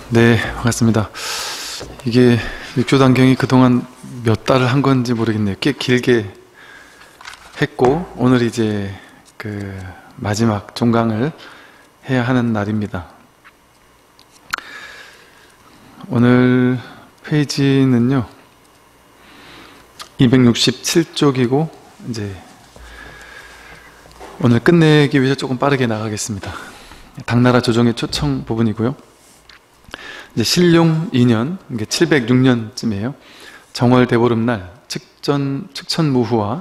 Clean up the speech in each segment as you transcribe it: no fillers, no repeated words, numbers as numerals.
네, 반갑습니다. 이게 육조단경이 그동안 몇 달을 한 건지 모르겠네요. 꽤 길게 했고, 오늘 이제 그 마지막 종강을 해야 하는 날입니다. 오늘 페이지는요, 267쪽이고, 이제 오늘 끝내기 위해서 조금 빠르게 나가겠습니다. 당나라 조정의 초청 부분이고요. 이제 신룡 2년, 706년쯤이에요. 정월 대보름날 측천무후와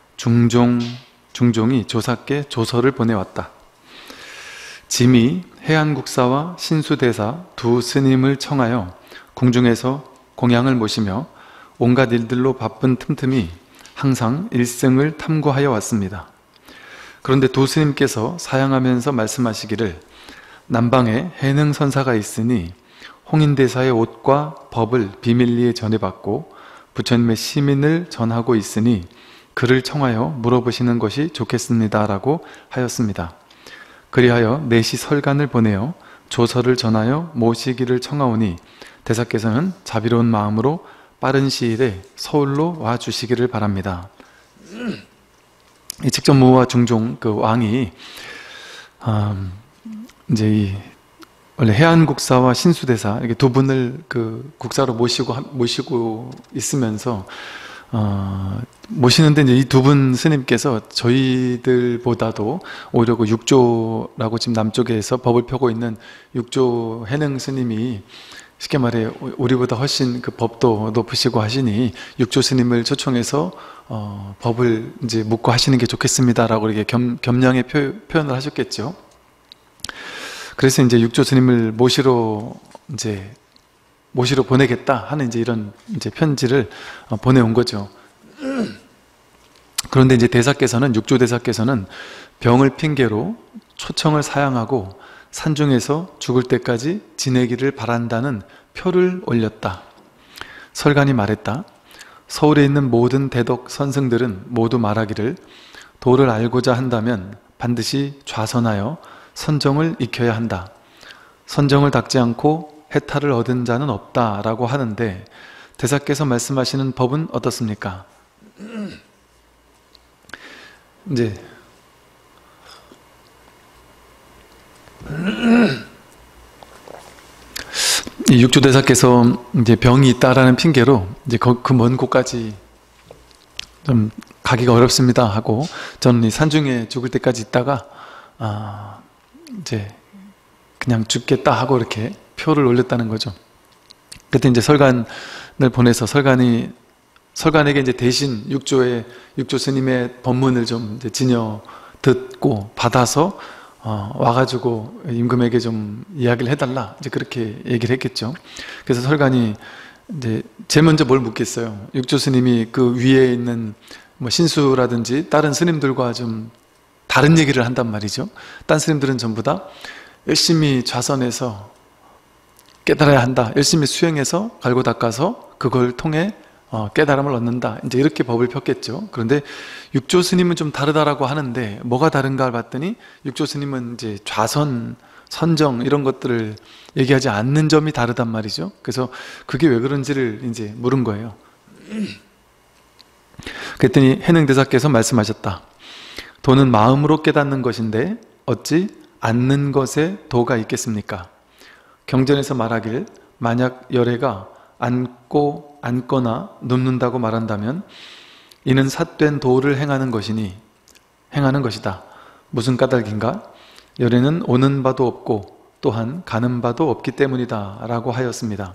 중종이 조사께 조서를 보내왔다. 짐이 해안국사와 신수대사 두 스님을 청하여 궁중에서 공양을 모시며 온갖 일들로 바쁜 틈틈이 항상 일생을 탐구하여 왔습니다. 그런데 두 스님께서 사양하면서 말씀하시기를 남방에 해능선사가 있으니 홍인대사의 옷과 법을 비밀리에 전해받고 부처님의 시민을 전하고 있으니 그를 청하여 물어보시는 것이 좋겠습니다 라고 하였습니다. 그리하여 내시 설간을 보내어 조서를 전하여 모시기를 청하오니 대사께서는 자비로운 마음으로 빠른 시일에 서울로 와 주시기를 바랍니다. 이 측천무후와 중종 그 왕이 이제 원래 해안국사와 신수대사 이렇게 두 분을 그 국사로 모시고 있으면서 모시는데 이제 이 두 분 스님께서 저희들보다도 오히려 그 육조라고 지금 남쪽에서 법을 펴고 있는 육조 해능 스님이 쉽게 말해 우리보다 훨씬 그 법도 높으시고 하시니 육조 스님을 초청해서 법을 이제 묻고 하시는 게 좋겠습니다라고 이렇게 겸양의 표현을 하셨겠죠. 그래서 이제 육조 스님을 모시러 보내겠다 하는 이제 이런 이제 편지를 보내온 거죠. 그런데 이제 육조 대사께서는 병을 핑계로 초청을 사양하고 산중에서 죽을 때까지 지내기를 바란다는 표를 올렸다. 설간이 말했다. 서울에 있는 모든 대덕 선승들은 모두 말하기를 도를 알고자 한다면 반드시 좌선하여 선정을 익혀야 한다. 선정을 닦지 않고 해탈을 얻은 자는 없다라고 하는데 대사께서 말씀하시는 법은 어떻습니까? 이제 이 육조 대사께서 이제 병이 있다라는 핑계로 이제 그 먼 곳까지 좀 가기가 어렵습니다 하고 저는 이 산중에 죽을 때까지 있다가 이제 그냥 죽겠다 하고 이렇게 표를 올렸다는 거죠. 그때 이제 설간을 보내서 설간에게 이제 대신 육조 스님의 법문을 좀 이제 지녀 듣고 받아서 와가지고 임금에게 좀 이야기를 해달라 이제 그렇게 얘기를 했겠죠. 그래서 설간이 이제 제일 먼저 뭘 묻겠어요. 육조 스님이 그 위에 있는 뭐 신수라든지 다른 스님들과 좀 다른 얘기를 한단 말이죠. 딴 스님들은 전부 다 열심히 좌선해서 깨달아야 한다. 열심히 수행해서 갈고 닦아서 그걸 통해 깨달음을 얻는다. 이제 이렇게 법을 폈겠죠. 그런데 육조 스님은 좀 다르다라고 하는데 뭐가 다른가 봤더니 육조 스님은 이제 좌선, 선정 이런 것들을 얘기하지 않는 점이 다르단 말이죠. 그래서 그게 왜 그런지를 이제 물은 거예요. 그랬더니 해능대사께서 말씀하셨다. 도는 마음으로 깨닫는 것인데 어찌 않는 것에 도가 있겠습니까? 경전에서 말하길 만약 열애가 앉거나 눕는다고 말한다면 이는 삿된 도를 행하는 것이다. 무슨 까닭인가? 열애는 오는 바도 없고 또한 가는 바도 없기 때문이다 라고 하였습니다.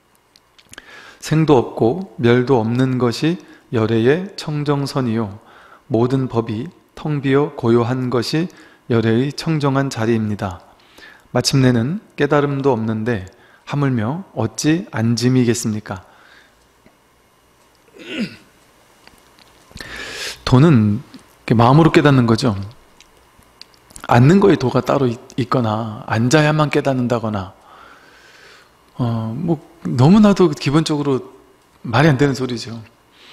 생도 없고 멸도 없는 것이 열애의 청정선이요 모든 법이 텅 비어 고요한 것이 열애의 청정한 자리입니다. 마침내는 깨달음도 없는데 하물며 어찌 안짐이겠습니까? 도는 마음으로 깨닫는 거죠. 앉는 거에 도가 따로 있거나 앉아야만 깨닫는다거나 뭐 너무나도 기본적으로 말이 안 되는 소리죠.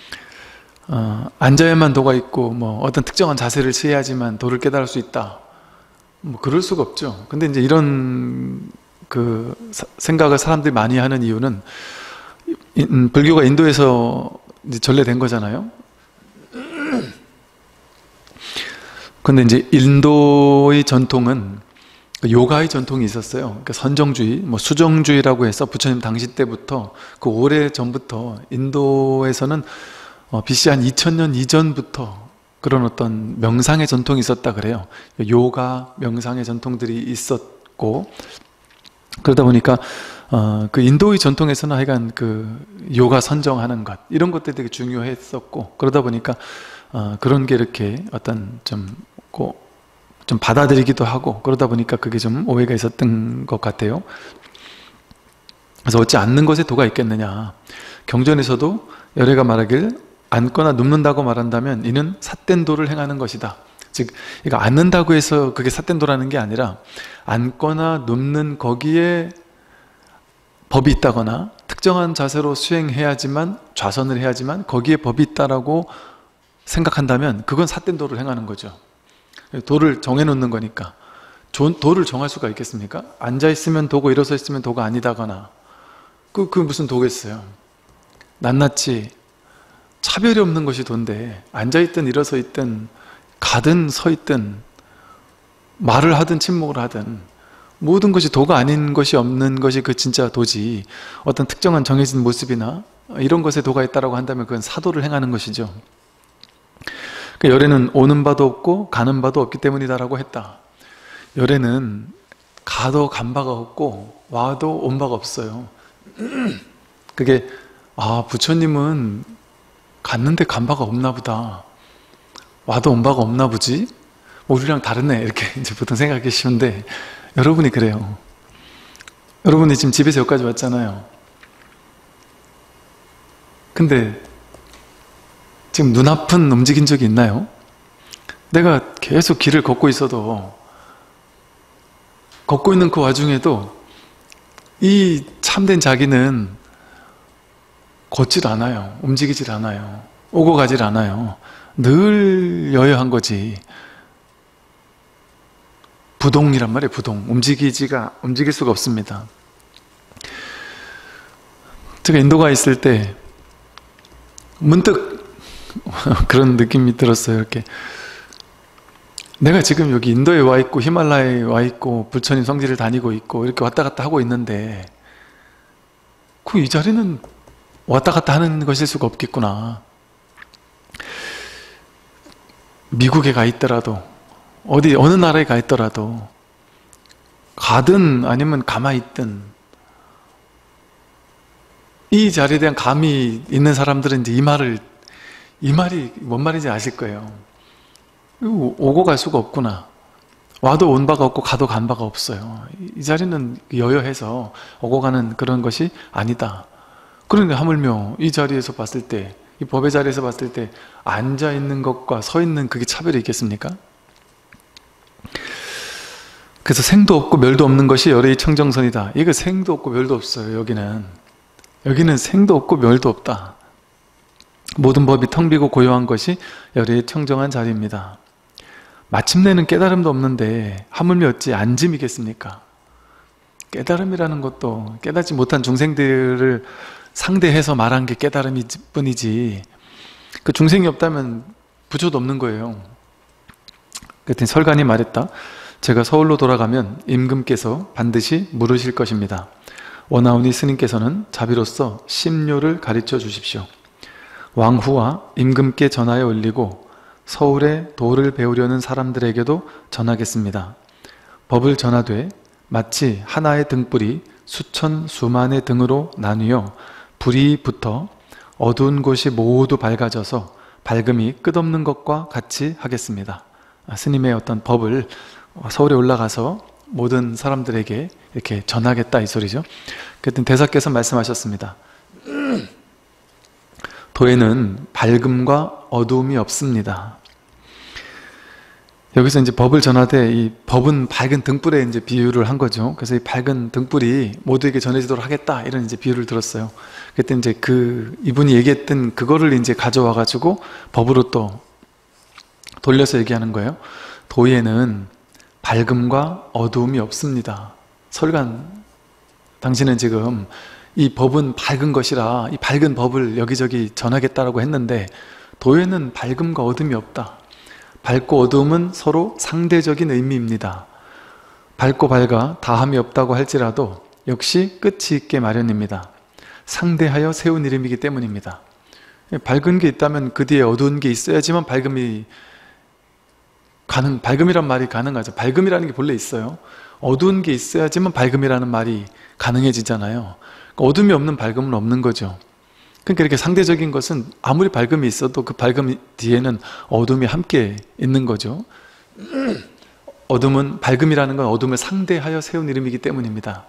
앉아야만 도가 있고 뭐 어떤 특정한 자세를 취해야지만 도를 깨달을 수 있다. 뭐 그럴 수가 없죠. 근데 이제 이런 그 생각을 사람들이 많이 하는 이유는 불교가 인도에서 이제 전래된 거잖아요. 근데 이제 인도의 전통은 요가의 전통이 있었어요. 그러니까 선정주의, 뭐 수정주의라고 해서 부처님 당시 때부터 그 오래 전부터 인도에서는 BC 한 2000년 이전부터 그런 어떤 명상의 전통이 있었다 그래요. 요가, 명상의 전통들이 있었고, 그러다 보니까 그 인도의 전통에서는 하여간 그 요가 선정하는 것 이런 것들이 되게 중요했었고, 그러다 보니까 그런 게 이렇게 어떤 좀 받아들이기도 하고, 그러다 보니까 그게 좀 오해가 있었던 것 같아요. 그래서 어찌 앉는 것에 도가 있겠느냐. 경전에서도 열애가 말하길 앉거나 눕는다고 말한다면 이는 삿된 도를 행하는 것이다. 즉, 이거 앉는다고 해서 그게 삿된 도라는 게 아니라 앉거나 눕는 거기에 법이 있다거나 특정한 자세로 수행해야지만, 좌선을 해야지만 거기에 법이 있다라고 생각한다면 그건 삿된 도를 행하는 거죠. 도를 정해놓는 거니까. 도를 정할 수가 있겠습니까? 앉아있으면 도고 일어서 있으면 도가 아니다거나 그 무슨 도겠어요. 낱낱이 차별이 없는 것이 도인데, 앉아있든 일어서 있든 가든 서 있든 말을 하든 침묵을 하든 모든 것이 도가 아닌 것이 없는 것이 그 진짜 도지, 어떤 특정한 정해진 모습이나 이런 것에 도가 있다고 한다면 그건 사도를 행하는 것이죠. 그 열애는 오는 바도 없고 가는 바도 없기 때문이다라고 했다. 열애는 가도 간 바가 없고 와도 온 바가 없어요. 그게 부처님은 갔는데 간 바가 없나 보다, 와도 온 바가 없나 보지, 우리랑 다르네, 이렇게 이제 보통 생각하기 쉬운데, 여러분이 그래요. 여러분이 지금 집에서 여기까지 왔잖아요. 근데 지금 눈앞은 움직인 적이 있나요? 내가 계속 길을 걷고 있어도, 걷고 있는 그 와중에도 이 참된 자기는 걷질 않아요. 움직이질 않아요. 오고 가질 않아요. 늘 여여한 거지. 부동이란 말이에요. 부동. 움직일 수가 없습니다. 제가 인도가 있을 때 문득 그런 느낌이 들었어요. 이렇게 내가 지금 여기 인도에 와 있고 히말라야에 와 있고 부처님 성지를 다니고 있고 이렇게 왔다 갔다 하고 있는데, 이 자리는 왔다 갔다 하는 것일 수가 없겠구나. 미국에 가 있더라도, 어느 나라에 가 있더라도, 가든 아니면 가만히 있든 이 자리에 대한 감이 있는 사람들은 이제 이 말이 뭔 말인지 아실 거예요. 오고 갈 수가 없구나. 와도 온 바가 없고 가도 간 바가 없어요. 이 자리는 여여해서 오고 가는 그런 것이 아니다. 그런데 하물며 이 자리에서 봤을 때, 이 법의 자리에서 봤을 때 앉아있는 것과 서 있는 그게 차별이 있겠습니까? 그래서 생도 없고 멸도 없는 것이 열애의 청정선이다. 이거 생도 없고 멸도 없어요. 여기는 생도 없고 멸도 없다. 모든 법이 텅 비고 고요한 것이 열애의 청정한 자리입니다. 마침내는 깨달음도 없는데 하물며 어찌 앉음이겠습니까? 깨달음이라는 것도 깨닫지 못한 중생들을 상대해서 말한 게 깨달음일 뿐이지, 그 중생이 없다면 부처도 없는 거예요. 그랬더니 설관이 말했다. 제가 서울로 돌아가면 임금께서 반드시 물으실 것입니다. 원하오니 스님께서는 자비로서 심료를 가르쳐 주십시오. 왕후와 임금께 전하여 올리고 서울에 도를 배우려는 사람들에게도 전하겠습니다. 법을 전하되 마치 하나의 등불이 수천 수만의 등으로 나뉘어 불이 붙어 어두운 곳이 모두 밝아져서 밝음이 끝없는 것과 같이 하겠습니다. 스님의 어떤 법을 서울에 올라가서 모든 사람들에게 이렇게 전하겠다, 이 소리죠. 그랬더니 대사께서 말씀하셨습니다. 도에는 밝음과 어두움이 없습니다. 여기서 이제 법을 전하되, 이 법은 밝은 등불에 이제 비유를 한 거죠. 그래서 이 밝은 등불이 모두에게 전해지도록 하겠다, 이런 이제 비유를 들었어요. 그때 이제 이분이 얘기했던 그거를 이제 가져와 가지고 법으로 또 돌려서 얘기하는 거예요. 도에는 밝음과 어두움이 없습니다. 설관 당신은 지금 이 법은 밝은 것이라 이 밝은 법을 여기저기 전하겠다라고 했는데 도에는 밝음과 어둠이 없다. 밝고 어둠은 서로 상대적인 의미입니다. 밝고 밝아 다함이 없다고 할지라도 역시 끝이 있게 마련입니다. 상대하여 세운 이름이기 때문입니다. 밝은 게 있다면 그 뒤에 어두운 게 있어야지만 밝음이란 말이 가능하죠. 밝음이라는 게 본래 있어요. 어두운 게 있어야지만 밝음이라는 말이 가능해지잖아요. 그러니까 어둠이 없는 밝음은 없는 거죠. 그러니까 이렇게 상대적인 것은 아무리 밝음이 있어도 그 밝음 뒤에는 어둠이 함께 있는 거죠. 밝음이라는 건 어둠을 상대하여 세운 이름이기 때문입니다.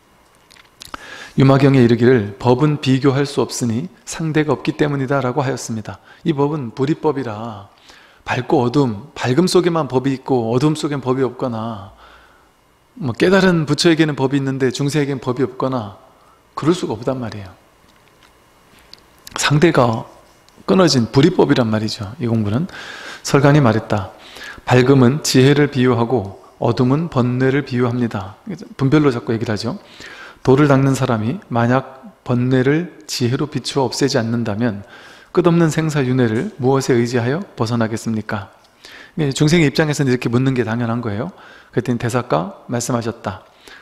유마경에 이르기를 법은 비교할 수 없으니 상대가 없기 때문이다 라고 하였습니다. 이 법은 불이법이라 밝고 어둠, 밝음 속에만 법이 있고 어둠 속엔 법이 없거나 깨달은 부처에게는 법이 있는데 중생에게는 법이 없거나 그럴 수가 없단 말이에요. 상대가 끊어진 불이법이란 말이죠. 이 공부는. 설간이 말했다. 밝음은 지혜를 비유하고 어둠은 번뇌를 비유합니다. 분별로 자꾸 얘기를 하죠. 돌을 닦는 사람이 만약 번뇌를 지혜로 비추어 없애지 않는다면 끝없는 생사윤회를 무엇에 의지하여 벗어나겠습니까? 중생의 입장에서는 이렇게 묻는 게 당연한 거예요. 그랬더니 대사가 말씀하셨다.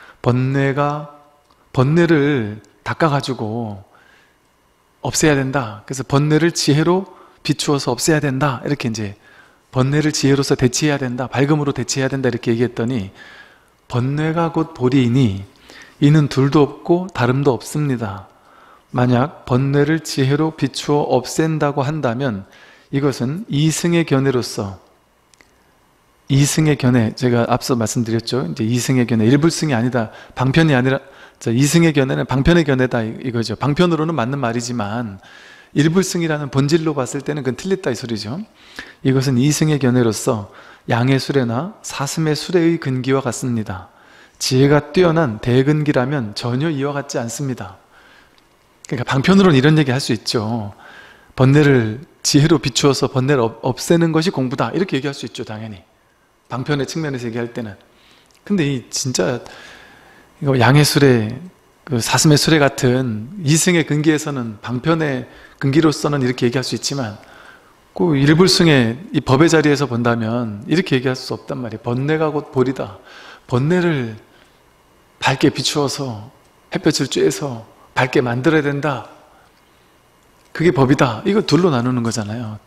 번뇌를 닦아가지고 없애야 된다. 그래서 번뇌를 지혜로 비추어서 없애야 된다. 이렇게 이제 번뇌를 지혜로서 대체해야 된다. 밝음으로 대체해야 된다. 이렇게 얘기했더니 번뇌가 곧 보리이니 이는 둘도 없고 다름도 없습니다. 만약 번뇌를 지혜로 비추어 없앤다고 한다면 이것은 이승의 견해로서 이승의 견해, 제가 앞서 말씀드렸죠. 이제 이승의 견해, 일불승이 아니다. 방편이 아니라 이승의 견해는 방편의 견해다 이거죠. 방편으로는 맞는 말이지만 일불승이라는 본질로 봤을 때는 그건 틀렸다 이 소리죠. 이것은 이승의 견해로서 양의 수레나 사슴의 수레의 근기와 같습니다. 지혜가 뛰어난 대근기라면 전혀 이와 같지 않습니다. 그러니까 방편으로는 이런 얘기 할 수 있죠. 번뇌를 지혜로 비추어서 번뇌를 없애는 것이 공부다 이렇게 얘기할 수 있죠. 당연히 방편의 측면에서 얘기할 때는. 근데 이 진짜 양의 수레, 그 사슴의 수레 같은 이승의 근기에서는 방편의 근기로서는 이렇게 얘기할 수 있지만 그 일불승의 이 법의 자리에서 본다면 이렇게 얘기할 수 없단 말이에요. 번뇌가 곧 보리다. 번뇌를 밝게 비추어서 햇볕을 쬐서 밝게 만들어야 된다. 그게 법이다. 이거 둘로 나누는 거잖아요.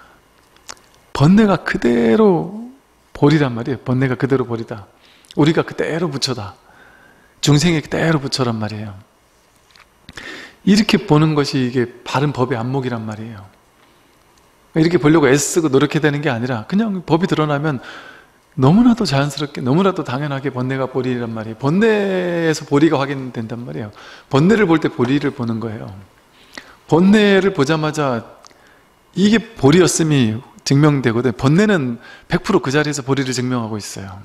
번뇌가 그대로 보리란 말이에요. 번뇌가 그대로 보리다. 우리가 그대로 부처다. 중생이 그대로 부처란 말이에요. 이렇게 보는 것이 이게 바른 법의 안목이란 말이에요. 이렇게 보려고 애쓰고 노력해야 되는 게 아니라 그냥 법이 드러나면 너무나도 자연스럽게 너무나도 당연하게 번뇌가 보리란 말이에요. 번뇌에서 보리가 확인된단 말이에요. 번뇌를 볼 때 보리를 보는 거예요. 번뇌를 보자마자 이게 보리였음이 증명되거든. 번뇌는 100% 그 자리에서 보리를 증명하고 있어요.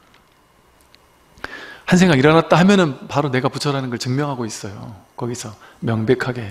한 생각 일어났다 하면은 바로 내가 부처라는 걸 증명하고 있어요. 거기서 명백하게.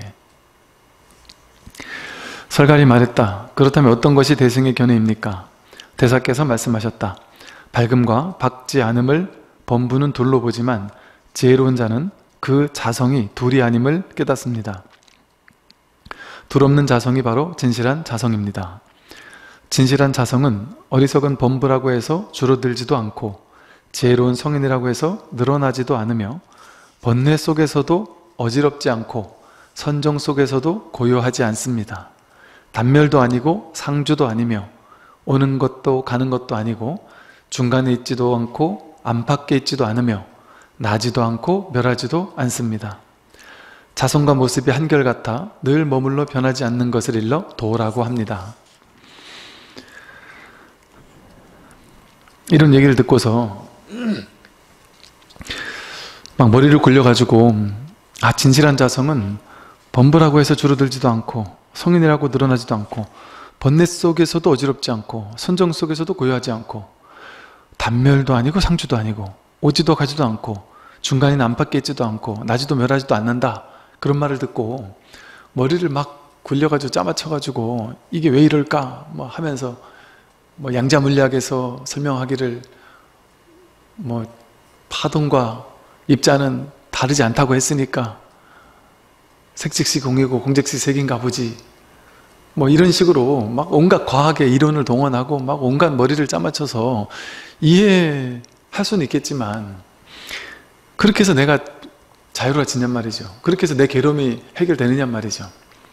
설갈이 말했다. 그렇다면 어떤 것이 대승의 견해입니까? 대사께서 말씀하셨다. 밝음과 밝지 않음을 범부는 둘로 보지만 지혜로운 자는 그 자성이 둘이 아님을 깨닫습니다. 둘 없는 자성이 바로 진실한 자성입니다. 진실한 자성은 어리석은 범부라고 해서 줄어들지도 않고 지혜로운 성인이라고 해서 늘어나지도 않으며 번뇌 속에서도 어지럽지 않고 선정 속에서도 고요하지 않습니다. 단멸도 아니고 상주도 아니며 오는 것도 가는 것도 아니고 중간에 있지도 않고 안팎에 있지도 않으며 나지도 않고 멸하지도 않습니다. 자성과 모습이 한결같아 늘 머물러 변하지 않는 것을 일러 도라고 합니다. 이런 얘기를 듣고서 막 머리를 굴려가지고 진실한 자성은 범부라고 해서 줄어들지도 않고 성인이라고 늘어나지도 않고 번뇌 속에서도 어지럽지 않고 선정 속에서도 고요하지 않고 단멸도 아니고 상주도 아니고 오지도 가지도 않고 중간인 안팎에 있지도 않고 나지도 멸하지도 않는다. 그런 말을 듣고 머리를 막 굴려가지고 짜맞춰가지고 이게 왜 이럴까 하면서 양자물리학에서 설명하기를 파동과 입자는 다 다르지 않다고 했으니까 색즉시공이고 공즉시색인가 보지. 뭐 이런 식으로 막 온갖 과학의 이론을 동원하고 막 온갖 머리를 짜맞춰서 이해할 수는 있겠지만, 그렇게 해서 내가 자유로워지냔 말이죠. 그렇게 해서 내 괴로움이 해결되느냔 말이죠.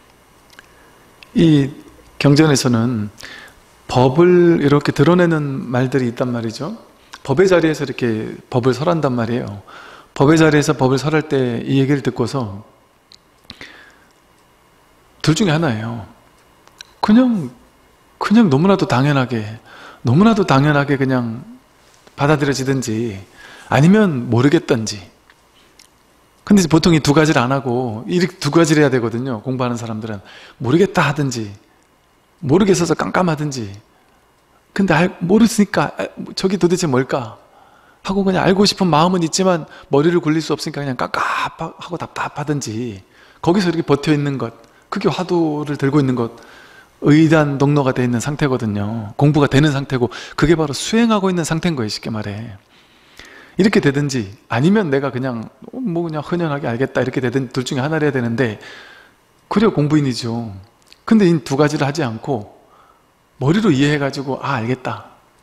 이 경전에서는 법을 이렇게 드러내는 말들이 있단 말이죠. 법의 자리에서 이렇게 법을 설한단 말이에요. 법의 자리에서 법을 설할 때 이 얘기를 듣고서 둘 중에 하나예요. 그냥 너무나도 당연하게 그냥 받아들여지든지, 아니면 모르겠던지. 근데 보통 이 두 가지를 안 하고 이렇게 두 가지를 해야 되거든요. 공부하는 사람들은 모르겠다 하든지 모르겠어서 깜깜하든지. 근데 모르니까 저게 도대체 뭘까 하고 그냥 알고 싶은 마음은 있지만 머리를 굴릴 수 없으니까 그냥 깝깝하고 답답하든지, 거기서 이렇게 버텨 있는 것, 그게 화두를 들고 있는 것, 의단 농로가 되어 있는 상태거든요. 공부가 되는 상태고, 그게 바로 수행하고 있는 상태인 거예요, 쉽게 말해. 이렇게 되든지, 아니면 내가 그냥 흔연하게 알겠다 이렇게 되든, 둘 중에 하나를 해야 되는데, 그래 공부인이죠. 근데 이 두 가지를 하지 않고 머리로 이해해가지고 알겠다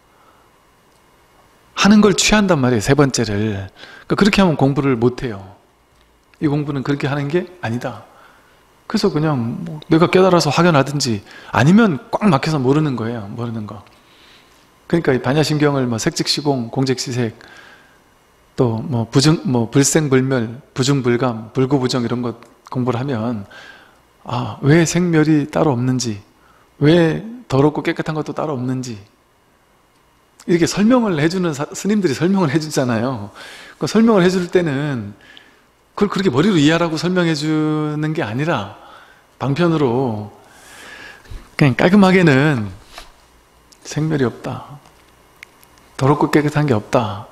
하는 걸 취한단 말이에요, 세 번째를. 그러니까 그렇게 하면 공부를 못해요. 이 공부는 그렇게 하는 게 아니다. 그래서 그냥 내가 깨달아서 확연하든지, 아니면 꽉 막혀서 모르는 거예요, 모르는 거. 그러니까 이 반야심경을 색즉시공, 공즉시색, 또 불생불멸, 부중불감, 불구부정 이런 것 공부를 하면, 왜 생멸이 따로 없는지, 왜 더럽고 깨끗한 것도 따로 없는지, 이렇게 설명을 해주는 스님들이 설명을 해주잖아요. 그 설명을 해줄 때는 그걸 그렇게 머리로 이해하라고 설명해 주는 게 아니라, 방편으로 그냥 깔끔하게는 생멸이 없다, 더럽고 깨끗한 게 없다,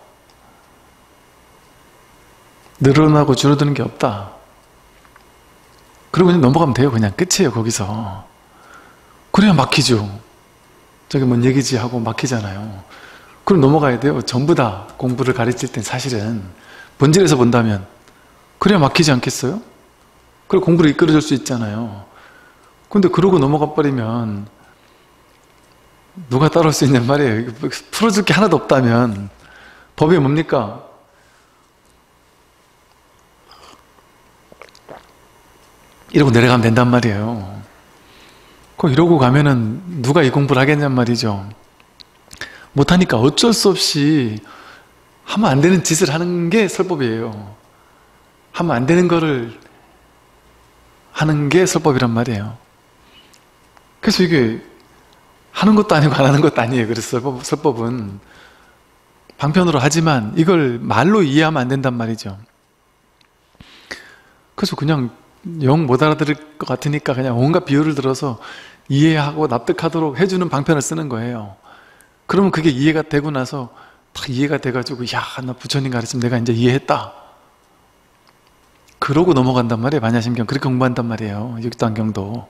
늘어나고 줄어드는 게 없다, 그리고 그냥 넘어가면 돼요. 그냥 끝이에요, 거기서. 그래야 막히죠. 저게 뭔 얘기지 하고 막히잖아요. 그럼 넘어가야 돼요. 전부 다 공부를 가르칠 땐 사실은 본질에서 본다면 그래야 막히지 않겠어요? 그리고 공부를 이끌어줄 수 있잖아요. 근데 그러고 넘어가 버리면 누가 따라올 수 있냔 말이에요. 풀어줄 게 하나도 없다면. 법이 뭡니까? 이러고 내려가면 된단 말이에요. 이러고 가면은 누가 이 공부를 하겠냔 말이죠. 못하니까 어쩔 수 없이 하면 안 되는 짓을 하는 게 설법이에요. 하면 안 되는 거를 하는 게 설법이란 말이에요. 그래서 이게 하는 것도 아니고 안 하는 것도 아니에요. 그래서 설법은 방편으로 하지만 이걸 말로 이해하면 안 된단 말이죠. 그래서 그냥 영 못 알아들을 것 같으니까 그냥 온갖 비유를 들어서 이해하고 납득하도록 해주는 방편을 쓰는 거예요. 그러면 그게 이해가 되고 나서 딱 이해가 돼가지고, 나 부처님 가르치면 내가 이제 이해했다, 그러고 넘어간단 말이에요. 반야심경 그렇게 공부한단 말이에요. 육도안경도.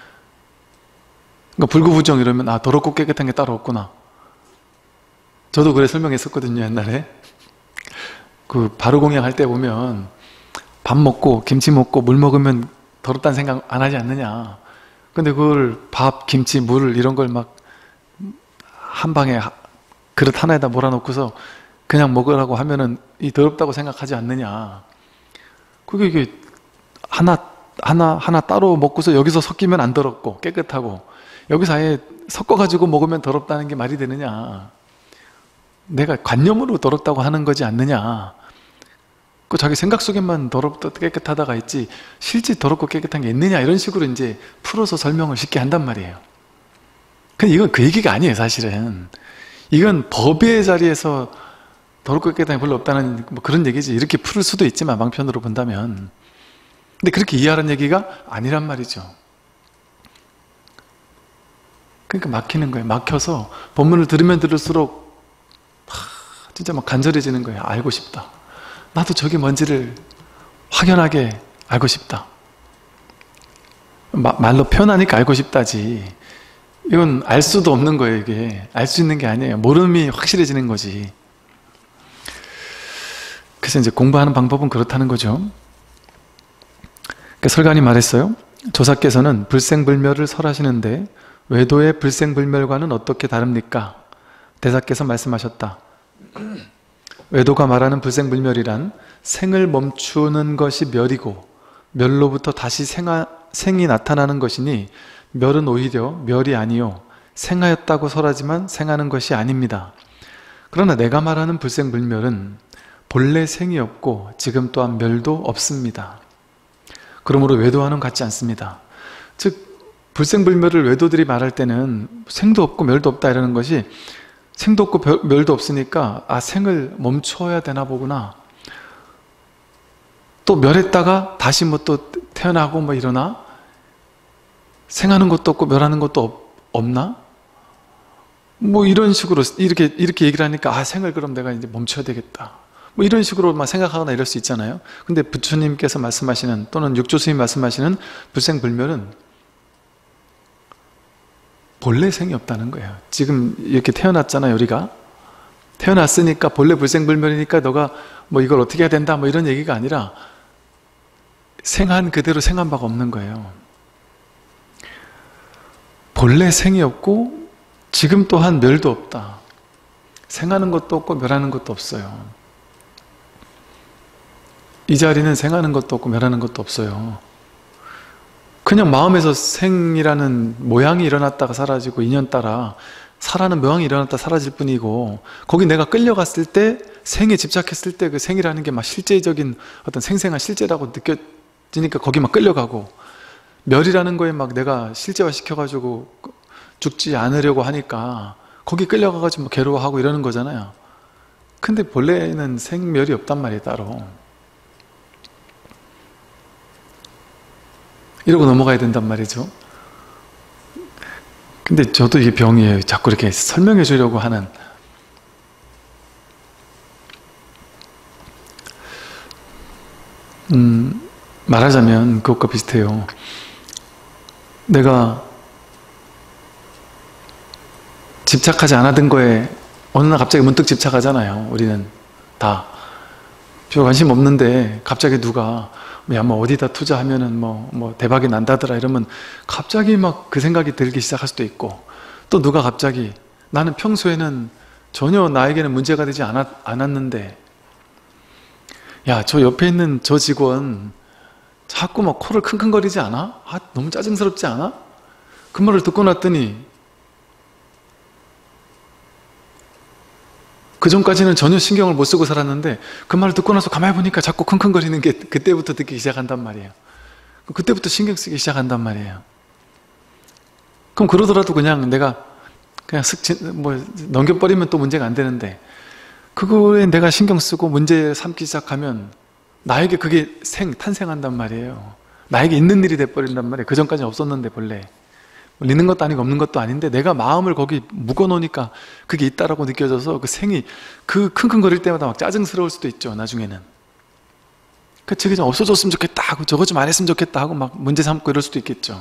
그러니까 불구부정 이러면 더럽고 깨끗한 게 따로 없구나. 저도 그래 설명했었거든요, 옛날에. 그 바로공양 할 때 보면 밥 먹고 김치 먹고 물 먹으면 더럽다는 생각 안 하지 않느냐. 근데 그걸 밥, 김치, 물 이런 걸 막 한 방에 그릇 하나에다 몰아놓고서 그냥 먹으라고 하면은 이 더럽다고 생각하지 않느냐. 그게 이게 하나 따로 먹고서 여기서 섞이면 안 더럽고 깨끗하고, 여기서 아예 섞어가지고 먹으면 더럽다는 게 말이 되느냐. 내가 관념으로 더럽다고 하는 거지 않느냐. 그 자기 생각 속에만 더럽다 깨끗하다가 있지 실제 더럽고 깨끗한 게 있느냐, 이런 식으로 이제 풀어서 설명을 쉽게 한단 말이에요. 근데 이건 그 얘기가 아니에요, 사실은. 이건 법의 자리에서 더럽고 깨끗한 게 별로 없다는 그런 얘기지. 이렇게 풀 수도 있지만 방편으로 본다면. 근데 그렇게 이해하는 얘기가 아니란 말이죠. 그러니까 막히는 거예요. 막혀서 법문을 들으면 들을수록 진짜 막 간절해지는 거예요. 알고 싶다. 나도 저게 뭔지를 확연하게 알고 싶다. 말로 표현하니까 알고 싶다지. 이건 알 수도 없는 거예요. 이게 알 수 있는 게 아니에요. 모름이 확실해지는 거지. 그래서 이제 공부하는 방법은 그렇다는 거죠. 그러니까 설가님 말했어요. 조사께서는 불생불멸을 설하시는데 외도의 불생불멸과는 어떻게 다릅니까? 대사께서 말씀하셨다. 외도가 말하는 불생불멸이란 생을 멈추는 것이 멸이고 멸로부터 다시 생이 나타나는 것이니 멸은 오히려 멸이 아니요 생하였다고 설하지만 생하는 것이 아닙니다. 그러나 내가 말하는 불생불멸은 본래 생이 없고 지금 또한 멸도 없습니다. 그러므로 외도와는 같지 않습니다. 즉 불생불멸을 외도들이 말할 때는 생도 없고 멸도 없다 이러는 것이 생도 없고 멸도 없으니까 생을 멈춰야 되나 보구나. 또 멸했다가 다시 뭐 또 태어나고 뭐 이러나? 생하는 것도 없고 멸하는 것도 없나? 뭐 이런 식으로 이렇게 얘기를 하니까 생을 그럼 내가 이제 멈춰야 되겠다. 뭐 이런 식으로 막 생각하거나 이럴 수 있잖아요. 근데 부처님께서 말씀하시는 또는 육조스님이 말씀하시는 불생불멸은 본래 생이 없다는 거예요. 지금 이렇게 태어났잖아요, 우리가. 태어났으니까 본래 불생불멸이니까 너가 뭐 이걸 어떻게 해야 된다 뭐 이런 얘기가 아니라 생한 그대로 생한 바가 없는 거예요. 본래 생이 없고 지금 또한 멸도 없다. 생하는 것도 없고 멸하는 것도 없어요. 이 자리는 생하는 것도 없고 멸하는 것도 없어요. 그냥 마음에서 생이라는 모양이 일어났다가 사라지고 인연 따라 사라는 모양이 일어났다 사라질 뿐이고 거기 내가 끌려갔을 때 생에 집착했을 때 그 생이라는 게 막 실제적인 어떤 생생한 실제라고 느껴지니까 거기 막 끌려가고 멸이라는 거에 막 내가 실제화 시켜가지고 죽지 않으려고 하니까 거기 끌려가가지고 막 괴로워하고 이러는 거잖아요. 근데 본래는 생멸이 없단 말이에요, 따로. 이러고 넘어가야 된단 말이죠. 근데 저도 이게 병이에요. 자꾸 이렇게 설명해 주려고 하는. 말하자면 그것과 비슷해요. 내가 집착하지 않았던 거에 어느 날 갑자기 문득 집착하잖아요. 우리는 다. 별 관심 없는데 갑자기 누가 야, 뭐 어디다 투자하면은 뭐 대박이 난다더라 이러면 갑자기 막 그 생각이 들기 시작할 수도 있고 또 누가 갑자기 나는 평소에는 전혀 나에게는 문제가 되지 않았는데 야, 저 옆에 있는 저 직원 자꾸 막 코를 킁킁거리지 않아? 너무 짜증스럽지 않아? 그 말을 듣고 났더니 그 전까지는 전혀 신경을 못 쓰고 살았는데 그 말을 듣고 나서 가만히 보니까 자꾸 킁킁거리는 게 그때부터 듣기 시작한단 말이에요. 그때부터 신경 쓰기 시작한단 말이에요. 그럼 그러더라도 그냥 내가 그냥 넘겨버리면 또 문제가 안 되는데 그거에 내가 신경 쓰고 문제 삼기 시작하면 나에게 그게 탄생한단 말이에요. 나에게 있는 일이 돼버린단 말이에요. 그 전까지는 없었는데 본래. 있는 것도 아니고 없는 것도 아닌데 내가 마음을 거기 묶어놓으니까 그게 있다라고 느껴져서 그 생이 그 킁킁거릴 때마다 막 짜증스러울 수도 있죠, 나중에는. 저게 좀 없어졌으면 좋겠다 하고 저거 좀 안 했으면 좋겠다 하고 막 문제 삼고 이럴 수도 있겠죠.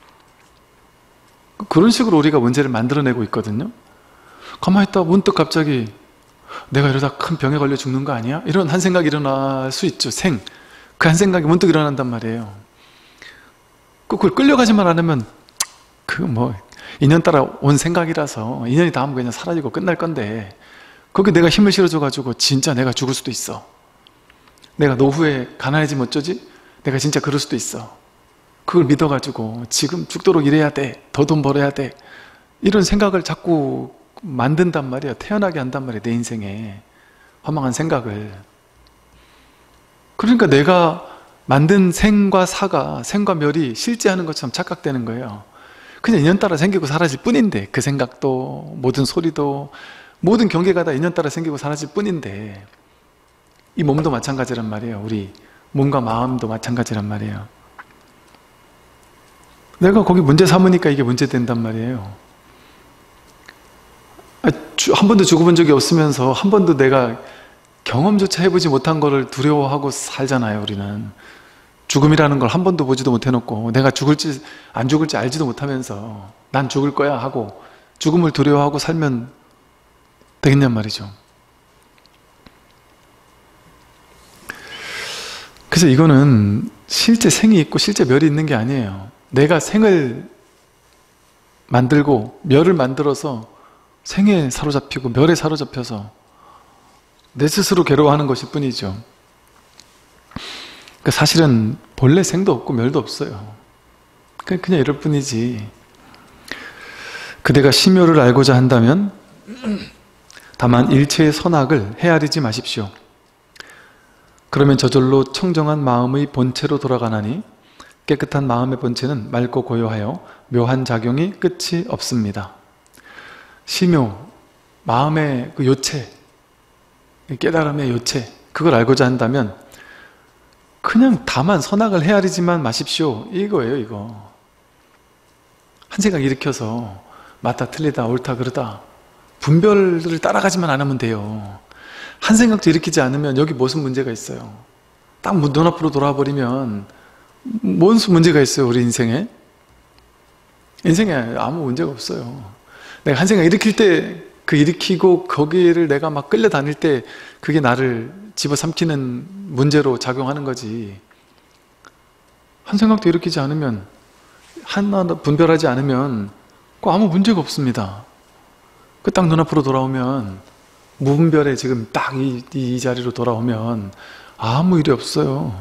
그런 식으로 우리가 문제를 만들어내고 있거든요. 가만히 있다가 문득 갑자기 내가 이러다 큰 병에 걸려 죽는 거 아니야? 이런 한 생각이 일어날 수 있죠. 그 한 생각이 문득 일어난단 말이에요. 그걸 끌려가지만 않으면 인연 따라 온 생각이라서 인연이 닿으면 그냥 사라지고 끝날 건데 거기 내가 힘을 실어줘가지고 진짜 내가 죽을 수도 있어. 내가 노후에 가난해지면 어쩌지? 내가 진짜 그럴 수도 있어. 그걸 믿어가지고 지금 죽도록 일해야 돼. 더 돈 벌어야 돼. 이런 생각을 자꾸 만든단 말이야. 태어나게 한단 말이야. 내 인생에 허망한 생각을. 그러니까 내가 만든 생과 사가, 생과 멸이 실제하는 것처럼 착각되는 거예요. 그냥 인연 따라 생기고 사라질 뿐인데 그 생각도 모든 소리도 모든 경계가 다 인연 따라 생기고 사라질 뿐인데 이 몸도 마찬가지란 말이에요. 우리 몸과 마음도 마찬가지란 말이에요. 내가 거기 문제 삼으니까 이게 문제된단 말이에요. 한 번도 죽어본 적이 없으면서 한 번도 내가 경험조차 해보지 못한 거를 두려워하고 살잖아요. 우리는 죽음이라는 걸 한 번도 보지도 못해놓고 내가 죽을지 안 죽을지 알지도 못하면서 난 죽을 거야 하고 죽음을 두려워하고 살면 되겠냔 말이죠. 그래서 이거는 실제 생이 있고 실제 멸이 있는 게 아니에요. 내가 생을 만들고 멸을 만들어서 생에 사로잡히고 멸에 사로잡혀서 내 스스로 괴로워하는 것일 뿐이죠. 그러니까 사실은 본래 생도 없고 멸도 없어요. 그냥 이럴 뿐이지. 그대가 심요를 알고자 한다면 다만 일체의 선악을 헤아리지 마십시오. 그러면 저절로 청정한 마음의 본체로 돌아가나니 깨끗한 마음의 본체는 맑고 고요하여 묘한 작용이 끝이 없습니다. 심요, 마음의 그 요체, 깨달음의 요체, 그걸 알고자 한다면 그냥 다만 선악을 헤아리지만 마십시오. 이거예요, 이거. 한 생각 일으켜서 맞다 틀리다 옳다 그르다 분별을 따라가지만 않으면 돼요. 한 생각도 일으키지 않으면 여기 무슨 문제가 있어요? 딱 눈앞으로 돌아와 버리면 무슨 문제가 있어요, 우리 인생에? 인생에 아무 문제가 없어요. 내가 한 생각 일으킬 때 그 일으키고 거기를 내가 막 끌려다닐 때 그게 나를 집어삼키는 문제로 작용하는 거지. 한 생각도 일으키지 않으면, 하나 분별하지 않으면 아무 문제가 없습니다. 그 딱 눈앞으로 돌아오면, 무분별에 지금 딱 이 자리로 돌아오면 아무 일이 없어요.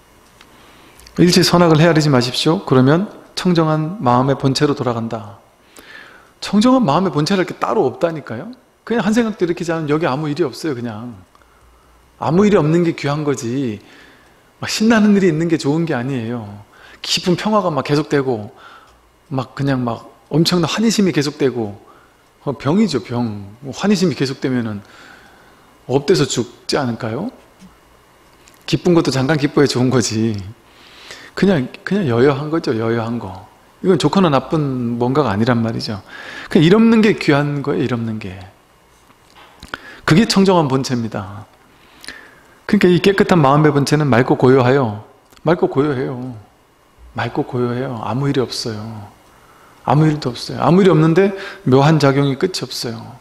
일체 선악을 헤아리지 마십시오. 그러면 청정한 마음의 본체로 돌아간다. 청정한 마음의 본체가 이렇게 따로 없다니까요. 그냥 한 생각도 일으키지 않으면 여기 아무 일이 없어요. 그냥 아무 일이 없는 게 귀한 거지, 막 신나는 일이 있는 게 좋은 게 아니에요. 깊은 평화가 막 계속되고 그냥 엄청난 환희심이 계속되고, 병이죠, 병. 환희심이 계속되면은 업돼서 죽지 않을까요? 기쁜 것도 잠깐 기뻐야 좋은 거지. 그냥 여여한 거죠, 여여한 거. 이건 좋거나 나쁜 뭔가가 아니란 말이죠. 그냥 일 없는 게 귀한 거예요, 일 없는 게. 그게 청정한 본체입니다. 그러니까 이 깨끗한 마음의 본체는 맑고 고요하여, 맑고 고요해요. 맑고 고요해요. 아무 일이 없어요. 아무 일도 없어요. 아무 일이 없는데 묘한 작용이 끝이 없어요.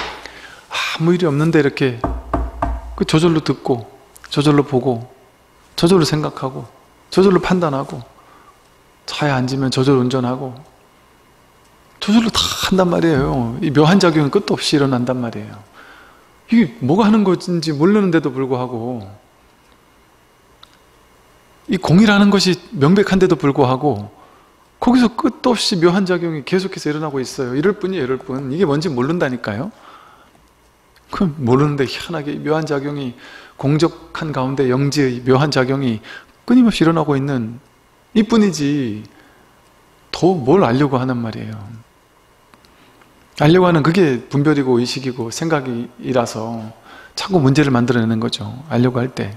아무 일이 없는데 이렇게 저절로 듣고, 저절로 보고, 저절로 생각하고, 저절로 판단하고, 차에 앉으면 저절로 운전하고, 저절로 다 한단 말이에요. 이 묘한 작용은 끝도 없이 일어난단 말이에요. 이게 뭐가 하는 것인지 모르는데도 불구하고, 이 공이라는 것이 명백한데도 불구하고 거기서 끝도 없이 묘한 작용이 계속해서 일어나고 있어요. 이럴 뿐이에요, 이럴 뿐. 이게 뭔지 모른다니까요. 그럼 모르는데 희한하게 묘한 작용이, 공적한 가운데 영지의 묘한 작용이 끊임없이 일어나고 있는 이뿐이지, 더 뭘 알려고 하는 말이에요. 알려고 하는 그게 분별이고 의식이고 생각이라서 자꾸 문제를 만들어내는 거죠, 알려고 할 때.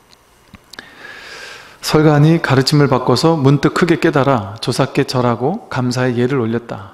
설간이 가르침을 바꿔서 문득 크게 깨달아 조사께 절하고 감사의 예를 올렸다.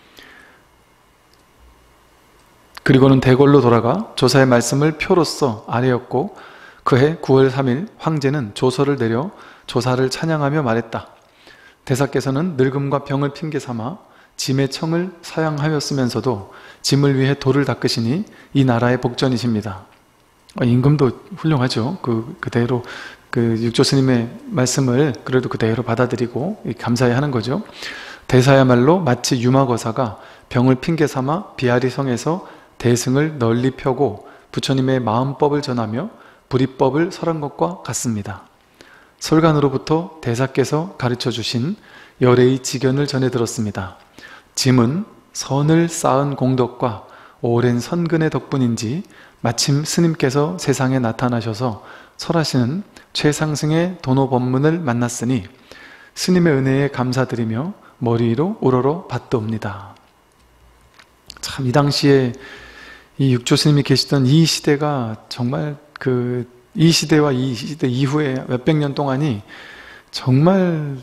그리고는 대궐로 돌아가 조사의 말씀을 표로써 아뢰었고, 그해 9월 3일 황제는 조서를 내려 조사를 찬양하며 말했다. 대사께서는 늙음과 병을 핑계 삼아 짐의 청을 사양하였으면서도 짐을 위해 돌을 닦으시니 이 나라의 복전이십니다. 임금도 훌륭하죠. 그대로 육조 스님의 말씀을 그래도 그대로 받아들이고 감사해 하는 거죠. 대사야말로 마치 유마거사가 병을 핑계 삼아 비아리 성에서 대승을 널리 펴고 부처님의 마음법을 전하며 불이법을 설한 것과 같습니다. 설간으로부터 대사께서 가르쳐 주신 열애의 지견을 전해 들었습니다. 짐은 선을 쌓은 공덕과 오랜 선근의 덕분인지 마침 스님께서 세상에 나타나셔서 설하시는 최상승의 도노법문을 만났으니 스님의 은혜에 감사드리며 머리 위로 우러러 받도옵니다. 참, 이 당시에 이 육조 스님이 계시던 이 시대가 정말 이 시대와 이 시대 이후에 몇백 년 동안이 정말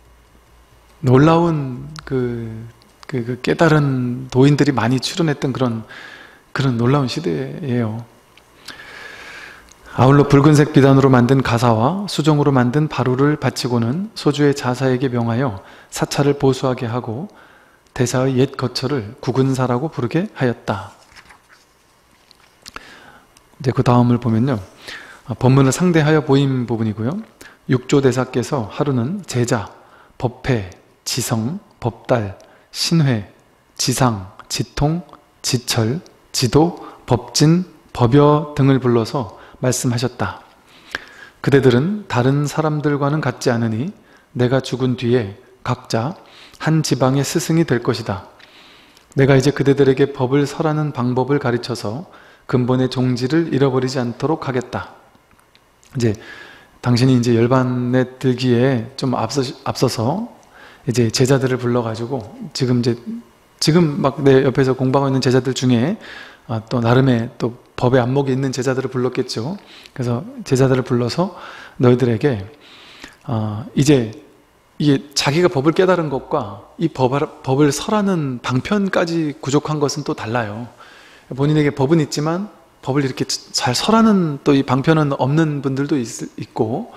놀라운 깨달은 도인들이 많이 출현했던 그런 놀라운 시대예요. 아울러 붉은색 비단으로 만든 가사와 수정으로 만든 바루를 바치고는 소주의 자사에게 명하여 사찰을 보수하게 하고 대사의 옛 거처를 구근사라고 부르게 하였다. 이제 그 다음을 보면요, 법문을 상대하여 보인 부분이고요. 육조대사께서 하루는 제자, 법회, 지성, 법달, 신회, 지상, 지통, 지철, 지도, 법진, 법여 등을 불러서 말씀하셨다. 그대들은 다른 사람들과는 같지 않으니 내가 죽은 뒤에 각자 한 지방의 스승이 될 것이다. 내가 이제 그대들에게 법을 설하는 방법을 가르쳐서 근본의 종지를 잃어버리지 않도록 하겠다. 이제 당신이 이제 열반에 들기에 좀 앞서서 이제 제자들을 불러가지고 지금 막 내 옆에서 공부하고 있는 제자들 중에 또 나름의 또 법의 안목이 있는 제자들을 불렀겠죠. 그래서 제자들을 불러서 너희들에게 이제 이게 자기가 법을 깨달은 것과 이 법을 설하는 방편까지 구족한 것은 또 달라요. 본인에게 법은 있지만 법을 이렇게 잘 설하는 또 이 방편은 없는 분들도 있고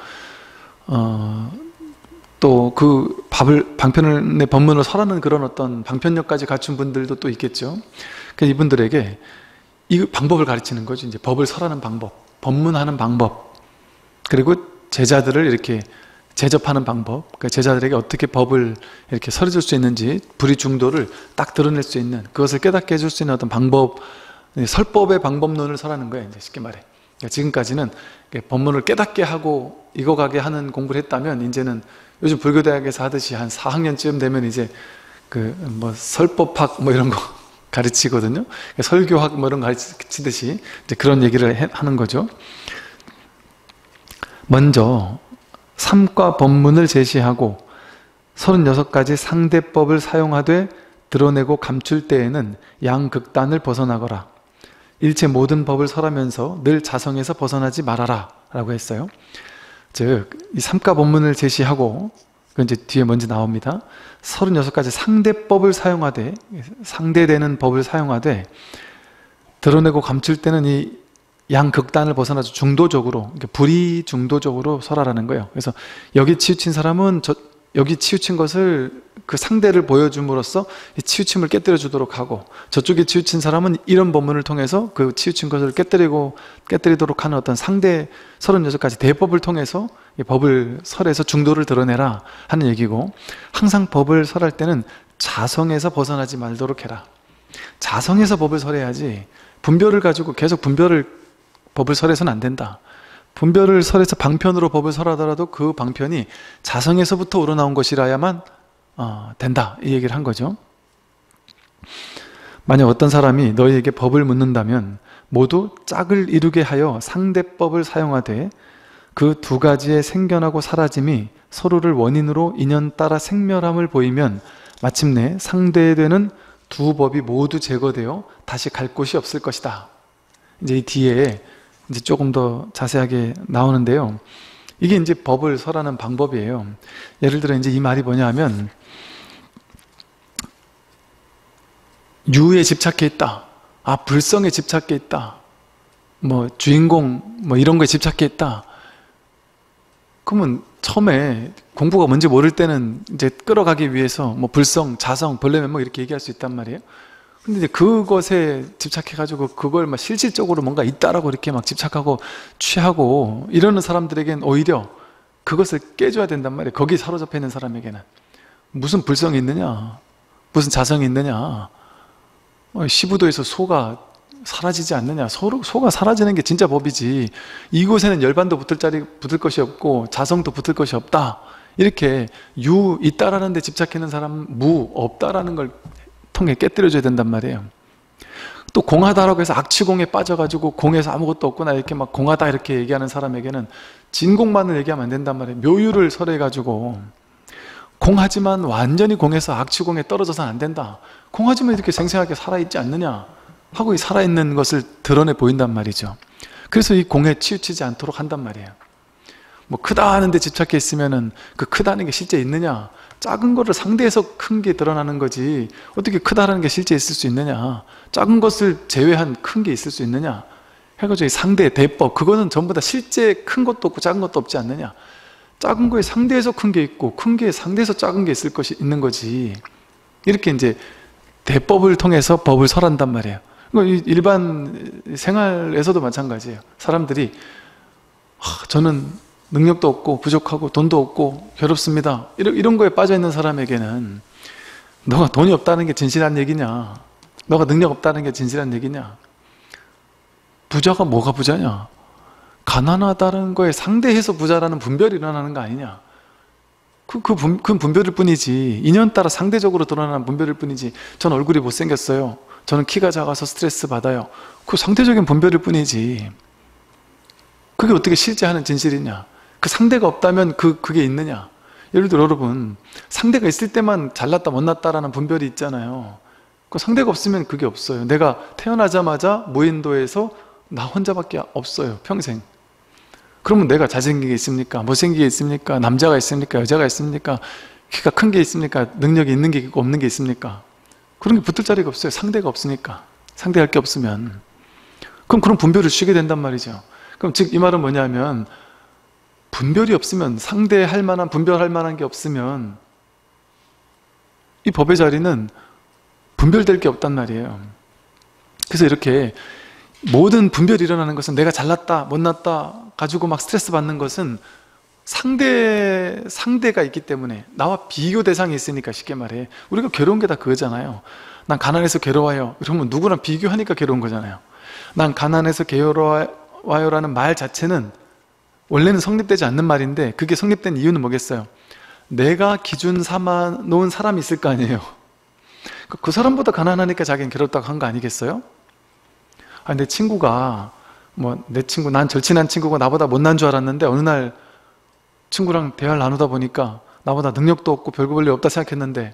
또 그 방편의 법문을 설하는 그런 어떤 방편력까지 갖춘 분들도 또 있겠죠. 그래서 이분들에게 이 방법을 가르치는 거죠. 이제 법을 설하는 방법, 법문하는 방법, 그리고 제자들을 이렇게 제접하는 방법, 그러니까 제자들에게 어떻게 법을 이렇게 설해줄 수 있는지 불의 중도를 딱 드러낼 수 있는, 그것을 깨닫게 해줄 수 있는 어떤 방법, 설법의 방법론을 설하는 거예요. 이제 쉽게 말해. 그러니까 지금까지는 법문을 깨닫게 하고 익어가게 하는 공부를 했다면, 이제는 요즘 불교대학에서 하듯이 한 4학년쯤 되면 이제 그 뭐 설법학 뭐 이런 거 가르치거든요. 그러니까 설교학 뭐 이런 거 가르치듯이 이제 그런 얘기를 하는 거죠. 먼저 삼과 법문을 제시하고 36가지 상대법을 사용하되 드러내고 감출 때에는 양극단을 벗어나거라. 일체 모든 법을 설하면서 늘 자성에서 벗어나지 말아라 라고 했어요. 즉, 이 삼가 법문을 제시하고, 그건 이제 뒤에 먼저 나옵니다. 36가지 상대법을 사용하되, 상대되는 법을 사용하되 드러내고 감출 때는 이 양극단을 벗어나서 중도적으로, 불의 중도적으로 설하라는 거예요. 그래서 여기 치우친 사람은 여기 치우친 것을 그 상대를 보여줌으로써 이 치우침을 깨뜨려 주도록 하고, 저쪽에 치우친 사람은 이런 법문을 통해서 그 치우친 것을 깨뜨리도록 하는 어떤 상대 36가지 대법을 통해서 이 법을 설해서 중도를 드러내라 하는 얘기고, 항상 법을 설할 때는 자성에서 벗어나지 말도록 해라. 자성에서 법을 설해야지 분별을 가지고 계속 법을 설해서는 안 된다. 분별을 설해서 방편으로 법을 설하더라도 그 방편이 자성에서부터 우러나온 것이라야만 된다, 이 얘기를 한 거죠. 만약 어떤 사람이 너희에게 법을 묻는다면 모두 짝을 이루게 하여 상대법을 사용하되 그 두 가지의 생겨나고 사라짐이 서로를 원인으로 인연 따라 생멸함을 보이면 마침내 상대되는 두 법이 모두 제거되어 다시 갈 곳이 없을 것이다. 이제 이 뒤에 이제 조금 더 자세하게 나오는데요. 이게 이제 법을 설하는 방법이에요. 예를 들어 이제 이 말이 뭐냐 하면, 유에 집착해 있다. 불성에 집착해 있다. 뭐 주인공 뭐 이런 거에 집착해 있다. 그러면 처음에 공부가 뭔지 모를 때는 이제 끌어가기 위해서 뭐 불성, 자성, 벌레면 뭐 이렇게 얘기할 수 있단 말이에요. 근데 이제 그것에 집착해가지고 그걸 막 실질적으로 뭔가 있다라고 이렇게 막 집착하고 취하고 이러는 사람들에겐 오히려 그것을 깨줘야 된단 말이에요. 거기 사로잡혀 있는 사람에게는. 무슨 불성이 있느냐? 무슨 자성이 있느냐? 시부도에서 소가 사라지지 않느냐? 소가 사라지는 게 진짜 법이지. 이곳에는 열반도 붙을 것이 없고 자성도 붙을 것이 없다. 이렇게 유 있다라는 데 집착해 있는 사람은 무 없다라는 걸 통해 깨뜨려줘야 된단 말이에요. 또 공하다라고 해서 악취공에 빠져가지고 공에서 아무것도 없구나 이렇게 막 공하다 이렇게 얘기하는 사람에게는 진공만을 얘기하면 안 된단 말이에요. 묘유를 설해가지고 공하지만 완전히 공에서 악취공에 떨어져서는 안 된다. 공하지만 이렇게 생생하게 살아있지 않느냐 하고 이 살아있는 것을 드러내 보인단 말이죠. 그래서 이 공에 치우치지 않도록 한단 말이에요. 뭐 크다 하는데 집착해 있으면은 그 크다는 게 실제 있느냐? 작은 거를 상대해서 큰 게 드러나는 거지 어떻게 크다라는 게 실제 있을 수 있느냐? 작은 것을 제외한 큰 게 있을 수 있느냐? 해가지고 상대, 대법, 그거는 전부 다 실제 큰 것도 없고 작은 것도 없지 않느냐? 작은 거에 상대해서 큰 게 있고 큰 게 상대해서 작은 게 있는 거지. 이렇게 이제 대법을 통해서 법을 설한단 말이에요. 일반 생활에서도 마찬가지예요. 사람들이 저는 능력도 없고 부족하고 돈도 없고 괴롭습니다. 이런 거에 빠져있는 사람에게는 너가 돈이 없다는 게 진실한 얘기냐? 너가 능력 없다는 게 진실한 얘기냐? 부자가 뭐가 부자냐? 가난하다는 거에 상대해서 부자라는 분별이 일어나는 거 아니냐? 그 분별일 뿐이지. 인연 따라 상대적으로 드러나는 분별일 뿐이지. 전 얼굴이 못생겼어요. 저는 키가 작아서 스트레스 받아요. 그 상대적인 분별일 뿐이지. 그게 어떻게 실제 하는 진실이냐? 그 상대가 없다면 그게 있느냐? 예를 들어 여러분, 상대가 있을 때만 잘났다 못났다라는 분별이 있잖아요. 그 상대가 없으면 그게 없어요. 내가 태어나자마자 무인도에서 나 혼자밖에 없어요. 평생. 그러면 내가 잘생긴 게 있습니까? 못생긴 게 있습니까? 남자가 있습니까? 여자가 있습니까? 키가 큰 게 있습니까? 능력이 있는 게 있고 없는 게 있습니까? 그런 게 붙을 자리가 없어요. 상대가 없으니까. 상대할 게 없으면. 그럼 그런 분별을 쉬게 된단 말이죠. 그럼 즉 이 말은 뭐냐면 분별이 없으면, 상대할 만한, 분별할 만한 게 없으면 이 법의 자리는 분별될 게 없단 말이에요. 그래서 이렇게 모든 분별이 일어나는 것은, 내가 잘났다 못났다 가지고 막 스트레스 받는 것은 상대가 있기 때문에, 나와 비교 대상이 있으니까. 쉽게 말해 우리가 괴로운 게 다 그거잖아요. 난 가난해서 괴로워요. 그러면 누구랑 비교하니까 괴로운 거잖아요. 난 가난해서 괴로워요라는 말 자체는 원래는 성립되지 않는 말인데, 그게 성립된 이유는 뭐겠어요? 내가 기준 삼아 놓은 사람이 있을 거 아니에요. 그 사람보다 가난하니까 자기는 괴롭다고 한 거 아니겠어요? 내 친구가, 내 친구, 난 절친한 친구가 나보다 못난 줄 알았는데 어느 날 친구랑 대화를 나누다 보니까 나보다 능력도 없고 별거 볼일 없다 생각했는데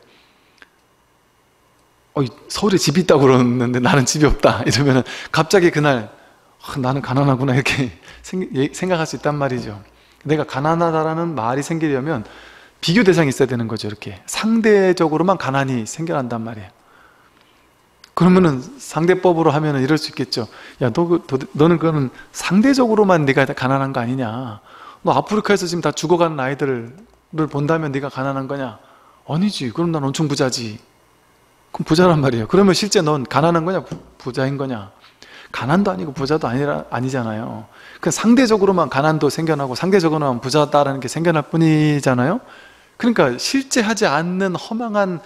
서울에 집이 있다고 그러는데 나는 집이 없다 이러면 갑자기 그날 나는 가난하구나 이렇게 생각할 수 있단 말이죠. 내가 가난하다라는 말이 생기려면 비교 대상이 있어야 되는 거죠. 이렇게 상대적으로만 가난이 생겨난단 말이에요. 그러면은 상대법으로 하면은 이럴 수 있겠죠. 야, 너는 그거는 상대적으로만 네가 가난한 거 아니냐? 너 아프리카에서 지금 다 죽어가는 아이들을 본다면 네가 가난한 거냐? 아니지. 그럼 난 엄청 부자지. 그럼 부자란 말이에요. 그러면 실제 넌 가난한 거냐? 부자인 거냐? 가난도 아니고 부자도 아니잖아요. 그 상대적으로만 가난도 생겨나고 상대적으로만 부자다라는 게 생겨날 뿐이잖아요. 그러니까 실제 하지 않는 허망한,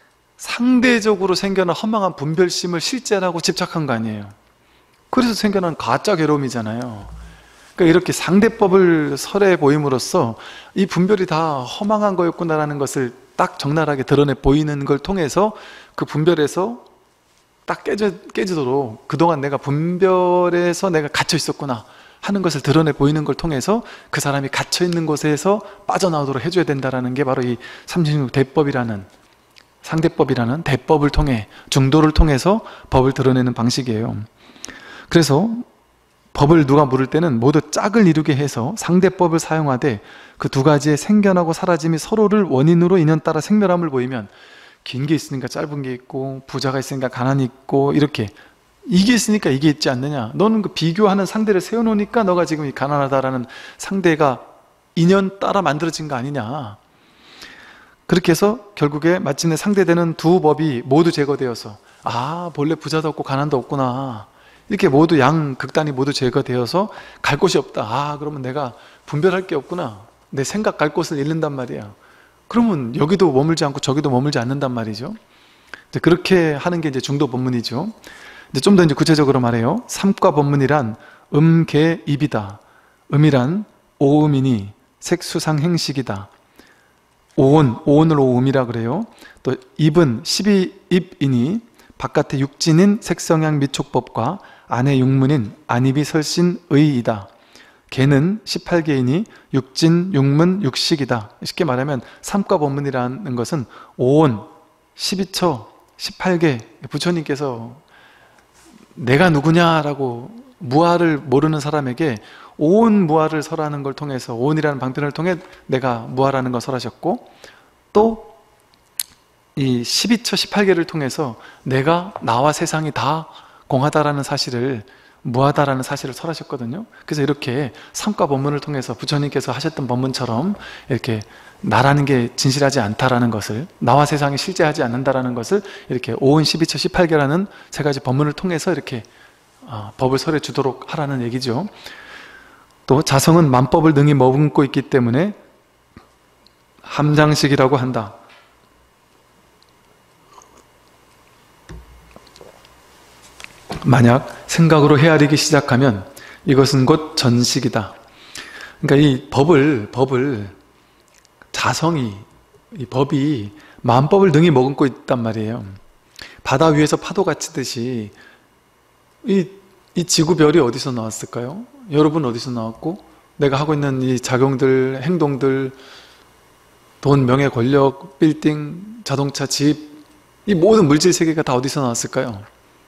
상대적으로 생겨난 허망한 분별심을 실제라고 집착한 거 아니에요. 그래서 생겨난 가짜 괴로움이잖아요. 그러니까 이렇게 상대법을 설해 보임으로써 이 분별이 다 허망한 거였구나라는 것을 딱 적나라하게 드러내 보이는 걸 통해서 그 분별에서 딱 깨지도록, 그동안 내가 분별에서 내가 갇혀 있었구나 하는 것을 드러내 보이는 걸 통해서 그 사람이 갇혀 있는 곳에서 빠져나오도록 해줘야 된다는 게 바로 이 36 대법이라는, 상대법이라는 대법을 통해, 중도를 통해서 법을 드러내는 방식이에요. 그래서 법을 누가 물을 때는 모두 짝을 이루게 해서 상대법을 사용하되 그 두 가지의 생겨나고 사라짐이 서로를 원인으로 인연 따라 생멸함을 보이면, 긴 게 있으니까 짧은 게 있고, 부자가 있으니까 가난이 있고, 이렇게 이게 있으니까 이게 있지 않느냐? 너는 그 비교하는 상대를 세워놓으니까 너가 지금 이 가난하다라는 상대가 인연 따라 만들어진 거 아니냐? 그렇게 해서 결국에 마침내 상대되는 두 법이 모두 제거되어서, 본래 부자도 없고 가난도 없구나, 이렇게 모두 양극단이 모두 제거되어서 갈 곳이 없다. 그러면 내가 분별할 게 없구나, 내 생각 갈 곳을 잃는단 말이야. 그러면 여기도 머물지 않고 저기도 머물지 않는단 말이죠. 이제 그렇게 하는 게 이제 중도 법문이죠. 이제 좀 더 이제 구체적으로 말해요. 삼과 법문이란 개, 입이다. 음이란 오음이니 색수상 행식이다. 오온을 오음이라 그래요. 또 입은 12입이니 바깥의 육진인 색성향 미촉법과 안의 육문인 안입이 설신의이다. 개는 18개이니 육진, 육문, 육식이다. 쉽게 말하면 삼과 법문이라는 것은 오온, 12처, 18개, 부처님께서 내가 누구냐라고 무아를 모르는 사람에게 오온 무아를 설하는 걸 통해서, 오온이라는 방편을 통해 내가 무아라는 걸 설하셨고, 또 이 12처 18개를 통해서 내가, 나와 세상이 다 공하다라는 사실을, 무하다라는 사실을 설하셨거든요. 그래서 이렇게 삼과 법문을 통해서 부처님께서 하셨던 법문처럼 이렇게 나라는 게 진실하지 않다라는 것을, 나와 세상이 실제하지 않는다라는 것을 이렇게 5은 12처 18개라는 세 가지 법문을 통해서 이렇게 법을 설해 주도록 하라는 얘기죠. 또 자성은 만법을 능히 머금고 있기 때문에 함장식이라고 한다. 만약 생각으로 헤아리기 시작하면 이것은 곧 전식이다. 그러니까 이 법을 자성이, 이 법이 만법을 능히 머금고 있단 말이에요. 바다 위에서 파도가 치듯이 이 지구별이 어디서 나왔을까요? 여러분 어디서 나왔고, 내가 하고 있는 이 작용들, 행동들, 돈, 명예, 권력, 빌딩, 자동차, 집, 이 모든 물질 세계가 다 어디서 나왔을까요?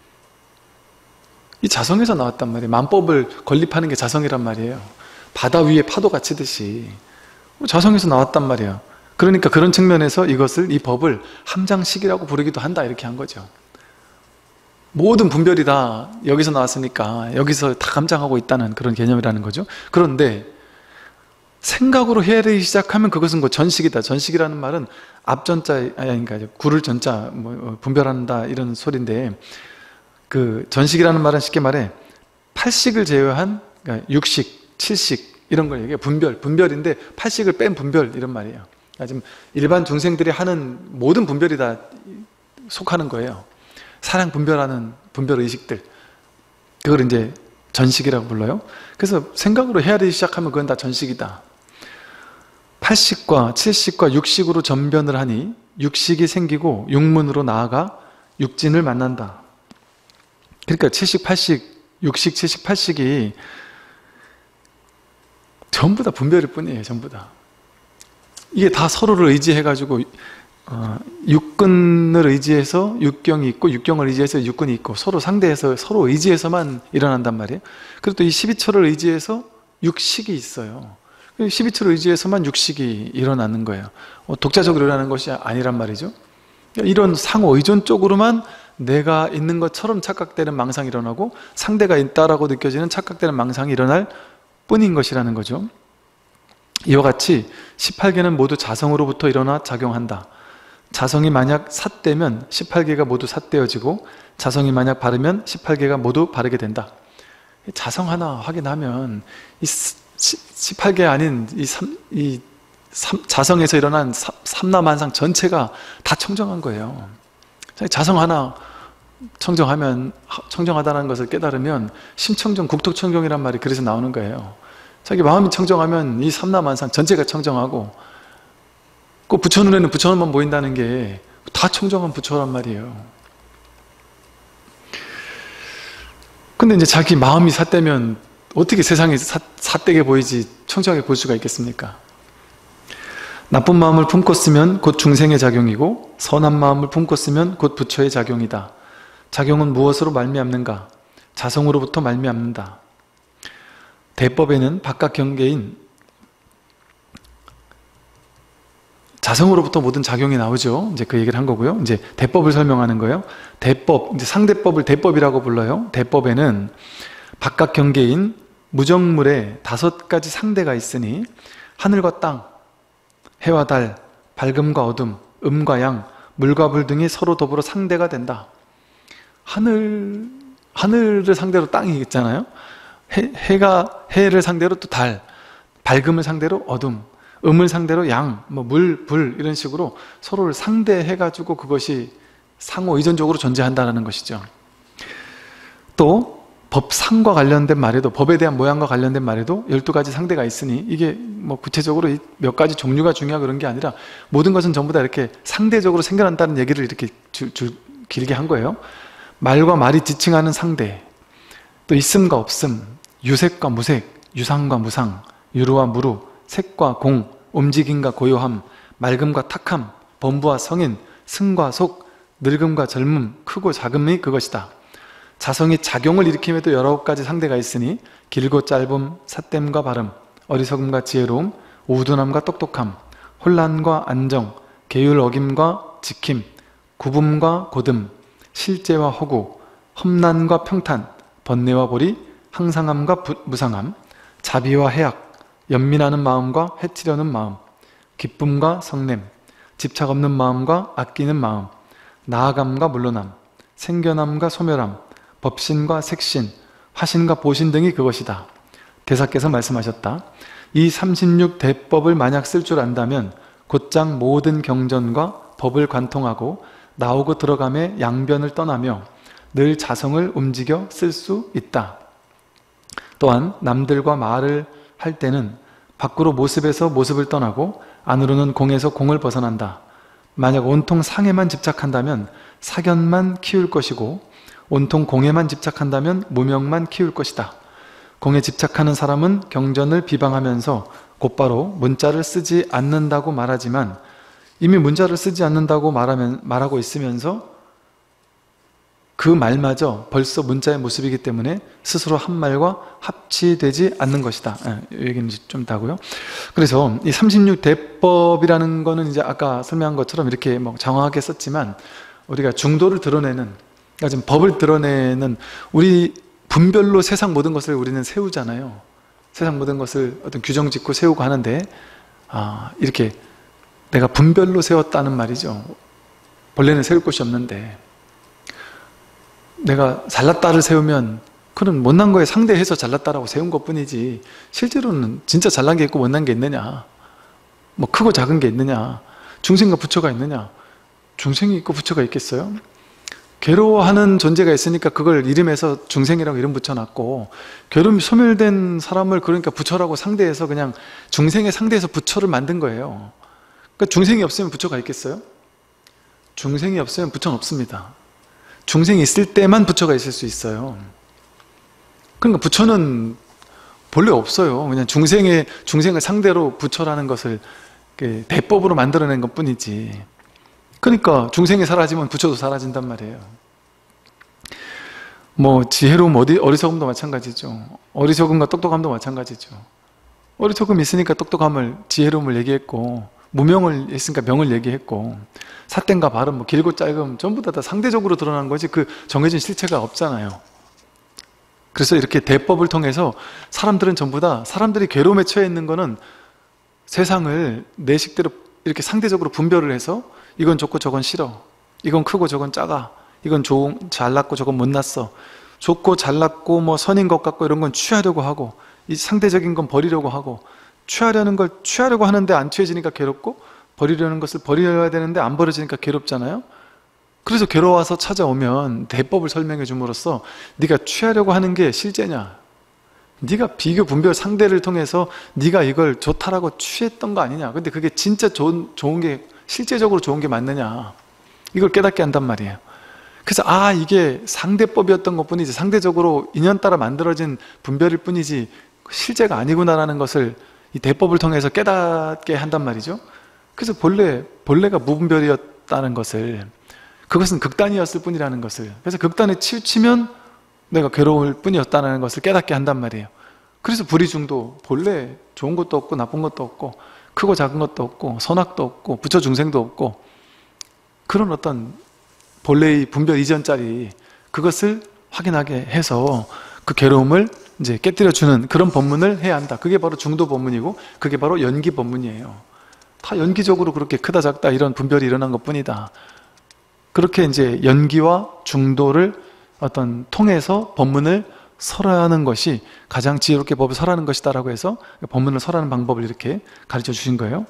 이 자성에서 나왔단 말이에요. 만법을 건립하는 게 자성이란 말이에요. 바다 위에 파도가 치듯이 자성에서 나왔단 말이에요. 그러니까 그런 측면에서 이 법을 함장식이라고 부르기도 한다, 이렇게 한 거죠. 모든 분별이 다 여기서 나왔으니까 여기서 다 감장하고 있다는 그런 개념이라는 거죠. 그런데 생각으로 헤아리기 시작하면 그것은 곧 전식이다. 전식이라는 말은 앞전자, 그러니까 구를 전자, 분별한다, 이런 소리인데, 그 전식이라는 말은 쉽게 말해 8식을 제외한, 그러니까 6식, 7식 이런 걸 얘기해요. 분별인데 8식을 뺀 분별, 이런 말이에요. 그러니까 지금 일반 중생들이 하는 모든 분별이 다 속하는 거예요. 사량 분별하는 분별 의식들, 그걸 이제 전식이라고 불러요. 그래서 생각으로 헤아리기 시작하면 그건 다 전식이다. 8식과 7식과 6식으로 전변을 하니 6식이 생기고 육문으로 나아가 육진을 만난다. 그러니까 7식, 8식, 6식, 7식, 8식이 전부 다 분별일 뿐이에요. 전부 다. 이게 다 서로를 의지해가지고 육근을 의지해서 육경이 있고, 육경을 의지해서 육근이 있고, 서로 상대해서 서로 의지해서만 일어난단 말이에요. 그리고 또 이 12처를 의지해서 육식이 있어요. 12처를 의지해서만 육식이 일어나는 거예요. 독자적으로 일어나는 것이 아니란 말이죠. 이런 상호 의존 쪽으로만 내가 있는 것처럼 착각되는 망상이 일어나고, 상대가 있다라고 느껴지는 착각되는 망상이 일어날 뿐인 것이라는 거죠. 이와 같이 18개는 모두 자성으로부터 일어나 작용한다. 자성이 만약 삿되면 18개가 모두 삿되어지고, 자성이 만약 바르면 18개가 모두 바르게 된다. 자성 하나 확인하면 이 18개 아닌 자성에서 일어난 삼라만상 전체가 다 청정한 거예요. 자성 하나 청정하다는 것을 깨달으면 심청정, 국토청정이란 말이 그래서 나오는 거예요. 자기 마음이 청정하면 이 삼라만상 전체가 청정하고, 그 부처 눈에는 부처 눈만 보인다는 게 다 청정한 부처란 말이에요. 근데 이제 자기 마음이 삿되면 어떻게 세상이 삿되게 보이지 청정하게 볼 수가 있겠습니까? 나쁜 마음을 품고 쓰면 곧 중생의 작용이고, 선한 마음을 품고 쓰면 곧 부처의 작용이다. 작용은 무엇으로 말미암는가? 자성으로부터 말미암는다. 대법에는 바깥 경계인 자성으로부터 모든 작용이 나오죠. 이제 그 얘기를 한 거고요. 이제 대법을 설명하는 거예요. 대법, 이제 상대법을 대법이라고 불러요. 대법에는 바깥 경계인 무정물에 5가지 상대가 있으니, 하늘과 땅, 해와 달, 밝음과 어둠, 음과 양, 물과 불 등이 서로 더불어 상대가 된다. 하늘을 상대로 땅이 있잖아요. 해를 상대로 또 달, 밝음을 상대로 어둠, 음을 상대로 양, 물, 불, 이런 식으로 서로를 상대해가지고 그것이 상호 의존적으로 존재한다는 것이죠. 또 법상과 관련된 말에도, 법에 대한 모양과 관련된 말에도 12가지 상대가 있으니, 이게 구체적으로 몇 가지 종류가 중요하고 그런 게 아니라 모든 것은 전부 다 이렇게 상대적으로 생겨난다는 얘기를 이렇게 길게 한 거예요. 말과 말이 지칭하는 상대, 또 있음과 없음, 유색과 무색, 유상과 무상, 유루와 무루, 색과 공, 움직임과 고요함, 맑음과 탁함, 범부와 성인, 승과 속, 늙음과 젊음, 크고 작음이 그것이다. 자성이 작용을 일으킴에도 19가지 상대가 있으니, 길고 짧음, 삿됨과 바름, 어리석음과 지혜로움, 우둔함과 똑똑함, 혼란과 안정, 계율 어김과 지킴, 구분과 고듬, 실제와 허구, 험난과 평탄, 번뇌와 보리, 항상함과 무상함, 자비와 해악, 연민하는 마음과 해치려는 마음, 기쁨과 성냄, 집착 없는 마음과 아끼는 마음, 나아감과 물러남, 생견함과 소멸함, 법신과 색신, 화신과 보신 등이 그것이다. 대사께서 말씀하셨다. 이 36대법을 만약 쓸 줄 안다면 곧장 모든 경전과 법을 관통하고 나오고 들어감의 양변을 떠나며 늘 자성을 움직여 쓸 수 있다. 또한 남들과 말을 할 때는 밖으로 모습에서 모습을 떠나고 안으로는 공에서 공을 벗어난다. 만약 온통 상에만 집착한다면 사견만 키울 것이고 온통 공에만 집착한다면 무명만 키울 것이다. 공에 집착하는 사람은 경전을 비방하면서 곧바로 문자를 쓰지 않는다고 말하지만 이미 문자를 쓰지 않는다고 말하고 있으면서 그 말마저 벌써 문자의 모습이기 때문에 스스로 한 말과 합치되지 않는 것이다. 이 얘기는 좀 다고요. 그래서 이 36대법이라는 거는 이제 아까 설명한 것처럼 이렇게 뭐 장황하게 썼지만 우리가 중도를 드러내는, 그러니까 지금 법을 드러내는, 우리 분별로 세상 모든 것을 우리는 세우잖아요. 세상 모든 것을 어떤 규정 짓고 세우고 하는데 이렇게 내가 분별로 세웠다는 말이죠. 본래는 세울 곳이 없는데 내가 잘났다를 세우면 그건 못난 거에 상대해서 잘났다라고 세운 것 뿐이지 실제로는 진짜 잘난 게 있고 못난 게 있느냐, 뭐 크고 작은 게 있느냐, 중생과 부처가 있느냐, 중생이 있고 부처가 있겠어요? 괴로워하는 존재가 있으니까 그걸 이름에서 중생이라고 이름 붙여놨고, 괴로움이 소멸된 사람을 그러니까 부처라고 상대해서 그냥 중생의 상대해서 부처를 만든 거예요. 그러니까 중생이 없으면 부처가 있겠어요? 중생이 없으면 부처는 없습니다. 중생이 있을 때만 부처가 있을 수 있어요. 그러니까 부처는 본래 없어요. 그냥 중생을 상대로 부처라는 것을 대법으로 만들어낸 것 뿐이지. 그러니까 중생이 사라지면 부처도 사라진단 말이에요. 뭐 지혜로움, 어리석음도 마찬가지죠. 어리석음과 똑똑함도 마찬가지죠. 어리석음이 있으니까 똑똑함을, 지혜로움을 얘기했고, 무명을 했으니까 명을 얘기했고, 삿된과 발음, 뭐 길고 짧음 전부 다 상대적으로 드러난 거지 그 정해진 실체가 없잖아요. 그래서 이렇게 대법을 통해서 사람들은 전부 다, 사람들이 괴로움에 처해 있는 거는 세상을 내 식대로 이렇게 상대적으로 분별을 해서 이건 좋고 저건 싫어, 이건 크고 저건 작아, 이건 잘났고 저건 못났어, 좋고 잘났고 뭐 선인 것 같고 이런 건 취하려고 하고, 이 상대적인 건 버리려고 하고, 취하려는 걸 취하려고 하는데 안 취해지니까 괴롭고, 버리려는 것을 버려야 되는데 안 버려지니까 괴롭잖아요. 그래서 괴로워서 찾아오면 대법을 설명해 줌으로써 네가 취하려고 하는 게 실제냐, 네가 비교 분별 상대를 통해서 네가 이걸 좋다라고 취했던 거 아니냐, 근데 그게 진짜 좋은 게, 실제적으로 좋은 게 맞느냐, 이걸 깨닫게 한단 말이에요. 그래서 이게 상대법이었던 것 뿐이지, 상대적으로 인연 따라 만들어진 분별일 뿐이지 실제가 아니구나라는 것을 이 대법을 통해서 깨닫게 한단 말이죠. 그래서 본래가 무분별이었다는 것을, 그것은 극단이었을 뿐이라는 것을, 그래서 극단에 치우치면 내가 괴로울 뿐이었다는 것을 깨닫게 한단 말이에요. 그래서 불의중도 본래 좋은 것도 없고 나쁜 것도 없고 크고 작은 것도 없고 선악도 없고 부처 중생도 없고, 그런 어떤 본래의 분별 이전짜리 그것을 확인하게 해서 그 괴로움을 이제 깨뜨려주는 그런 법문을 해야 한다. 그게 바로 중도 법문이고 그게 바로 연기 법문이에요. 다 연기적으로 그렇게 크다 작다 이런 분별이 일어난 것 뿐이다. 그렇게 이제 연기와 중도를 어떤 통해서 법문을 설하는 것이 가장 지혜롭게 법을 설하는 것이다 라고 해서 법문을 설하는 방법을 이렇게 가르쳐 주신 거예요.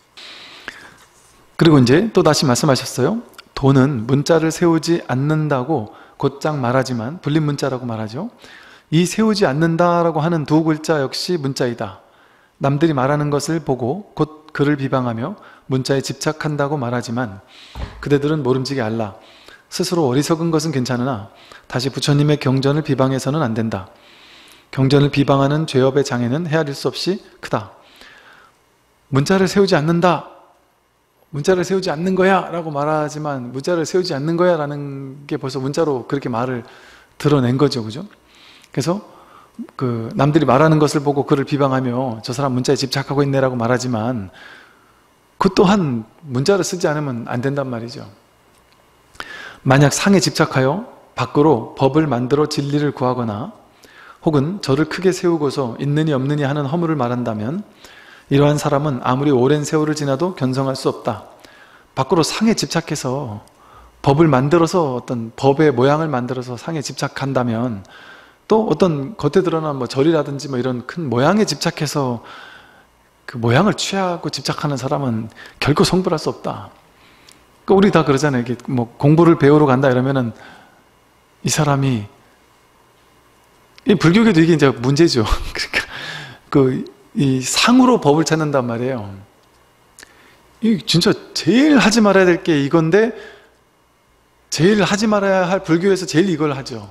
그리고 이제 또 다시 말씀하셨어요. 도는 문자를 세우지 않는다고 곧장 말하지만, 불린 문자라고 말하죠. 이 세우지 않는다라고 하는 두 글자 역시 문자이다. 남들이 말하는 것을 보고 곧 그를 비방하며 문자에 집착한다고 말하지만 그대들은 모름지기 알라. 스스로 어리석은 것은 괜찮으나 다시 부처님의 경전을 비방해서는 안 된다. 경전을 비방하는 죄업의 장애는 헤아릴 수 없이 크다. 문자를 세우지 않는다, 문자를 세우지 않는 거야 라고 말하지만 문자를 세우지 않는 거야 라는 게 벌써 문자로 그렇게 말을 드러낸 거죠. 그죠? 그래서 남들이 말하는 것을 보고 그를 비방하며 저 사람 문자에 집착하고 있네 라고 말하지만 그 또한 문자를 쓰지 않으면 안 된단 말이죠. 만약 상에 집착하여 밖으로 법을 만들어 진리를 구하거나 혹은 저를 크게 세우고서 있느니 없느니 하는 허물을 말한다면 이러한 사람은 아무리 오랜 세월을 지나도 견성할 수 없다. 밖으로 상에 집착해서 법을 만들어서 어떤 법의 모양을 만들어서 상에 집착한다면 또 어떤 겉에 드러난 뭐 절이라든지 뭐 이런 큰 모양에 집착해서 그 모양을 취하고 집착하는 사람은 결코 성불할 수 없다. 그러니까 우리 다 그러잖아요. 이게 뭐 공부를 배우러 간다 이러면은 이 사람이, 이 불교계도 이게 이제 문제죠. 그러니까 이 상으로 법을 찾는단 말이에요. 이 진짜 제일 하지 말아야 될 게 이건데 제일 하지 말아야 할 불교에서 제일 이걸 하죠.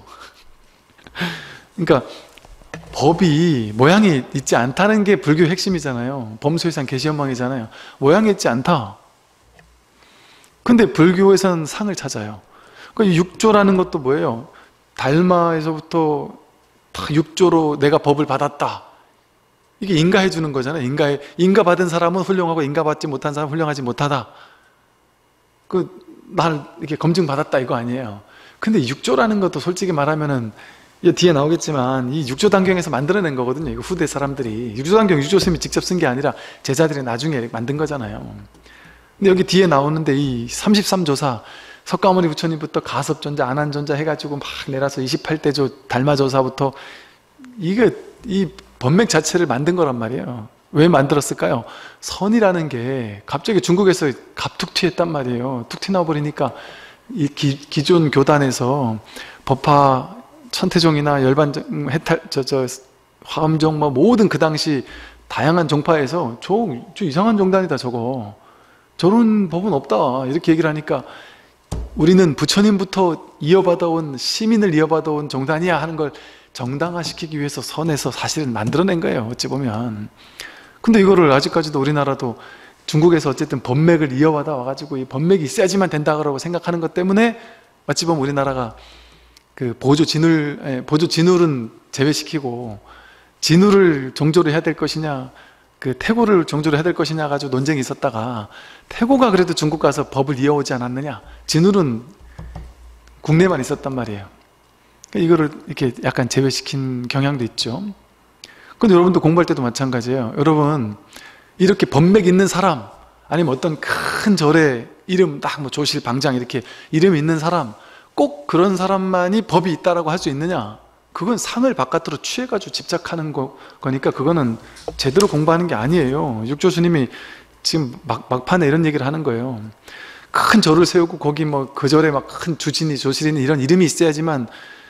그러니까 법이 모양이 있지 않다는 게 불교의 핵심이잖아요. 범소이상 계시연망이잖아요. 모양이 있지 않다. 근데 불교에서는 상을 찾아요. 그러니까 육조라는 것도 뭐예요? 달마에서부터 다 육조로 내가 법을 받았다. 이게 인가해 주는 거잖아요. 인가 받은 사람은 훌륭하고 인가 받지 못한 사람은 훌륭하지 못하다. 날 이렇게 검증받았다 이거 아니에요. 근데 육조라는 것도 솔직히 말하면은 뒤에 나오겠지만 이 육조단경에서 만들어낸 거거든요. 이거 후대 사람들이. 육조단경 육조스님이 직접 쓴 게 아니라 제자들이 나중에 만든 거잖아요. 근데 여기 뒤에 나오는데 이 33조사 석가모니 부처님부터 가섭존자, 안한존자 해가지고 막 내려서 28대조 달마조사부터 이 법맥 자체를 만든 거란 말이에요. 왜 만들었을까요? 선이라는 게 갑자기 중국에서 갑툭 튀했단 말이에요. 툭 튀나버리니까 이 기존 교단에서 법화 천태종이나 열반종, 해탈, 화엄종 뭐 모든 그 당시 다양한 종파에서 저 이상한 종단이다 저거. 저런 법은 없다 이렇게 얘기를 하니까 우리는 부처님부터 이어받아온 시민을 이어받아온 종단이야 하는 걸 정당화시키기 위해서 선에서 사실은 만들어낸 거예요. 어찌 보면. 근데 이거를 아직까지도 우리나라도 중국에서 어쨌든 법맥을 이어받아 와가지고 이 법맥이 있어야지만 된다고 생각하는 것 때문에 어찌 보면 우리나라가 그 보조진울은 제외시키고 진울을 종조를 해야 될 것이냐 그 태고를 종조를 해야 될 것이냐 가지고 논쟁이 있었다가 태고가 그래도 중국 가서 법을 이어오지 않았느냐, 진울은 국내만 있었단 말이에요. 이거를 이렇게 약간 제외시킨 경향도 있죠. 근데 여러분도 공부할 때도 마찬가지예요. 여러분 이렇게 법맥 있는 사람 아니면 어떤 큰 절의 이름 딱 뭐 조실 방장 이렇게 이름이 있는 사람 꼭 그런 사람만이 법이 있다라고 할 수 있느냐? 그건 상을 바깥으로 취해가지고 집착하는 거니까 그거는 제대로 공부하는 게 아니에요. 육조스님이 지금 막판에 이런 얘기를 하는 거예요. 큰 절을 세우고 거기 뭐 그 절에 막 큰 주진이 조실이니 이런 이름이 있어야지만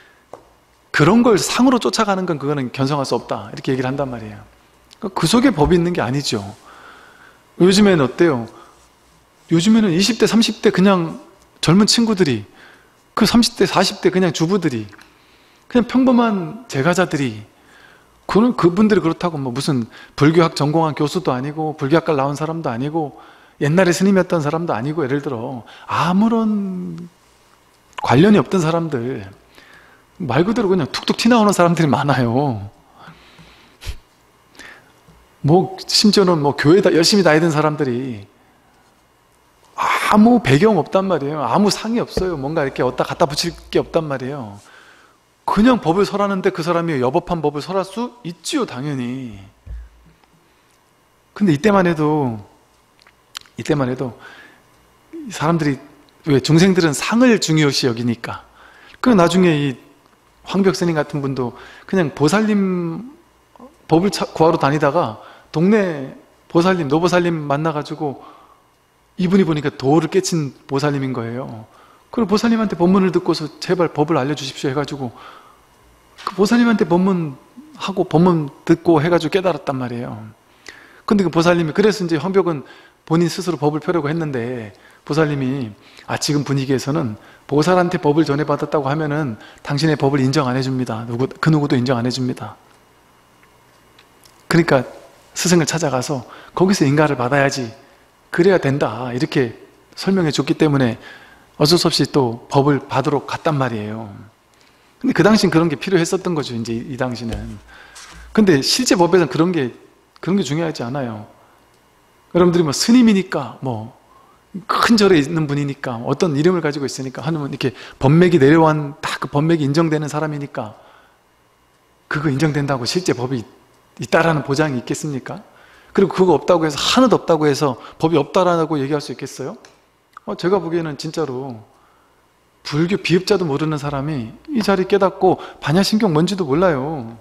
그런 걸 상으로 쫓아가는 건 그거는 견성할 수 없다 이렇게 얘기를 한단 말이에요. 그 속에 법이 있는 게 아니죠. 요즘에는 어때요? 요즘에는 20대 30대 그냥 젊은 친구들이 그 30대 40대 그냥 주부들이 그냥 평범한 제가자들이 그분들이 그렇다고 뭐 무슨 불교학 전공한 교수도 아니고 불교학과를 나온 사람도 아니고 옛날에 스님이었던 사람도 아니고 예를 들어 아무런 관련이 없던 사람들 말 그대로 그냥 툭툭 튀나오는 사람들이 많아요. 뭐 심지어는 뭐 교회에 열심히 다니던 사람들이 아무 배경 없단 말이에요. 아무 상이 없어요. 뭔가 이렇게 어디다 갖다 붙일 게 없단 말이에요. 그냥 법을 설하는데 그 사람이 여법한 법을 설할 수 있지요, 당연히. 근데 이때만 해도 사람들이 왜 중생들은 상을 중요시 여기니까. 그 나중에 이 황벽스님 같은 분도 그냥 보살님 법을 구하러 다니다가 동네 보살님, 노보살님 만나가지고 이분이 보니까 도를 깨친 보살님인 거예요. 그리고 보살님한테 법문을 듣고서 제발 법을 알려주십시오 해가지고 그 보살님한테 법문 듣고 해가지고 깨달았단 말이에요. 근데 그 보살님이 그래서 이제 황벽은 본인 스스로 법을 펴려고 했는데 보살님이 지금 분위기에서는 보살한테 법을 전해받았다고 하면은 당신의 법을 인정 안 해줍니다. 그 누구도 인정 안 해줍니다. 그러니까 스승을 찾아가서 거기서 인가를 받아야지 그래야 된다 이렇게 설명해 줬기 때문에 어쩔 수 없이 또 법을 받으러 갔단 말이에요. 근데 그 당시엔 그런 게 필요했었던 거죠. 이제 이 당시는. 근데 실제 법에서는 그런 게 중요하지 않아요. 여러분들이 뭐 스님이니까 뭐 큰 절에 있는 분이니까 어떤 이름을 가지고 있으니까 하면 이렇게 법맥이 내려온 딱 그 법맥이 인정되는 사람이니까 그거 인정된다고 실제 법이 있다라는 보장이 있겠습니까? 그리고 그거 없다고 해서 하나도 없다고 해서 법이 없다라고 얘기할 수 있겠어요? 제가 보기에는 진짜로 불교 비읍자도 모르는 사람이 이 자리 깨닫고 반야신경 뭔지도 몰라요.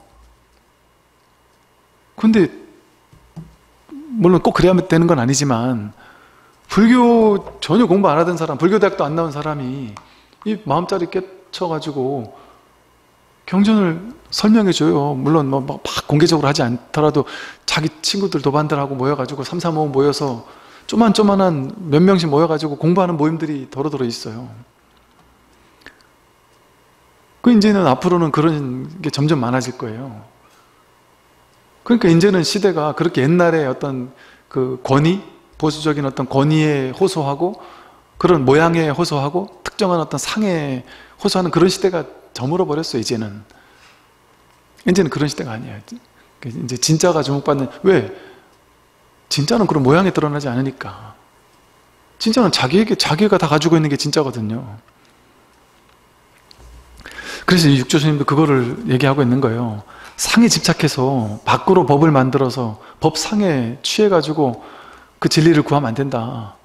근데 물론 꼭 그래야 되는 건 아니지만 불교 전혀 공부 안 하던 사람, 불교대학도 안 나온 사람이 이 마음자리 깨쳐가지고 경전을 설명해줘요. 물론 막 공개적으로 하지 않더라도 자기 친구들 도반들하고 모여가지고 3, 4, 5 모여서 조만한 몇 명씩 모여가지고 공부하는 모임들이 더러더러 있어요. 그 이제는 앞으로는 그런 게 점점 많아질 거예요. 그러니까 이제는 시대가 그렇게 옛날에 어떤 그 권위, 보수적인 어떤 권위에 호소하고 그런 모양에 호소하고 특정한 어떤 상에 호소하는 그런 시대가 저물어 버렸어요. 이제는 그런 시대가 아니에요. 이제 진짜가 주목받는, 왜? 진짜는 그런 모양에 드러나지 않으니까. 진짜는 자기가 다 가지고 있는 게 진짜거든요. 그래서 이 육조스님도 그거를 얘기하고 있는 거예요. 상에 집착해서 밖으로 법을 만들어서 법상에 취해가지고 그 진리를 구하면 안 된다.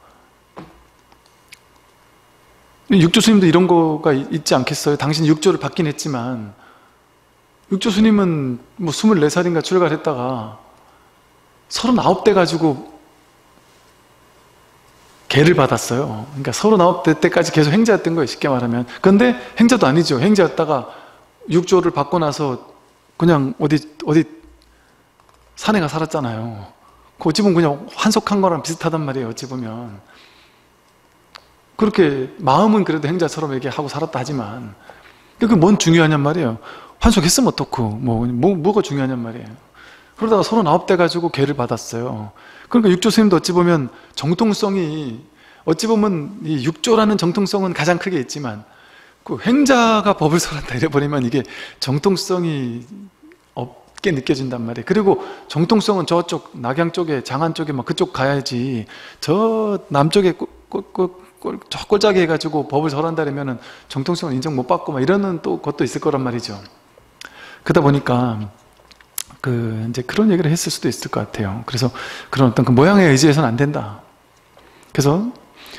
육조스님도 이런 거가 있지 않겠어요? 당신 육조를 받긴 했지만 육조스님은 뭐 24살인가 출가를 했다가 39대 가지고 계를 받았어요. 그러니까 39대 때까지 계속 행자였던 거예요. 쉽게 말하면. 근데 행자도 아니죠. 행자였다가 육조를 받고 나서 그냥 어디 산에 가 살았잖아요. 그 어찌 보면 그냥 환속한 거랑 비슷하단 말이에요. 어찌 보면. 그렇게 마음은 그래도 행자처럼 얘기하고 살았다 하지만 그게 뭔 중요하냔 말이에요. 환속했으면 어떻고 뭐가 중요하냔 말이에요. 그러다가 39대 가지고 계를 받았어요. 그러니까 육조 스님도 어찌 보면 정통성이, 어찌 보면 이 육조라는 정통성은 가장 크게 있지만 그 행자가 법을 설한다 이래버리면 이게 정통성이 없게 느껴진단 말이에요. 그리고 정통성은 저쪽 낙양 쪽에, 장안 쪽에 막 그쪽 가야지, 저 남쪽에 저 꼴짜기 해가지고 법을 설한다면은 정통성을 인정 못 받고 막 이러는 또 것도 있을 거란 말이죠. 그러다 보니까 이제 그런 얘기를 했을 수도 있을 것 같아요. 그래서 그런 어떤 그 모양에 의지해서는 안 된다. 그래서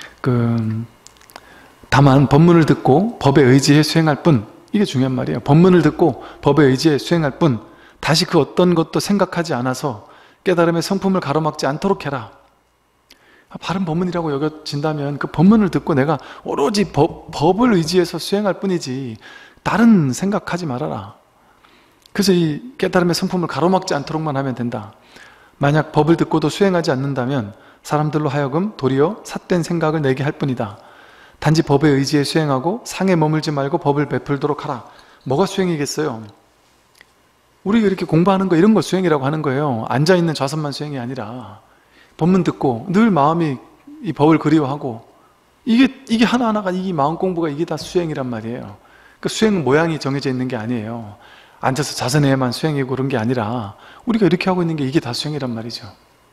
다만 법문을 듣고 법에 의지해 수행할 뿐, 이게 중요한 말이에요. 법문을 듣고 법에 의지해 수행할 뿐 다시 그 어떤 것도 생각하지 않아서 깨달음의 성품을 가로막지 않도록 해라. 바른 법문이라고 여겨진다면 그 법문을 듣고 내가 오로지 법을 의지해서 수행할 뿐이지 다른 생각하지 말아라. 그래서 이 깨달음의 성품을 가로막지 않도록만 하면 된다. 만약 법을 듣고도 수행하지 않는다면 사람들로 하여금 도리어 삿된 생각을 내게 할 뿐이다. 단지 법에 의지해 수행하고 상에 머물지 말고 법을 베풀도록 하라. 뭐가 수행이겠어요? 우리가 이렇게 공부하는 거, 이런 거 수행이라고 하는 거예요. 앉아있는 좌선만 수행이 아니라 법문 듣고 늘 마음이 이 법을 그리워하고 이게 하나하나가, 이 마음 공부가 이게 다 수행이란 말이에요. 그 수행은 모양이 정해져 있는 게 아니에요. 앉아서 자선해야만 수행이고 그런 게 아니라 우리가 이렇게 하고 있는 게 이게 다 수행이란 말이죠.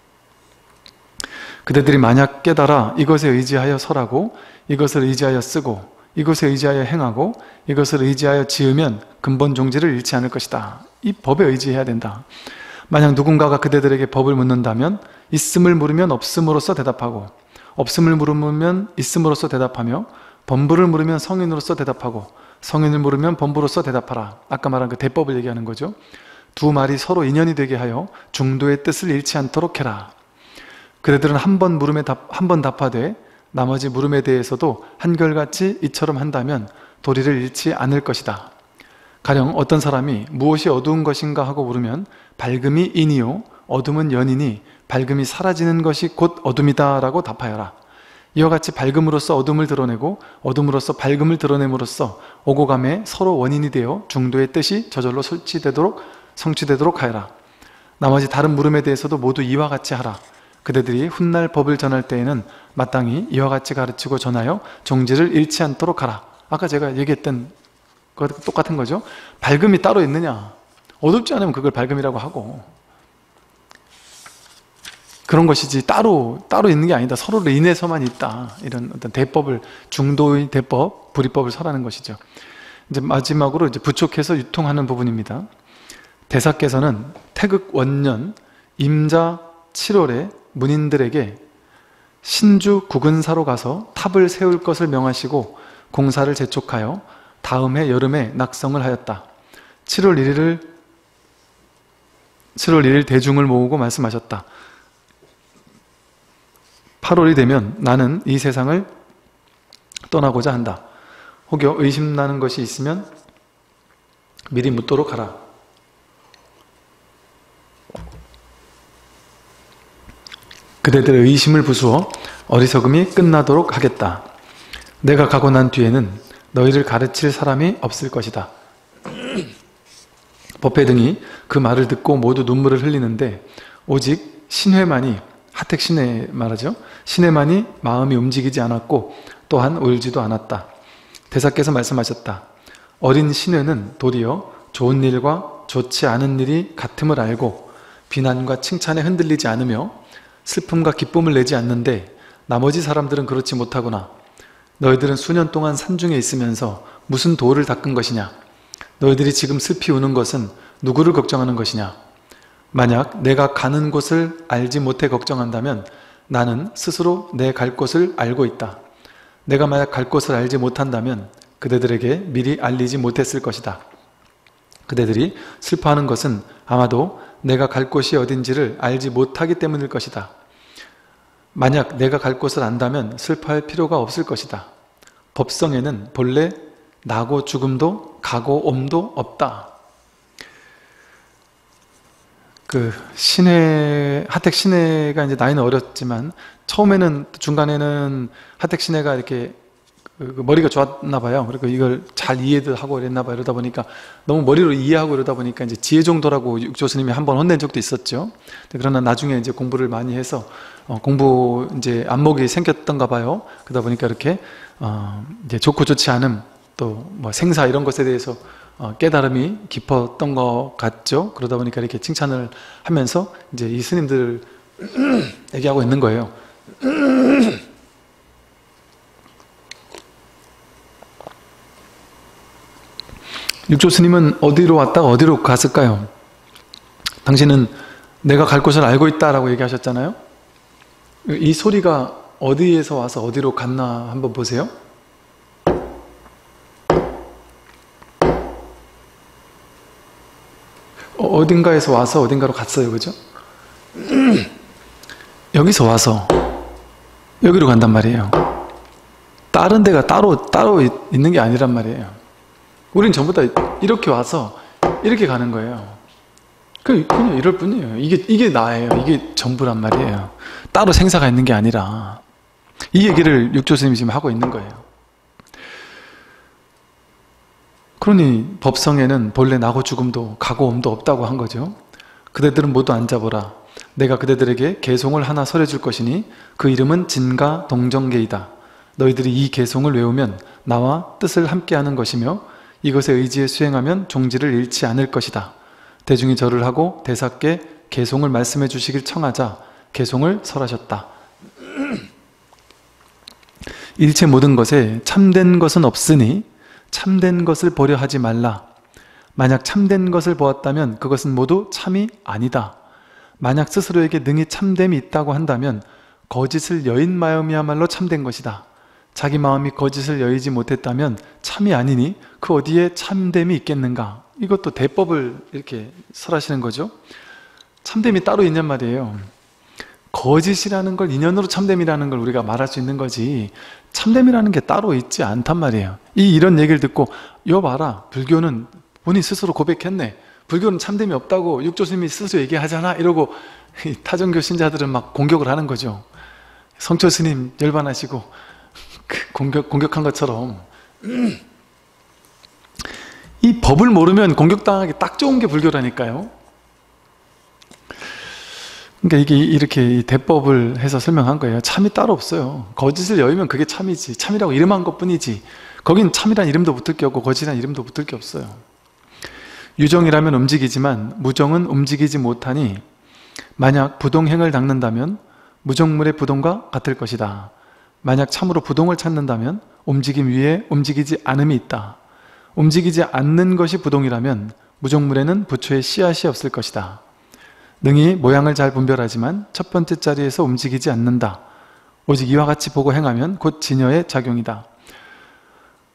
그대들이 만약 깨달아 이것에 의지하여 설하고 이것을 의지하여 쓰고 이것에 의지하여 행하고 이것을 의지하여 지으면 근본 종지를 잃지 않을 것이다. 이 법에 의지해야 된다. 만약 누군가가 그대들에게 법을 묻는다면 있음을 물으면 없음으로써 대답하고 없음을 물으면 있음으로써 대답하며 범부를 물으면 성인으로써 대답하고 성인을 물으면 범부로써 대답하라. 아까 말한 그 대법을 얘기하는 거죠. 두 말이 서로 인연이 되게 하여 중도의 뜻을 잃지 않도록 해라. 그대들은 한 번 물음에 한 번 답하되 나머지 물음에 대해서도 한결같이 이처럼 한다면 도리를 잃지 않을 것이다. 가령 어떤 사람이 무엇이 어두운 것인가 하고 물으면 밝음이 인이요 어둠은 연이니 밝음이 사라지는 것이 곧 어둠이다 라고 답하여라. 이와 같이 밝음으로써 어둠을 드러내고 어둠으로써 밝음을 드러냄으로써 오고 감에 서로 원인이 되어 중도의 뜻이 저절로 성취되도록 하여라. 나머지 다른 물음에 대해서도 모두 이와 같이 하라. 그대들이 훗날 법을 전할 때에는 마땅히 이와 같이 가르치고 전하여 종지를 잃지 않도록 하라. 아까 제가 얘기했던 거 똑같은 거죠. 밝음이 따로 있느냐? 어둡지 않으면 그걸 밝음이라고 하고 그런 것이지 따로 있는 게 아니다. 서로를 인해서만 있다. 이런 어떤 대법을, 중도의 대법, 불이법을 설하는 것이죠. 이제 마지막으로 이제 부촉해서 유통하는 부분입니다. 대사께서는 태극 원년 임자 7월에 문인들에게 신주 구근사로 가서 탑을 세울 것을 명하시고 공사를 재촉하여 다음 해 여름에 낙성을 하였다. 7월 1일 대중을 모으고 말씀하셨다. 8월이 되면 나는 이 세상을 떠나고자 한다. 혹여 의심나는 것이 있으면 미리 묻도록 하라. 그대들의 의심을 부수어 어리석음이 끝나도록 하겠다. 내가 가고 난 뒤에는 너희를 가르칠 사람이 없을 것이다. 법회 등이 그 말을 듣고 모두 눈물을 흘리는데 오직 신회만이, 하택 신회 말하죠. 신회만이 마음이 움직이지 않았고 또한 울지도 않았다. 대사께서 말씀하셨다. 어린 신회는 도리어 좋은 일과 좋지 않은 일이 같음을 알고 비난과 칭찬에 흔들리지 않으며 슬픔과 기쁨을 내지 않는데 나머지 사람들은 그렇지 못하구나. 너희들은 수년 동안 산중에 있으면서 무슨 돌을 닦은 것이냐? 너희들이 지금 슬피 우는 것은 누구를 걱정하는 것이냐? 만약 내가 가는 곳을 알지 못해 걱정한다면 나는 스스로 내 갈 곳을 알고 있다. 내가 만약 갈 곳을 알지 못한다면 그대들에게 미리 알리지 못했을 것이다. 그대들이 슬퍼하는 것은 아마도 내가 갈 곳이 어딘지를 알지 못하기 때문일 것이다. 만약 내가 갈 곳을 안다면 슬퍼할 필요가 없을 것이다. 법성에는 본래 나고 죽음도 가고 옴도 없다. 하택 신회가 이제 나이는 어렸지만 처음에는, 중간에는 하택 신회가 이렇게 머리가 좋았나 봐요. 그리고 이걸 잘 이해도 하고 이랬나 봐요. 이러다 보니까 너무 머리로 이해하고 이러다 보니까 이제 지혜종도라고 육조 스님이 한번 혼낸 적도 있었죠. 그러나 나중에 이제 공부를 많이 해서 공부 이제 안목이 생겼던가 봐요. 그러다 보니까 이렇게 이제 좋고 좋지 않음, 또 뭐 생사 이런 것에 대해서 깨달음이 깊었던 것 같죠. 그러다 보니까 이렇게 칭찬을 하면서 이제 이 스님들 얘기하고 있는 거예요. 육조 스님은 어디로 왔다가 어디로 갔을까요? 당신은 내가 갈 곳을 알고 있다라고 얘기하셨잖아요. 이 소리가 어디에서 와서 어디로 갔나 한번 보세요. 어딘가에서 와서 어딘가로 갔어요. 그죠? 여기서 와서 여기로 간단 말이에요. 다른 데가 따로 있는 게 아니란 말이에요. 우린 전부 다 이렇게 와서 이렇게 가는 거예요. 그냥 이럴 뿐이에요. 이게 나예요. 이게 전부란 말이에요. 따로 생사가 있는 게 아니라. 이 얘기를 육조 스님이 지금 하고 있는 거예요. 그러니 법성에는 본래 나고 죽음도 가고 옴도 없다고 한 거죠. 그대들은 모두 앉아보라. 내가 그대들에게 개송을 하나 설해줄 것이니 그 이름은 진가 동정계이다. 너희들이 이 개송을 외우면 나와 뜻을 함께하는 것이며 이것에 의지해 수행하면 종지를 잃지 않을 것이다. 대중이 절을 하고 대사께 개송을 말씀해 주시길 청하자 개송을 설하셨다. 일체 모든 것에 참된 것은 없으니 참된 것을 보려 하지 말라. 만약 참된 것을 보았다면 그것은 모두 참이 아니다. 만약 스스로에게 능히 참됨이 있다고 한다면 거짓을 여인 마음이야말로 참된 것이다. 자기 마음이 거짓을 여의지 못했다면 참이 아니니 그 어디에 참됨이 있겠는가? 이것도 대법을 이렇게 설하시는 거죠. 참됨이 따로 있냔 말이에요. 거짓이라는 걸 인연으로 참됨이라는 걸 우리가 말할 수 있는 거지 참됨이라는 게 따로 있지 않단 말이에요. 이런 얘기를 듣고 여봐라, 불교는 본인 스스로 고백했네. 불교는 참됨이 없다고 육조 스님이 스스로 얘기하잖아. 이러고 타종교 신자들은 막 공격을 하는 거죠. 성철 스님 열반하시고 공격한 것처럼. 이 법을 모르면 공격당하기 딱 좋은 게 불교라니까요. 그러니까 이게 이렇게 대법을 해서 설명한 거예요. 참이 따로 없어요. 거짓을 여의면 그게 참이지. 참이라고 이름한 것 뿐이지. 거긴 참이란 이름도 붙을 게 없고 거짓이란 이름도 붙을 게 없어요. 유정이라면 움직이지만 무정은 움직이지 못하니 만약 부동행을 닦는다면 무정물의 부동과 같을 것이다. 만약 참으로 부동을 찾는다면 움직임 위에 움직이지 않음이 있다. 움직이지 않는 것이 부동이라면 무정물에는 부처의 씨앗이 없을 것이다. 능히 모양을 잘 분별하지만 첫 번째 자리에서 움직이지 않는다. 오직 이와 같이 보고 행하면 곧 진여의 작용이다.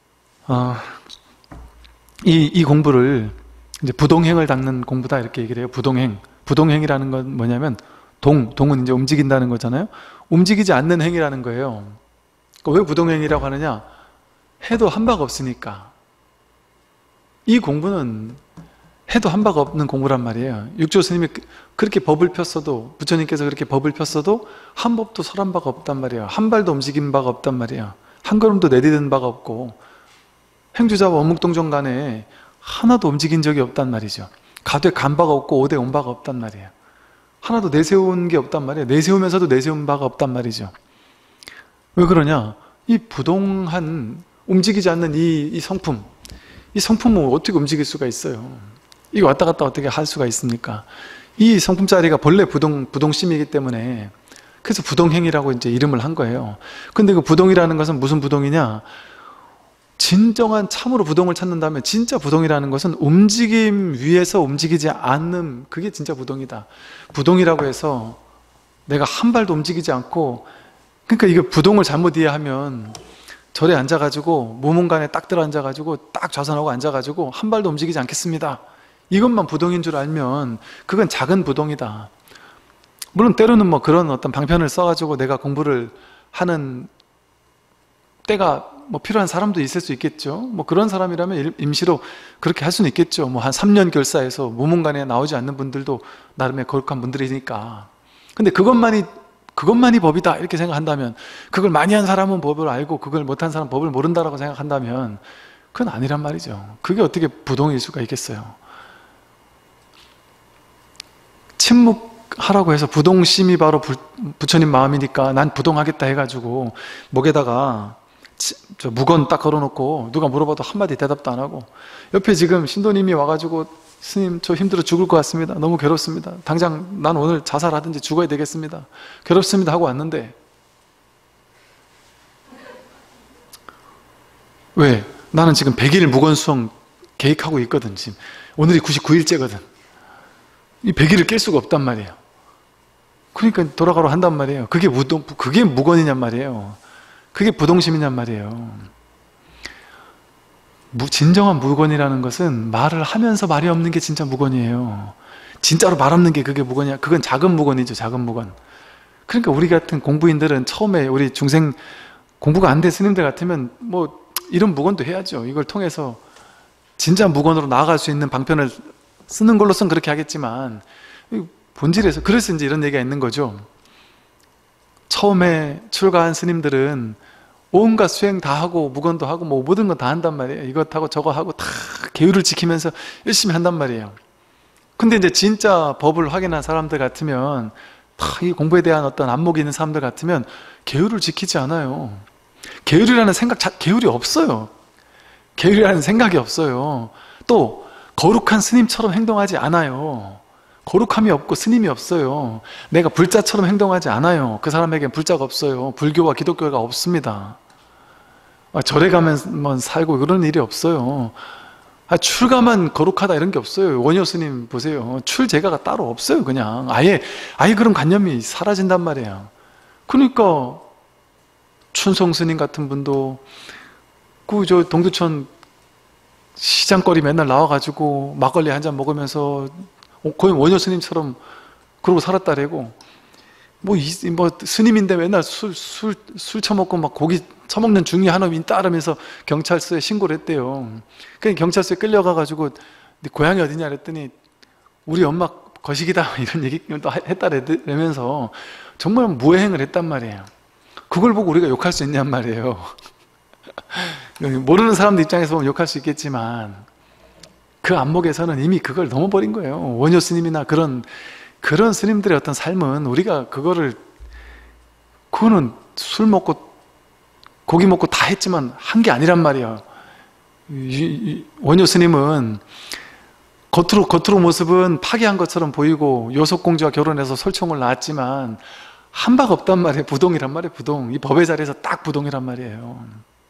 이 공부를 이제 부동행을 닦는 공부다 이렇게 얘기를 해요. 부동행. 부동행이라는 건 뭐냐면 동은 이제 움직인다는 거잖아요. 움직이지 않는 행위라는 거예요. 그러니까 왜 부동행이라고 하느냐? 해도 한 바가 없으니까. 이 공부는 해도 한 바가 없는 공부란 말이에요. 육조 스님이 그렇게 법을 폈어도, 부처님께서 그렇게 법을 폈어도 한 법도 설한 바가 없단 말이에요. 한 발도 움직인 바가 없단 말이에요. 한 걸음도 내디딘 바가 없고, 행주자와 어묵동정 간에 하나도 움직인 적이 없단 말이죠. 가되 간 바가 없고 오되 온 바가 없단 말이에요. 하나도 내세운 게 없단 말이에요. 내세우면서도 내세운 바가 없단 말이죠. 왜 그러냐? 이 부동한, 움직이지 않는 이 성품, 이 성품은 어떻게 움직일 수가 있어요? 이거 왔다 갔다 어떻게 할 수가 있습니까? 이 성품자리가 본래 부동심이기 때문에, 그래서 부동행이라고 이제 이름을 한 거예요. 근데 그 부동이라는 것은 무슨 부동이냐? 진정한 참으로 부동을 찾는다면 진짜 부동이라는 것은 움직임 위에서 움직이지 않는, 그게 진짜 부동이다. 부동이라고 해서 내가 한 발도 움직이지 않고, 그러니까 이거 부동을 잘못 이해하면 절에 앉아가지고 무문간에 딱 들어 앉아가지고 딱 좌선하고 앉아가지고 한 발도 움직이지 않겠습니다, 이것만 부동인 줄 알면 그건 작은 부동이다. 물론 때로는 뭐 그런 어떤 방편을 써가지고 내가 공부를 하는 때가 뭐 필요한 사람도 있을 수 있겠죠. 뭐 그런 사람이라면 임시로 그렇게 할 수는 있겠죠. 뭐 한 3년 결사해서 무문간에 나오지 않는 분들도 나름의 거룩한 분들이니까. 근데 그것만이 법이다 이렇게 생각한다면, 그걸 많이 한 사람은 법을 알고 그걸 못한 사람은 법을 모른다라고 생각한다면 그건 아니란 말이죠. 그게 어떻게 부동일 수가 있겠어요. 침묵하라고 해서, 부동심이 바로 부처님 마음이니까 난 부동하겠다 해가지고 목에다가 무건 딱 걸어놓고 누가 물어봐도 한마디 대답도 안 하고, 옆에 지금 신도님이 와가지고 스님 저 힘들어 죽을 것 같습니다, 너무 괴롭습니다, 당장 난 오늘 자살하든지 죽어야 되겠습니다, 괴롭습니다 하고 왔는데, 왜? 나는 지금 100일 무건수행 계획하고 있거든. 지금 오늘이 99일째거든 이 100일을 깰 수가 없단 말이에요. 그러니까 돌아가러 한단 말이에요. 그게 무건이냔 말이에요. 그게 부동심이냔 말이에요. 진정한 무건이라는 것은 말을 하면서 말이 없는 게 진짜 무건이에요. 진짜로 말 없는 게 그게 무건이야. 그건 작은 무건이죠, 작은 무건. 그러니까 우리 같은 공부인들은 처음에, 우리 중생 공부가 안 된 스님들 같으면 뭐 이런 무건도 해야죠. 이걸 통해서 진짜 무건으로 나아갈 수 있는 방편을 쓰는 걸로선 그렇게 하겠지만, 본질에서, 그래서 이제 이런 얘기가 있는 거죠. 처음에 출가한 스님들은 온갖 수행 다 하고 무건도 하고 뭐 모든 거 다 한단 말이에요. 이것하고 저거 하고 다 계율을 지키면서 열심히 한단 말이에요. 근데 이제 진짜 법을 확인한 사람들 같으면, 다 이 공부에 대한 어떤 안목이 있는 사람들 같으면 계율을 지키지 않아요. 계율이라는 생각, 계율이 없어요. 계율이라는 생각이 없어요. 또 거룩한 스님처럼 행동하지 않아요. 거룩함이 없고 스님이 없어요. 내가 불자처럼 행동하지 않아요. 그 사람에겐 불자가 없어요. 불교와 기독교가 없습니다. 절에 가면 살고 그런 일이 없어요. 출가만 거룩하다 이런 게 없어요. 원효 스님 보세요. 출제가가 따로 없어요. 그냥 아예 그런 관념이 사라진단 말이에요. 그러니까 춘송 스님 같은 분도 저 동두천 시장거리 맨날 나와가지고 막걸리 한 잔 먹으면서 거의 원효 스님처럼 그러고 살았다래고, 뭐 스님인데 맨날 술 처먹고 막 고기 처먹는 중이 한놈 있다 이러면서 경찰서에 신고를 했대요. 그러니까 경찰서에 끌려가가지고 네 고향이 어디냐 그랬더니 우리 엄마 거식이다 이런 얘기도 했다라면서 정말 무해행을 했단 말이에요. 그걸 보고 우리가 욕할 수 있냔 말이에요. 모르는 사람들 입장에서 보면 욕할 수 있겠지만 그 안목에서는 이미 그걸 넘어버린 거예요. 원효 스님이나 그런 스님들의 어떤 삶은 우리가 그거는 술 먹고 고기 먹고 다 했지만 한 게 아니란 말이에요. 원효 스님은 겉으로 모습은 파괴한 것처럼 보이고 요속공주와 결혼해서 설총을 낳았지만 한 바가 없단 말이에요. 부동이란 말이에요. 부동. 이 법의 자리에서 딱 부동이란 말이에요.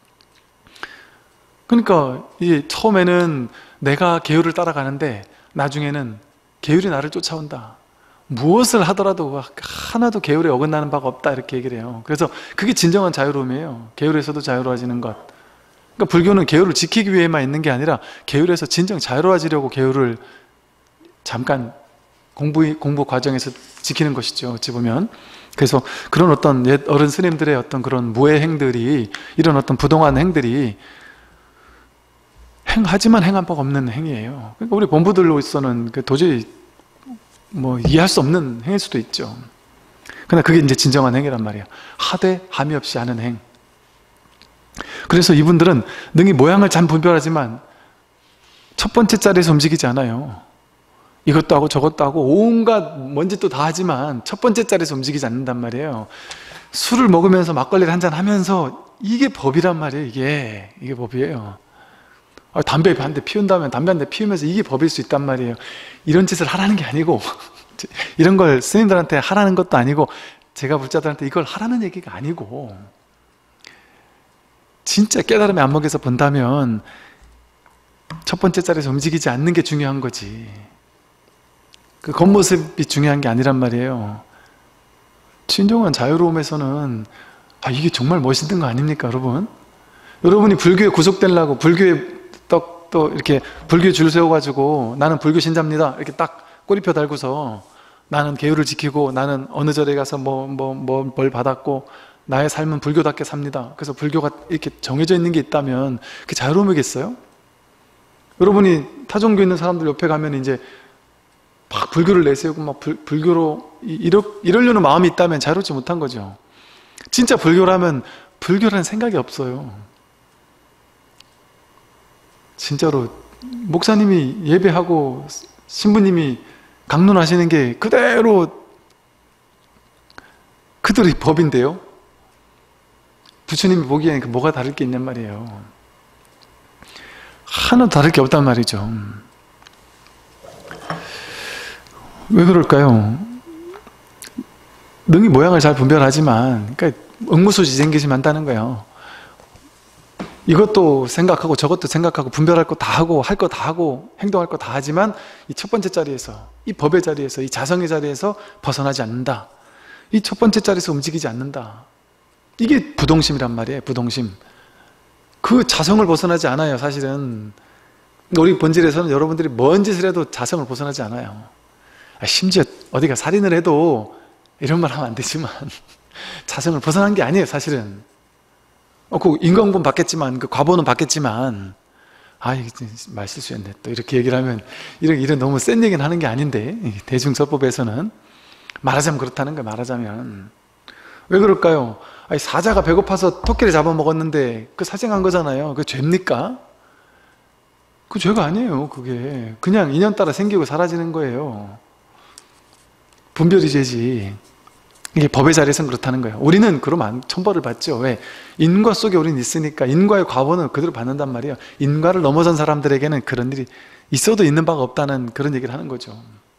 그러니까 처음에는 내가 계율을 따라가는데 나중에는 계율이 나를 쫓아온다. 무엇을 하더라도 하나도 계율에 어긋나는 바가 없다 이렇게 얘기를 해요. 그래서 그게 진정한 자유로움이에요. 계율에서도 자유로워지는 것. 그러니까 불교는 계율을 지키기 위해만 있는 게 아니라 계율에서 진정 자유로워지려고 계율을 잠깐 공부 과정에서 지키는 것이죠. 어찌 보면. 그래서 그런 어떤 옛 어른 스님들의 어떤 그런 무해 행들이, 이런 어떤 부동한 행들이 행하지만 행한 바가 없는 행위예요. 그러니까 우리 본부들로서는 도저히 뭐 이해할 수 없는 행일 수도 있죠. 그러나 그게 이제 진정한 행위란 말이에요. 하되 함이 없이 하는 행. 그래서 이분들은 능히 모양을 잘 분별하지만 첫 번째 자리에서 움직이지 않아요. 이것도 하고 저것도 하고 온갖 뭔짓도 다 하지만 첫 번째 자리에서 움직이지 않는단 말이에요. 술을 먹으면서 막걸리를 한잔 하면서 이게 법이란 말이에요. 이게 법이에요. 담배 한 대 피운다면 담배 한 대 피우면서 이게 법일 수 있단 말이에요. 이런 짓을 하라는 게 아니고 이런 걸 스님들한테 하라는 것도 아니고 제가 불자들한테 이걸 하라는 얘기가 아니고, 진짜 깨달음의 안목에서 본다면 첫 번째 자리에서 움직이지 않는 게 중요한 거지, 그 겉모습이 중요한 게 아니란 말이에요. 진정한 자유로움에서는 이게 정말 멋있는 거 아닙니까, 여러분? 여러분이 불교에 구속되려고 불교에 또 이렇게 불교에 줄 세워가지고 나는 불교 신자입니다 이렇게 딱 꼬리표 달고서 나는 계율을 지키고 나는 어느 절에 가서 뭘 받았고 나의 삶은 불교답게 삽니다. 그래서 불교가 이렇게 정해져 있는 게 있다면 그게 자유로움이겠어요? 여러분이 타종교 있는 사람들 옆에 가면 이제 막 불교를 내세우고 막 불교로 이러려는 마음이 있다면 자유롭지 못한 거죠. 진짜 불교라면 불교라는 생각이 없어요. 진짜로 목사님이 예배하고 신부님이 강론하시는 게 그대로 그들의 법인데요, 부처님이 보기에는 뭐가 다를 게 있냔 말이에요. 하나도 다를 게 없단 말이죠. 왜 그럴까요? 능히 모양을 잘 분별하지만, 그러니까 응무수지생기심 한다는 거예요. 이것도 생각하고 저것도 생각하고 분별할 거 다 하고 할 거 다 하고 행동할 거 다 하지만 이 첫 번째 자리에서, 이 법의 자리에서, 이 자성의 자리에서 벗어나지 않는다. 이 첫 번째 자리에서 움직이지 않는다. 이게 부동심이란 말이에요. 부동심. 그 자성을 벗어나지 않아요. 사실은 우리 본질에서는 여러분들이 뭔 짓을 해도 자성을 벗어나지 않아요. 심지어 어디가 살인을 해도 이런 말 하면 안 되지만 자성을 벗어난 게 아니에요. 사실은 그 인과응보는 받겠지만, 그 과보는 받겠지만, 이게 말 실수했네 또 이렇게 얘기를 하면, 이런 너무 센 얘기는 하는 게 아닌데, 대중서법에서는 말하자면 그렇다는 거예요. 말하자면 왜 그럴까요? 사자가 배고파서 토끼를 잡아먹었는데 그 사생한 거잖아요. 그게 죄입니까? 그 죄가 아니에요. 그게 그냥 인연 따라 생기고 사라지는 거예요. 분별이 죄지. 이게 법의 자리에서는 그렇다는 거예요. 우리는 그러면 천벌을 받죠. 왜? 인과 속에 우리는 있으니까 인과의 과보는 그대로 받는단 말이에요. 인과를 넘어선 사람들에게는 그런 일이 있어도 있는 바가 없다는 그런 얘기를 하는 거죠.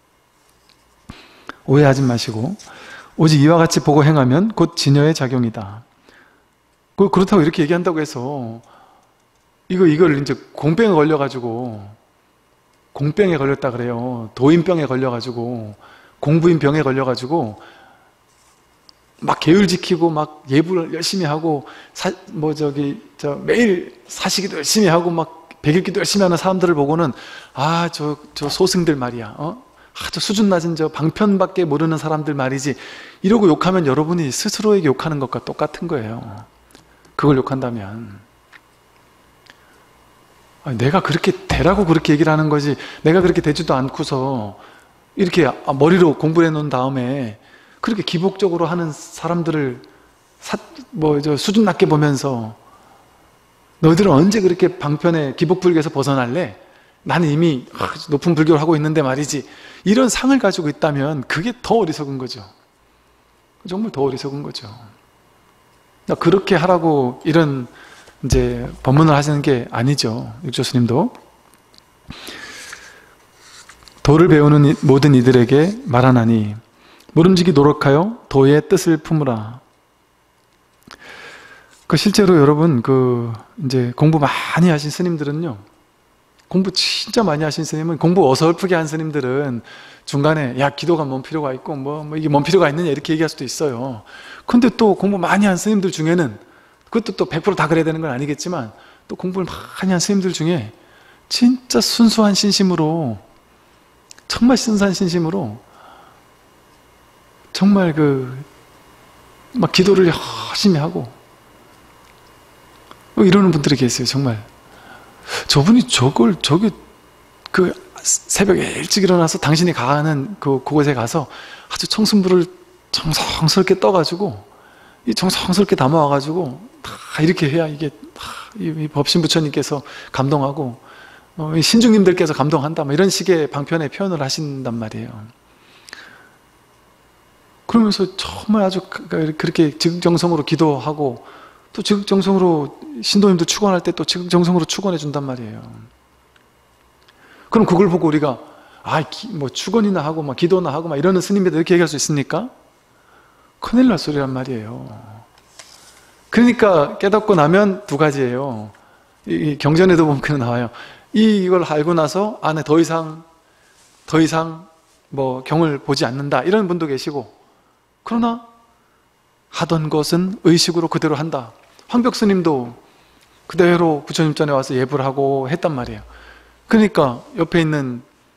오해하지 마시고, 오직 이와 같이 보고 행하면 곧 진여의 작용이다. 그렇다고 이렇게 얘기한다고 해서 이걸 이제 공병에 걸려가지고, 공병에 걸렸다 그래요. 도인병에 걸려가지고, 공부인병에 걸려가지고 막 계율 지키고 막 예불을 열심히 하고 매일 사시기도 열심히 하고 막 백일기도 열심히 하는 사람들을 보고는 저 소승들 말이야, 저 수준 낮은 저 방편밖에 모르는 사람들 말이지, 이러고 욕하면 여러분이 스스로에게 욕하는 것과 똑같은 거예요. 그걸 욕한다면 내가 그렇게 되라고 그렇게 얘기를 하는 거지, 내가 그렇게 되지도 않고서 이렇게 머리로 공부를 해놓은 다음에 그렇게 기복적으로 하는 사람들을 수준 낮게 보면서 너희들은 언제 그렇게 방편에 기복불교에서 벗어날래? 나는 이미 높은 불교를 하고 있는데 말이지, 이런 상을 가지고 있다면 그게 더 어리석은 거죠. 정말 더 어리석은 거죠. 그렇게 하라고 이런 이제 법문을 하시는 게 아니죠. 육조스님도. 도를 배우는 모든 이들에게 말하나니 모름지기 노력하여 도의 뜻을 품으라. 실제로 여러분 이제 공부 많이 하신 스님들은요, 공부 진짜 많이 하신 스님은, 공부 어설프게 한 스님들은 중간에 기도가 뭔 필요가 있고 이게 뭔 필요가 있느냐 이렇게 얘기할 수도 있어요. 근데 또 공부 많이 한 스님들 중에는, 그것도 또 100% 다 그래야 되는 건 아니겠지만, 또 공부를 많이 한 스님들 중에 진짜 순수한 신심으로, 정말 순수한 신심으로 정말 막 기도를 열심히 하고 이러는 분들이 계세요. 정말 저분이 저게 새벽에 일찍 일어나서 당신이 가는 그곳에 가서 아주 청순불을 정성스럽게 떠가지고 정성스럽게 담아와가지고 다 이렇게 해야 이게 이 법신 부처님께서 감동하고 이 신중님들께서 감동한다, 이런 식의 방편의 표현을 하신단 말이에요. 그러면서 정말 아주 그렇게 지극정성으로 기도하고, 또 지극정성으로 신도님들 축원할 때 또 지극정성으로 축원해 준단 말이에요. 그럼 그걸 보고 우리가 뭐 축원이나 하고 막 기도나 하고 막 이러는 스님들 이렇게 얘기할 수 있습니까? 큰일 날 소리란 말이에요. 그러니까 깨닫고 나면 두 가지예요. 이 경전에도 보면 그런 나와요. 이걸 알고 나서 안에 더 이상 뭐 경을 보지 않는다, 이런 분도 계시고, 그러나 하던 것은 의식으로 그대로 한다. 황벽스님도 그대로 부처님 전에 와서 예불을 하고 했단 말이에요. 그러니까 옆에 있는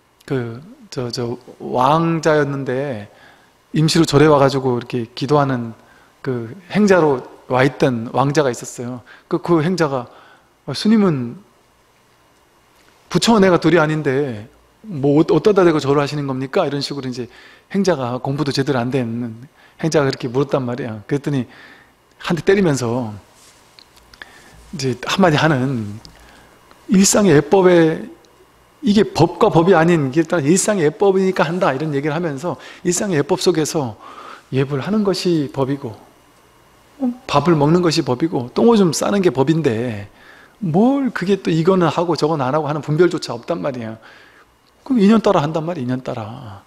왕자였는데 임시로 절에 와가지고 이렇게 기도하는 행자로 와 있던 왕자가 있었어요. 그 행자가 스님은 부처와 내가 둘이 아닌데 뭐 어디다 대고 절을 하시는 겁니까? 이런 식으로 이제 행자가, 공부도 제대로 안 된 행자가 그렇게 물었단 말이야. 그랬더니 한 대 때리면서 이제 한마디 하는, 일상의 예법에, 이게 법과 법이 아닌 게 일단 일상의 예법이니까 한다, 이런 얘기를 하면서 일상의 예법 속에서 예불 하는 것이 법이고, 밥을 먹는 것이 법이고, 똥오줌 싸는 게 법인데 뭘 그게 또 이거는 하고 저건 안 하고 하는 분별조차 없단 말이야. 그럼 인연 따라 한단 말이야. 인연 따라.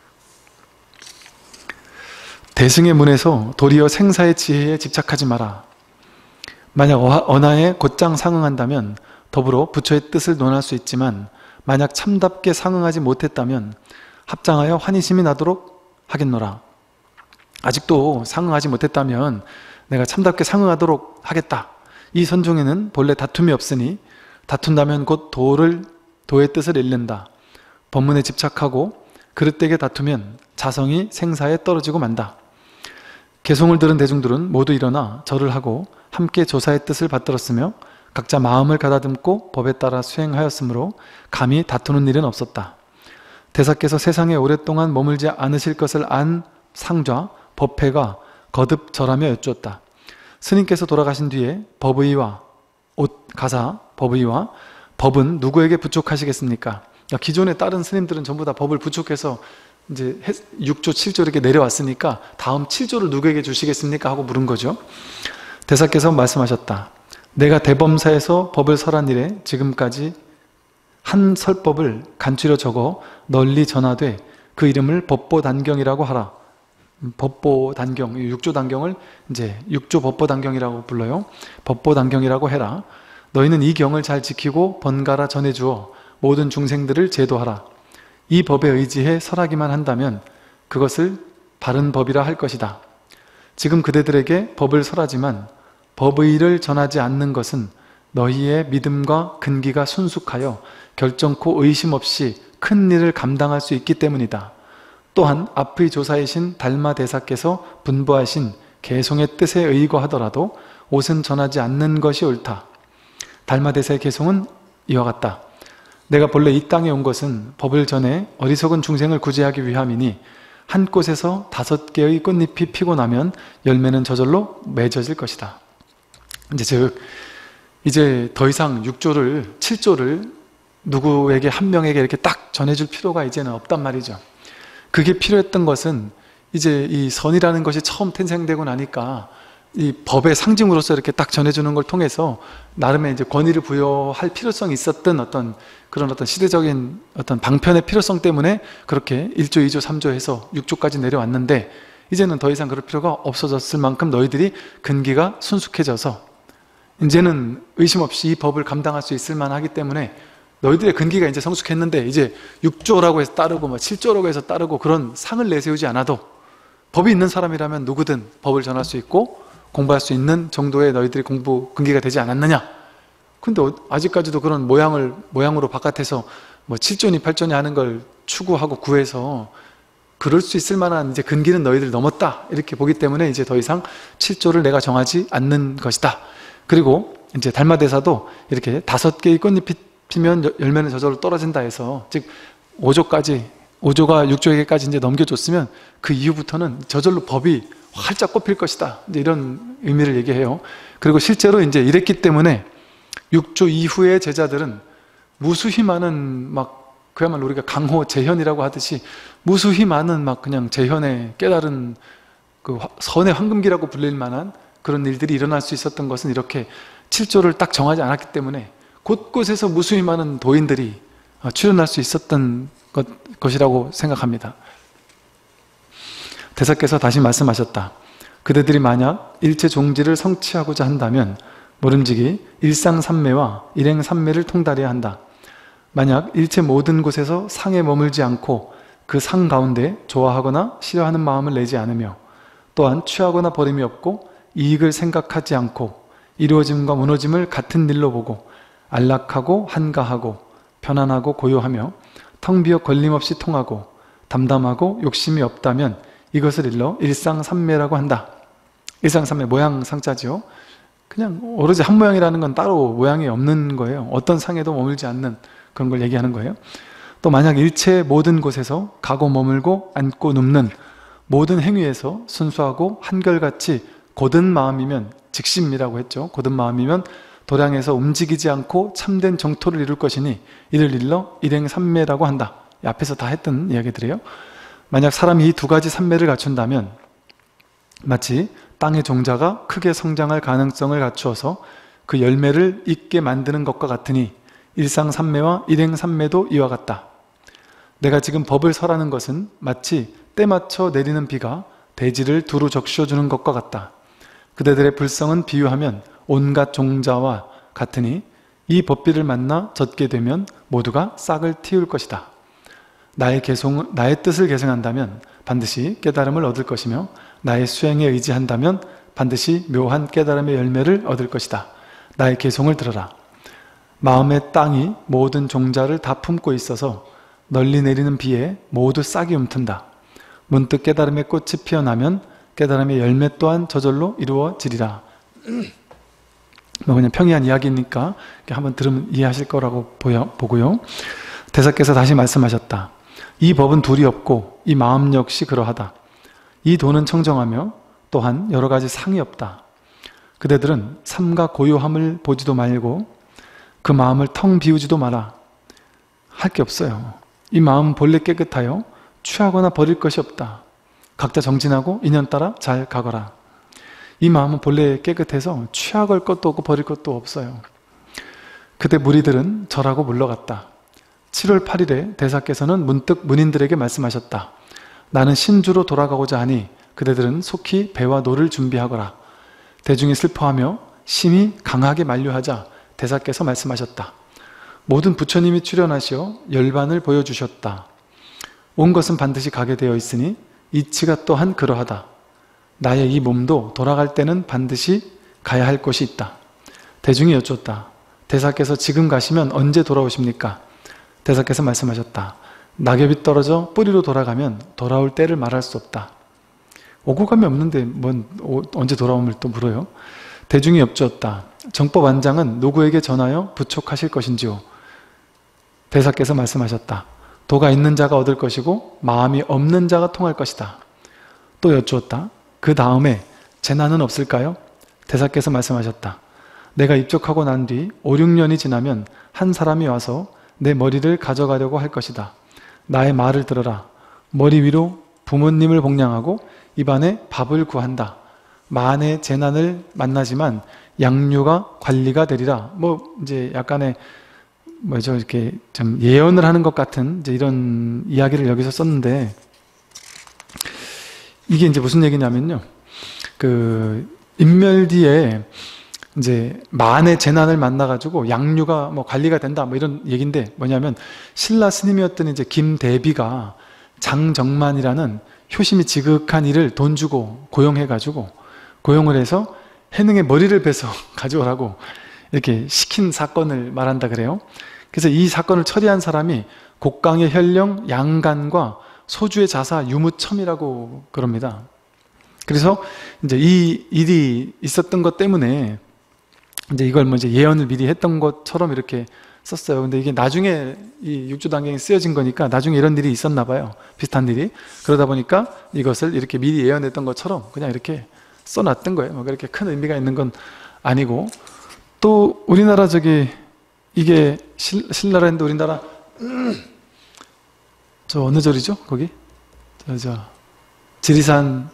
대승의 문에서 도리어 생사의 지혜에 집착하지 마라. 만약 언하에 곧장 상응한다면 더불어 부처의 뜻을 논할 수 있지만, 만약 참답게 상응하지 못했다면 합장하여 환희심이 나도록 하겠노라. 아직도 상응하지 못했다면 내가 참답게 상응하도록 하겠다. 이 선종에는 본래 다툼이 없으니 다툰다면 곧 도의 뜻을 잃는다. 법문에 집착하고 그릇되게 다투면 자성이 생사에 떨어지고 만다. 개송을 들은 대중들은 모두 일어나 절을 하고 함께 조사의 뜻을 받들었으며 각자 마음을 가다듬고 법에 따라 수행하였으므로 감히 다투는 일은 없었다. 대사께서 세상에 오랫동안 머물지 않으실 것을 안 상좌 법회가 거듭 절하며 여쭈었다. 스님께서 돌아가신 뒤에 법의와 법은 누구에게 부촉하시겠습니까? 기존에 다른 스님들은 전부 다 법을 부촉해서 이제 6조, 7조 이렇게 내려왔으니까 다음 7조를 누구에게 주시겠습니까? 하고 물은 거죠. 대사께서 말씀하셨다. 내가 대범사에서 법을 설한 이래 지금까지 한 설법을 간추려 적어 널리 전하되 그 이름을 법보단경이라고 하라. 법보단경, 6조 단경을 이제 6조 법보단경이라고 불러요. 법보단경이라고 해라. 너희는 이 경을 잘 지키고 번갈아 전해주어 모든 중생들을 제도하라. 이 법에 의지해 설하기만 한다면 그것을 바른 법이라 할 것이다. 지금 그대들에게 법을 설하지만 법의를 전하지 않는 것은 너희의 믿음과 근기가 순숙하여 결정코 의심 없이 큰 일을 감당할 수 있기 때문이다. 또한 앞의 조사이신 달마대사께서 분부하신 개송의 뜻에 의거하더라도 옷은 전하지 않는 것이 옳다. 달마대사의 개송은 이와 같다. 내가 본래 이 땅에 온 것은 법을 전해 어리석은 중생을 구제하기 위함이니 한 꽃에서 5개의 꽃잎이 피고 나면 열매는 저절로 맺어질 것이다. 이제 더 이상 6조를 7조를 누구에게 한 명에게 이렇게 딱 전해줄 필요가 이제는 없단 말이죠. 그게 필요했던 것은 이제 이 선이라는 것이 처음 탄생되고 나니까 이 법의 상징으로서 이렇게 딱 전해주는 걸 통해서 나름의 이제 권위를 부여할 필요성이 있었던 그런 시대적인 방편의 필요성 때문에 그렇게 1조, 2조, 3조 해서 6조까지 내려왔는데, 이제는 더 이상 그럴 필요가 없어졌을 만큼 너희들이 근기가 순숙해져서 이제는 의심 없이 이 법을 감당할 수 있을 만하기 때문에 너희들의 근기가 이제 성숙했는데, 이제 6조라고 해서 따르고 7조라고 해서 따르고 그런 상을 내세우지 않아도 법이 있는 사람이라면 누구든 법을 전할 수 있고 공부할 수 있는 정도의 너희들이 공부 근기가 되지 않았느냐, 근데 아직까지도 그런 모양으로 바깥에서 뭐 7조니 8조니 하는 걸 추구하고 구해서 그럴 수 있을 만한 이제 근기는 너희들 넘었다 이렇게 보기 때문에 이제 더 이상 7조를 내가 정하지 않는 것이다. 그리고 이제 달마대사도 이렇게 5개의 꽃잎이 피면 열매는 저절로 떨어진다 해서, 즉 5조가 6조에게까지 이제 넘겨줬으면 그 이후부터는 저절로 법이 활짝 꼽힐 것이다, 이제 이런 의미를 얘기해요. 그리고 실제로 이제 이랬기 때문에 6조 이후의 제자들은 무수히 많은 막 그야말로 우리가 강호 재현이라고 하듯이 무수히 많은 막 그냥 재현의 깨달은 그 선의 황금기라고 불릴 만한 그런 일들이 일어날 수 있었던 것은 이렇게 7조를 딱 정하지 않았기 때문에 곳곳에서 무수히 많은 도인들이 출현할 수 있었던 것이라고 생각합니다. 대사께서 다시 말씀하셨다. 그대들이 만약 일체 종지를 성취하고자 한다면 모름지기 일상삼매와 일행삼매를 통달해야 한다. 만약 일체 모든 곳에서 상에 머물지 않고 그 상 가운데 좋아하거나 싫어하는 마음을 내지 않으며 또한 취하거나 버림이 없고 이익을 생각하지 않고 이루어짐과 무너짐을 같은 일로 보고 안락하고 한가하고 편안하고 고요하며 텅 비어 걸림없이 통하고 담담하고 욕심이 없다면 이것을 일러 일상삼매라고 한다. 일상삼매, 모양 상자죠. 그냥 오로지 한 모양이라는 건 따로 모양이 없는 거예요. 어떤 상에도 머물지 않는 그런 걸 얘기하는 거예요. 또 만약 일체 모든 곳에서 가고 머물고 앉고 눕는 모든 행위에서 순수하고 한결같이 곧은 마음이면, 직심이라고 했죠. 곧은 마음이면 도량에서 움직이지 않고 참된 정토를 이룰 것이니 이를 일러 일행삼매라고 한다. 앞에서 다 했던 이야기들이에요. 만약 사람이 이 두 가지 삼매를 갖춘다면 마치 땅의 종자가 크게 성장할 가능성을 갖추어서 그 열매를 잇게 만드는 것과 같으니 일상삼매와 일행삼매도 이와 같다. 내가 지금 법을 설하는 것은 마치 때 맞춰 내리는 비가 대지를 두루 적셔주는 것과 같다. 그대들의 불성은 비유하면 온갖 종자와 같으니 이 법비를 만나 젖게 되면 모두가 싹을 틔울 것이다. 나의 뜻을 계승한다면 반드시 깨달음을 얻을 것이며 나의 수행에 의지한다면 반드시 묘한 깨달음의 열매를 얻을 것이다. 나의 개송을 들어라. 마음의 땅이 모든 종자를 다 품고 있어서 널리 내리는 비에 모두 싹이 움튼다. 문득 깨달음의 꽃이 피어나면 깨달음의 열매 또한 저절로 이루어지리라. 뭐 그냥 평이한 이야기니까 한번 들으면 이해하실 거라고 보고요. 대사께서 다시 말씀하셨다. 이 법은 둘이 없고 이 마음 역시 그러하다. 이 도는 청정하며 또한 여러 가지 상이 없다. 그대들은 삼가 고요함을 보지도 말고 그 마음을 텅 비우지도 마라. 할 게 없어요. 이 마음은 본래 깨끗하여 취하거나 버릴 것이 없다. 각자 정진하고 인연 따라 잘 가거라. 이 마음은 본래 깨끗해서 취할 것도 없고 버릴 것도 없어요. 그때 무리들은 절하고 물러갔다. 7월 8일에 대사께서는 문득 문인들에게 말씀하셨다. 나는 신주로 돌아가고자 하니 그대들은 속히 배와 노를 준비하거라. 대중이 슬퍼하며 심히 강하게 만류하자 대사께서 말씀하셨다. 모든 부처님이 출연하시어 열반을 보여주셨다. 온 것은 반드시 가게 되어 있으니 이치가 또한 그러하다. 나의 이 몸도 돌아갈 때는 반드시 가야 할 곳이 있다. 대중이 여쭙다. 대사께서 지금 가시면 언제 돌아오십니까? 대사께서 말씀하셨다. 낙엽이 떨어져 뿌리로 돌아가면 돌아올 때를 말할 수 없다. 오고 감이 없는데 언제 돌아옴을 또 물어요? 대중이 여쭈었다. 정법완장은 누구에게 전하여 부촉하실 것인지요? 대사께서 말씀하셨다. 도가 있는 자가 얻을 것이고 마음이 없는 자가 통할 것이다. 또 여쭈었다. 그 다음에 재난은 없을까요? 대사께서 말씀하셨다. 내가 입적하고 난 뒤 5, 6년이 지나면 한 사람이 와서 내 머리를 가져가려고 할 것이다. 나의 말을 들어라. 머리 위로 부모님을 복량하고 입안에 밥을 구한다. 만의 재난을 만나지만 양류가 관리가 되리라. 이제 약간의 이렇게 좀 예언을 하는 것 같은 이제 이런 이야기를 여기서 썼는데, 이게 이제 무슨 얘기냐면요. 인멸뒤에 이제 만의 재난을 만나가지고 양류가 관리가 된다 이런 얘기인데, 뭐냐면 신라 스님이었던 이제 김대비가 장정만이라는 효심이 지극한 이를 돈 주고 고용을 해서 해능의 머리를 베서 가져오라고 이렇게 시킨 사건을 말한다 그래요. 그래서 이 사건을 처리한 사람이 곡강의 혈령, 양간과 소주의 자사, 유무첨이라고 그럽니다. 그래서 이제 이 일이 있었던 것 때문에 이제 이걸 뭐 이제 예언을 미리 했던 것처럼 이렇게 썼어요. 근데 이게 나중에 이 육조단경에 쓰여진 거니까 나중에 이런 일이 있었나 봐요. 비슷한 일이. 그러다 보니까 이것을 이렇게 미리 예언했던 것처럼 그냥 이렇게 써놨던 거예요. 뭐 그렇게 큰 의미가 있는 건 아니고. 또 우리나라 이게 신라라인데 우리나라 저 어느 절이죠? 거기? 지리산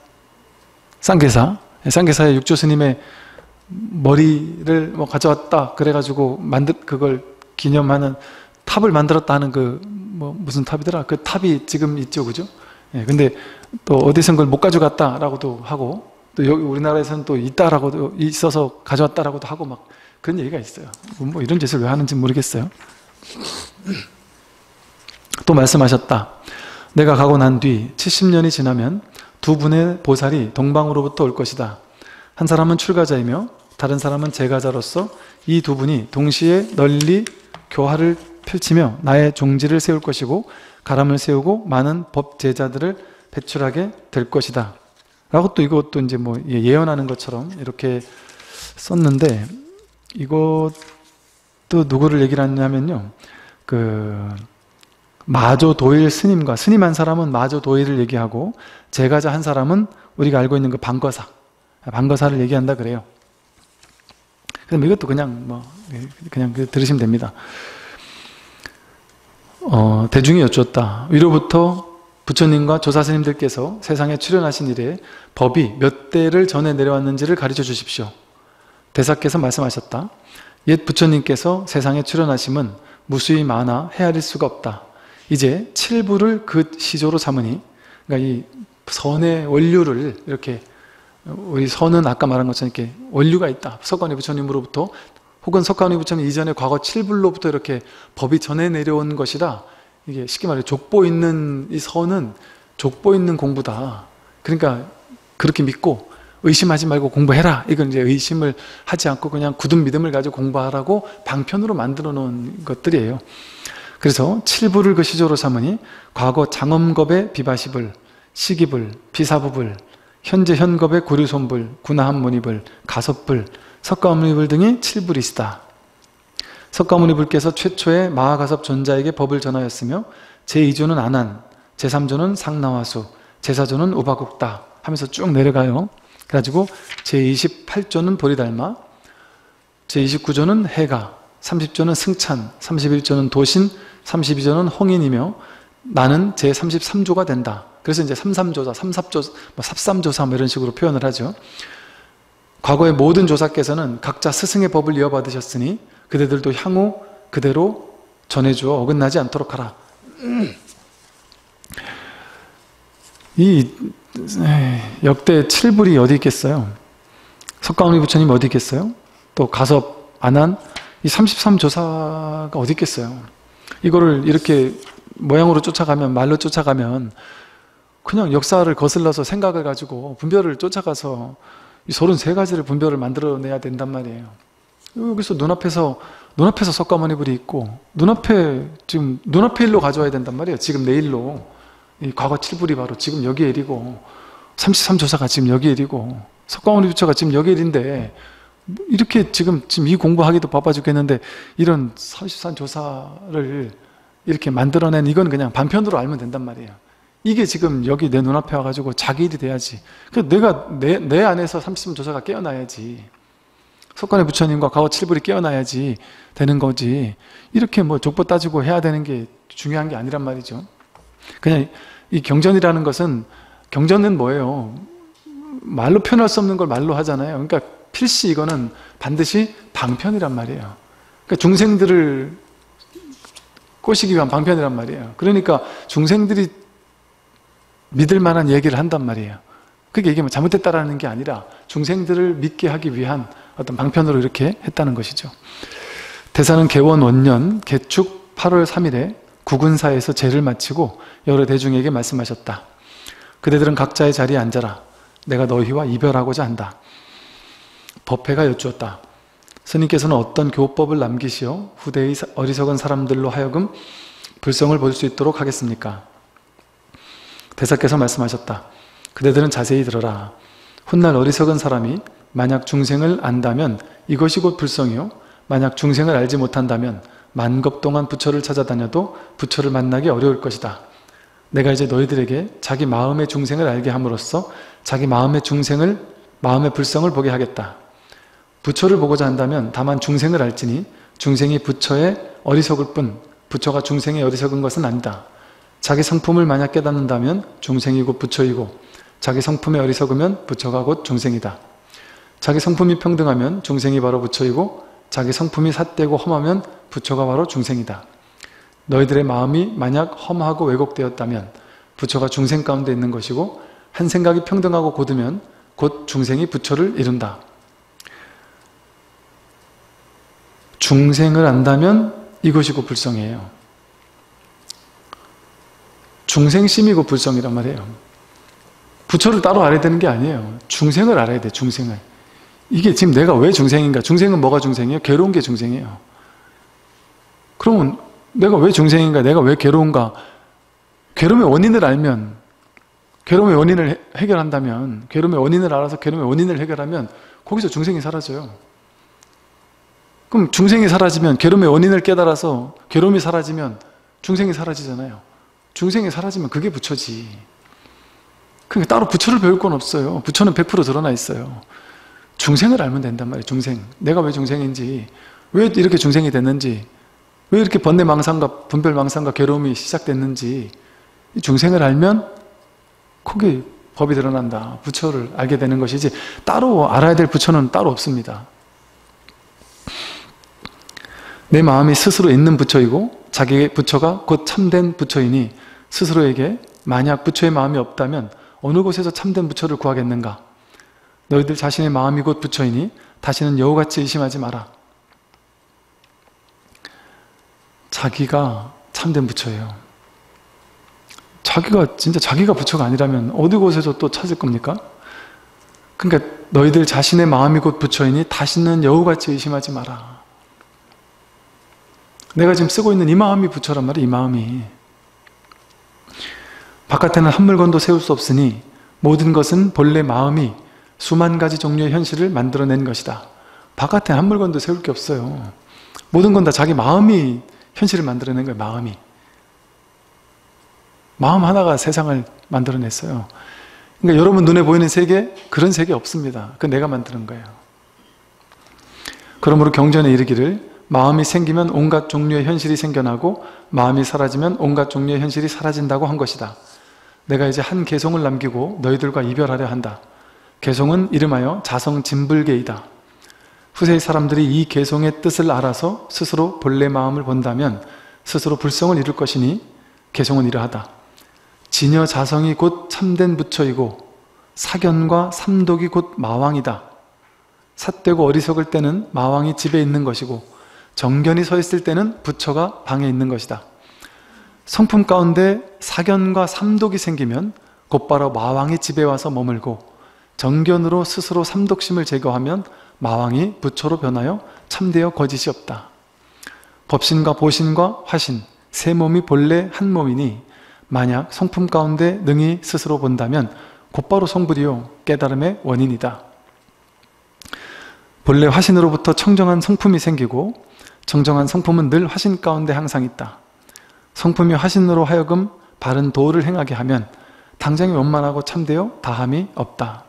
쌍계사의 육조 스님의 머리를 뭐 가져왔다 그래가지고 그걸 기념하는 탑을 만들었다 하는 뭐 무슨 탑이더라? 그 탑이 지금 있죠, 그죠? 예, 근데 또 어디선 그걸 못 가져갔다라고도 하고 또 여기 우리나라에서는 또 있다라고도 있어서 가져왔다라고도 하고 막 그런 얘기가 있어요. 뭐 이런 짓을 왜 하는지 모르겠어요. 또 말씀하셨다. 내가 가고 난 뒤 70년이 지나면 두 분의 보살이 동방으로부터 올 것이다. 한 사람은 출가자이며 다른 사람은 제가자로서 이 두 분이 동시에 널리 교화를 펼치며 나의 종지를 세울 것이고 가람을 세우고 많은 법제자들을 배출하게 될 것이다. 라고 또 이것도 이제 뭐 예언하는 것처럼 이렇게 썼는데 이것도 누구를 얘기를 하냐면요. 마조도일 스님과 스님 한 사람은 마조도일을 얘기하고 제가자 한 사람은 우리가 알고 있는 그 방거사를 얘기한다 그래요. 그럼 이것도 그냥 들으시면 됩니다. 대중이 여쭈었다. 위로부터 부처님과 조사스님들께서 세상에 출현하신 이래 법이 몇 대를 전해 내려왔는지를 가르쳐 주십시오. 대사께서 말씀하셨다. 옛 부처님께서 세상에 출현하심은 무수히 많아 헤아릴 수가 없다. 이제 7부를 그 시조로 삼으니, 그러니까 이 선의 원류를 이렇게, 우리 선은 아까 말한 것처럼 이렇게 원류가 있다. 석가모니 부처님으로부터 혹은 석가모니 부처님 이전에 과거 7불로부터 이렇게 법이 전해 내려온 것이라, 이게 쉽게 말해 족보 있는 이 선은 족보 있는 공부다. 그러니까 그렇게 믿고 의심하지 말고 공부해라. 이건 이제 의심을 하지 않고 그냥 굳은 믿음을 가지고 공부하라고 방편으로 만들어 놓은 것들이에요. 그래서 7부를 그 시조로 삼으니 과거 장엄겁의 비바시불, 시기불, 비사부불, 현재 현겁의 구류손불, 구나함문이불, 가섭불, 석가모니불 등이 7불이시다. 석가모니불께서 최초의 마하가섭 존자에게 법을 전하였으며 제2조는 안한, 제3조는 상나와수, 제4조는 우바국다 하면서 쭉 내려가요. 그래가지고 제28조는 보리달마, 제29조는 해가, 30조는 승찬, 31조는 도신, 32조는 홍인이며 나는 제33조가 된다. 그래서 이제 삼삼조사, 삽삼조사 뭐 이런 식으로 표현을 하죠. 과거의 모든 조사께서는 각자 스승의 법을 이어받으셨으니 그대들도 향후 그대로 전해주어 어긋나지 않도록 하라. 이 역대 7불이 어디 있겠어요? 석가모니 부처님 어디 있겠어요? 또 가섭, 안한, 이 33조사가 어디 있겠어요? 이거를 이렇게 모양으로 쫓아가면, 말로 쫓아가면 그냥 역사를 거슬러서 생각을 가지고 분별을 쫓아가서 이 33가지를 분별을 만들어내야 된단 말이에요. 여기서 눈앞에서 석가모니불이 있고 눈앞에 일로 가져와야 된단 말이에요. 지금 내일로. 이 과거 7불이 바로 지금 여기에 일이고 33조사가 지금 여기에 일이고 석가모니 부처가 지금 여기에 일인데 이렇게 지금 이 공부하기도 바빠 죽겠는데 이런 33조사를 이렇게 만들어낸 이건 그냥 반편으로 알면 된단 말이에요. 이게 지금 여기 내 눈앞에 와가지고 자기 일이 돼야지. 내가 내 안에서 33조사가 깨어나야지. 석가모니 부처님과 과거 7불이 깨어나야지 되는 거지. 이렇게 뭐 족보 따지고 해야 되는 게 중요한 게 아니란 말이죠. 그냥 이 경전이라는 것은, 경전은 뭐예요? 말로 표현할 수 없는 걸 말로 하잖아요. 그러니까 필시 이거는 반드시 방편이란 말이에요. 그러니까 중생들을 꼬시기 위한 방편이란 말이에요. 그러니까 중생들이 믿을 만한 얘기를 한단 말이에요. 그게 이게 뭐 잘못됐다라는 게 아니라 중생들을 믿게 하기 위한 어떤 방편으로 이렇게 했다는 것이죠. 대사는 개원 원년 개축 8월 3일에 구근사에서 제를 마치고 여러 대중에게 말씀하셨다. 그대들은 각자의 자리에 앉아라. 내가 너희와 이별하고자 한다. 법회가 여쭈었다. 스님께서는 어떤 교법을 남기시어 후대의 어리석은 사람들로 하여금 불성을 볼 수 있도록 하겠습니까? 대사께서 말씀하셨다. 그대들은 자세히 들어라. 훗날 어리석은 사람이 만약 중생을 안다면 이것이 곧 불성이요, 만약 중생을 알지 못한다면 만겁 동안 부처를 찾아다녀도 부처를 만나기 어려울 것이다. 내가 이제 너희들에게 자기 마음의 중생을 알게 함으로써 자기 마음의 마음의 불성을 보게 하겠다. 부처를 보고자 한다면 다만 중생을 알지니 중생이 부처의 어리석을 뿐 부처가 중생의 어리석은 것은 아니다. 자기 성품을 만약 깨닫는다면 중생이 곧 부처이고 자기 성품이 어리석으면 부처가 곧 중생이다. 자기 성품이 평등하면 중생이 바로 부처이고 자기 성품이 삿되고 험하면 부처가 바로 중생이다. 너희들의 마음이 만약 험하고 왜곡되었다면 부처가 중생 가운데 있는 것이고 한 생각이 평등하고 곧으면 곧 중생이 부처를 이룬다. 중생을 안다면 이것이 곧 불성이에요. 중생심이고 불성이란 말이에요. 부처를 따로 알아야 되는 게 아니에요. 중생을 알아야 돼, 중생을. 이게 지금 내가 왜 중생인가? 중생은 뭐가 중생이에요? 괴로운 게 중생이에요. 그러면 내가 왜 중생인가? 내가 왜 괴로운가? 괴로움의 원인을 알면, 괴로움의 원인을 해결한다면, 괴로움의 원인을 알아서 괴로움의 원인을 해결하면 거기서 중생이 사라져요. 그럼 중생이 사라지면, 괴로움의 원인을 깨달아서 괴로움이 사라지면 중생이 사라지잖아요. 중생이 사라지면 그게 부처지. 그러니까 따로 부처를 배울 건 없어요. 부처는 100% 드러나 있어요. 중생을 알면 된단 말이에요. 중생. 내가 왜 중생인지, 왜 이렇게 중생이 됐는지, 왜 이렇게 번뇌망상과 분별망상과 괴로움이 시작됐는지 중생을 알면 거기 법이 드러난다. 부처를 알게 되는 것이지 따로 알아야 될 부처는 따로 없습니다. 내 마음이 스스로 있는 부처이고 자기의 부처가 곧 참된 부처이니 스스로에게 만약 부처의 마음이 없다면 어느 곳에서 참된 부처를 구하겠는가? 너희들 자신의 마음이 곧 부처이니 다시는 여우같이 의심하지 마라. 자기가 참된 부처예요. 자기가 부처가 아니라면 어디 곳에서 또 찾을 겁니까? 그러니까 너희들 자신의 마음이 곧 부처이니 다시는 여우같이 의심하지 마라. 내가 지금 쓰고 있는 이 마음이 부처란 말이에요. 이 마음이. 바깥에는 한 물건도 세울 수 없으니 모든 것은 본래 마음이 수만 가지 종류의 현실을 만들어낸 것이다. 바깥에 한 물건도 세울 게 없어요. 모든 건 다 자기 마음이 현실을 만들어낸 거예요. 마음이. 마음 하나가 세상을 만들어냈어요. 그러니까 여러분 눈에 보이는 세계, 그런 세계 없습니다. 그건 내가 만드는 거예요. 그러므로 경전에 이르기를 마음이 생기면 온갖 종류의 현실이 생겨나고 마음이 사라지면 온갖 종류의 현실이 사라진다고 한 것이다. 내가 이제 한 개송을 남기고 너희들과 이별하려 한다. 개송은 이름하여 자성진불계이다. 후세의 사람들이 이 개송의 뜻을 알아서 스스로 본래 마음을 본다면 스스로 불성을 이룰 것이니 개송은 이러하다. 진여 자성이 곧 참된 부처이고 사견과 삼독이 곧 마왕이다. 삿되고 어리석을 때는 마왕이 집에 있는 것이고 정견이 서 있을 때는 부처가 방에 있는 것이다. 성품 가운데 사견과 삼독이 생기면 곧바로 마왕이 집에 와서 머물고 정견으로 스스로 삼독심을 제거하면 마왕이 부처로 변하여 참되어 거짓이 없다. 법신과 보신과 화신, 세 몸이 본래 한 몸이니 만약 성품 가운데 능히 스스로 본다면 곧바로 성불이요 깨달음의 원인이다. 본래 화신으로부터 청정한 성품이 생기고 청정한 성품은 늘 화신 가운데 항상 있다. 성품이 화신으로 하여금 바른 도를 행하게 하면 당장이 원만하고 참되어 다함이 없다.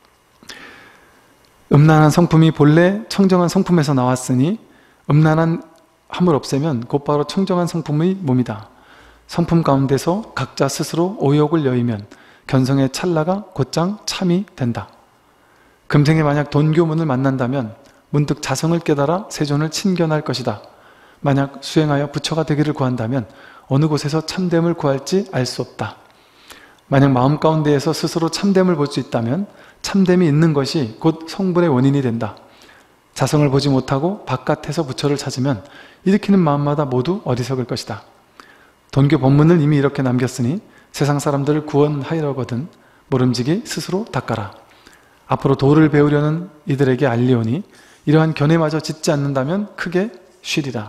음란한 성품이 본래 청정한 성품에서 나왔으니 음란한 함을 없애면 곧바로 청정한 성품의 몸이다. 성품 가운데서 각자 스스로 오욕을 여의면 견성의 찰나가 곧장 참이 된다. 금생에 만약 돈교문을 만난다면 문득 자성을 깨달아 세존을 친견할 것이다. 만약 수행하여 부처가 되기를 구한다면 어느 곳에서 참됨을 구할지 알 수 없다. 만약 마음 가운데에서 스스로 참됨을 볼 수 있다면 참됨이 있는 것이 곧 성불의 원인이 된다. 자성을 보지 못하고 바깥에서 부처를 찾으면 일으키는 마음마다 모두 어리석을 것이다. 돈교 법문을 이미 이렇게 남겼으니 세상 사람들을 구원하려거든 모름지기 스스로 닦아라. 앞으로 도를 배우려는 이들에게 알리오니 이러한 견해마저 짓지 않는다면 크게 쉬리라.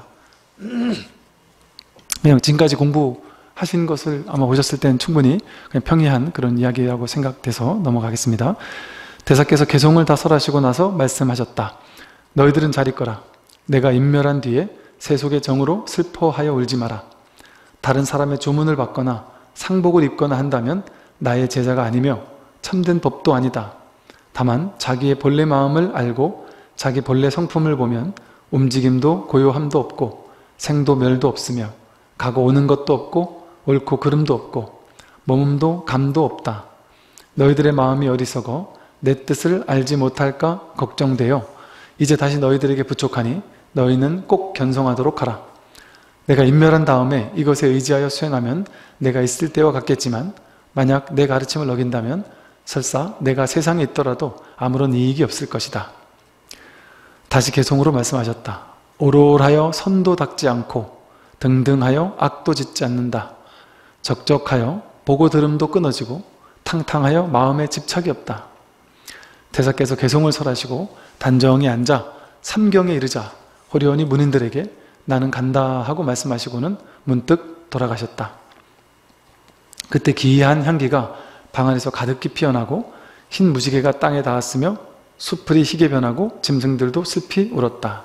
그냥 지금까지 공부하신 것을 아마 오셨을 때는 충분히 그냥 평이한 그런 이야기라고 생각돼서 넘어가겠습니다. 대사께서 개송을 다 설하시고 나서 말씀하셨다. 너희들은 잘 있거라. 내가 인멸한 뒤에 세속의 정으로 슬퍼하여 울지 마라. 다른 사람의 조문을 받거나 상복을 입거나 한다면 나의 제자가 아니며 참된 법도 아니다. 다만 자기의 본래 마음을 알고 자기 본래 성품을 보면 움직임도 고요함도 없고 생도 멸도 없으며 가고 오는 것도 없고 옳고 그름도 없고 몸도 감도 없다. 너희들의 마음이 어리석어 내 뜻을 알지 못할까 걱정되어 이제 다시 너희들에게 부족하니 너희는 꼭 견성하도록 하라. 내가 인멸한 다음에 이것에 의지하여 수행하면 내가 있을 때와 같겠지만 만약 내 가르침을 어긴다면 설사 내가 세상에 있더라도 아무런 이익이 없을 것이다. 다시 개송으로 말씀하셨다. 오롤하여 선도 닦지 않고 등등하여 악도 짓지 않는다. 적적하여 보고 들음도 끊어지고 탕탕하여 마음에 집착이 없다. 대사께서 개송을 설하시고 단정히 앉아 삼경에 이르자 호련히 문인들에게 나는 간다 하고 말씀하시고는 문득 돌아가셨다. 그때 기이한 향기가 방 안에서 가득히 피어나고 흰 무지개가 땅에 닿았으며 수풀이 희게 변하고 짐승들도 슬피 울었다.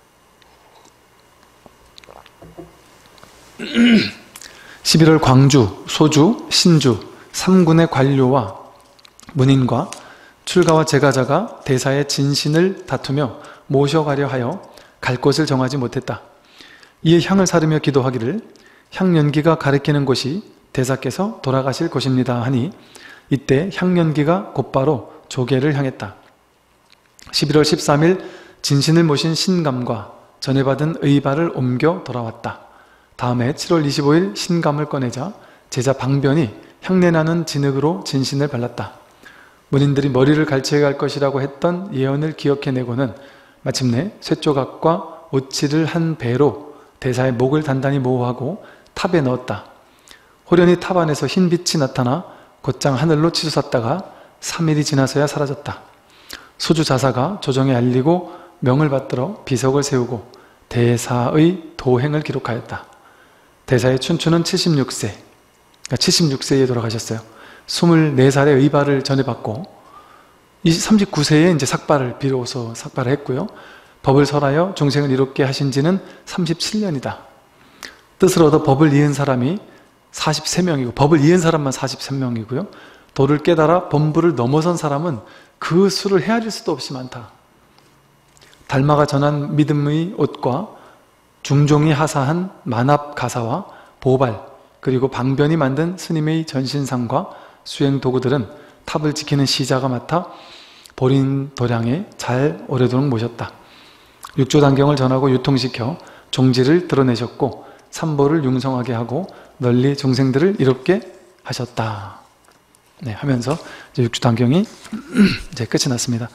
11월 광주, 소주, 신주 3군의 관료와 문인과 출가와 제가자가 대사의 진신을 다투며 모셔가려 하여 갈 곳을 정하지 못했다. 이에 향을 사르며 기도하기를 향연기가 가리키는 곳이 대사께서 돌아가실 곳입니다 하니 이때 향연기가 곧바로 조계를 향했다. 11월 13일 진신을 모신 신감과 전에 받은 의발을 옮겨 돌아왔다. 다음에 7월 25일 신감을 꺼내자 제자 방변이 향내나는 진흙으로 진신을 발랐다. 문인들이 머리를 갈치해 갈 것이라고 했던 예언을 기억해내고는 마침내 쇠조각과 오칠을 한 배로 대사의 목을 단단히 모호하고 탑에 넣었다. 호련히 탑 안에서 흰 빛이 나타나 곧장 하늘로 치솟았다가 3일이 지나서야 사라졌다. 소주 자사가 조정에 알리고 명을 받들어 비석을 세우고 대사의 도행을 기록하였다. 대사의 춘추는 76세, 그러니까 76세에 돌아가셨어요. 24살의 의발을 전해받고 39세에 이제 비로소 삭발을 했고요. 법을 설하여 중생을 이롭게 하신 지는 37년이다. 뜻을 얻어 법을 이은 사람이 43명이고 법을 이은 사람만 43명이고요. 도를 깨달아 범부를 넘어선 사람은 그 수를 헤아릴 수도 없이 많다. 달마가 전한 믿음의 옷과 중종이 하사한 만합 가사와 보발 그리고 방변이 만든 스님의 전신상과 수행 도구들은 탑을 지키는 시자가 맡아 보린 도량에 잘 오래도록 모셨다. 육조단경을 전하고 유통시켜 종지를 드러내셨고 삼보를 융성하게 하고 널리 중생들을 이롭게 하셨다. 네, 하면서 이제 육조단경이 이제 끝이 났습니다.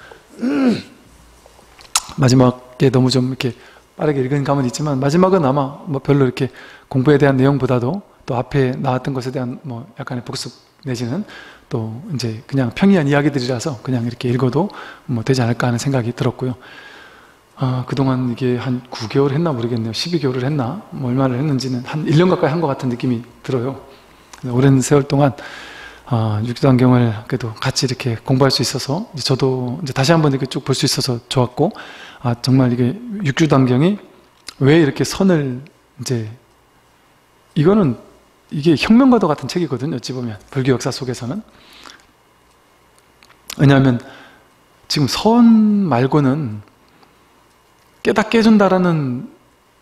마지막에 너무 좀 이렇게 빠르게 읽은 감은 있지만 마지막은 아마 뭐 별로 이렇게 공부에 대한 내용보다도 또 앞에 나왔던 것에 대한 뭐 약간의 복습 내지는 또 이제 그냥 평이한 이야기들이라서 그냥 이렇게 읽어도 뭐 되지 않을까 하는 생각이 들었고요. 그동안 이게 한 9개월 했나 모르겠네요. 12개월을 했나? 뭐 얼마를 했는지는 한 1년 가까이 한 것 같은 느낌이 들어요. 오랜 세월 동안 육조단경을 그래도 같이 이렇게 공부할 수 있어서 저도 이제 다시 한번 이렇게 쭉 볼 수 있어서 좋았고, 정말 이게 육조단경이 왜 이렇게 선을 이제 이게 혁명과도 같은 책이거든요. 어찌 보면 불교 역사 속에서는. 왜냐하면 지금 선 말고는 깨닫게 해준다라는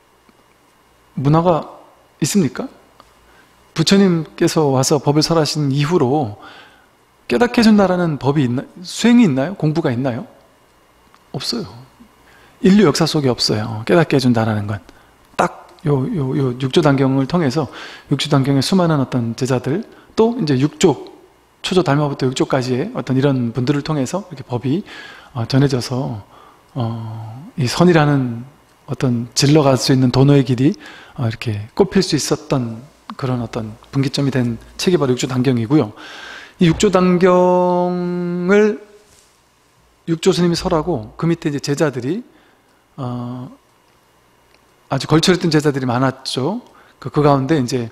문화가 있습니까? 부처님께서 와서 법을 설하신 이후로 깨닫게 해준다라는 법이 있나요? 수행이 있나요? 공부가 있나요? 없어요. 인류 역사 속에 없어요. 깨닫게 해준다라는 건. 딱 육조단경을 통해서 육조단경의 수많은 어떤 제자들, 또 이제 초조 달마부터 육조까지의 어떤 이런 분들을 통해서 이렇게 법이 전해져서 이 선이라는 어떤 질러갈 수 있는 도노의 길이 이렇게 꼽힐 수 있었던 그런 어떤 분기점이 된 책이 바로 육조단경이고요. 이 육조단경을 육조스님이 설하고 그 밑에 이제 제자들이 아주 걸출했던 제자들이 많았죠. 그 가운데 이제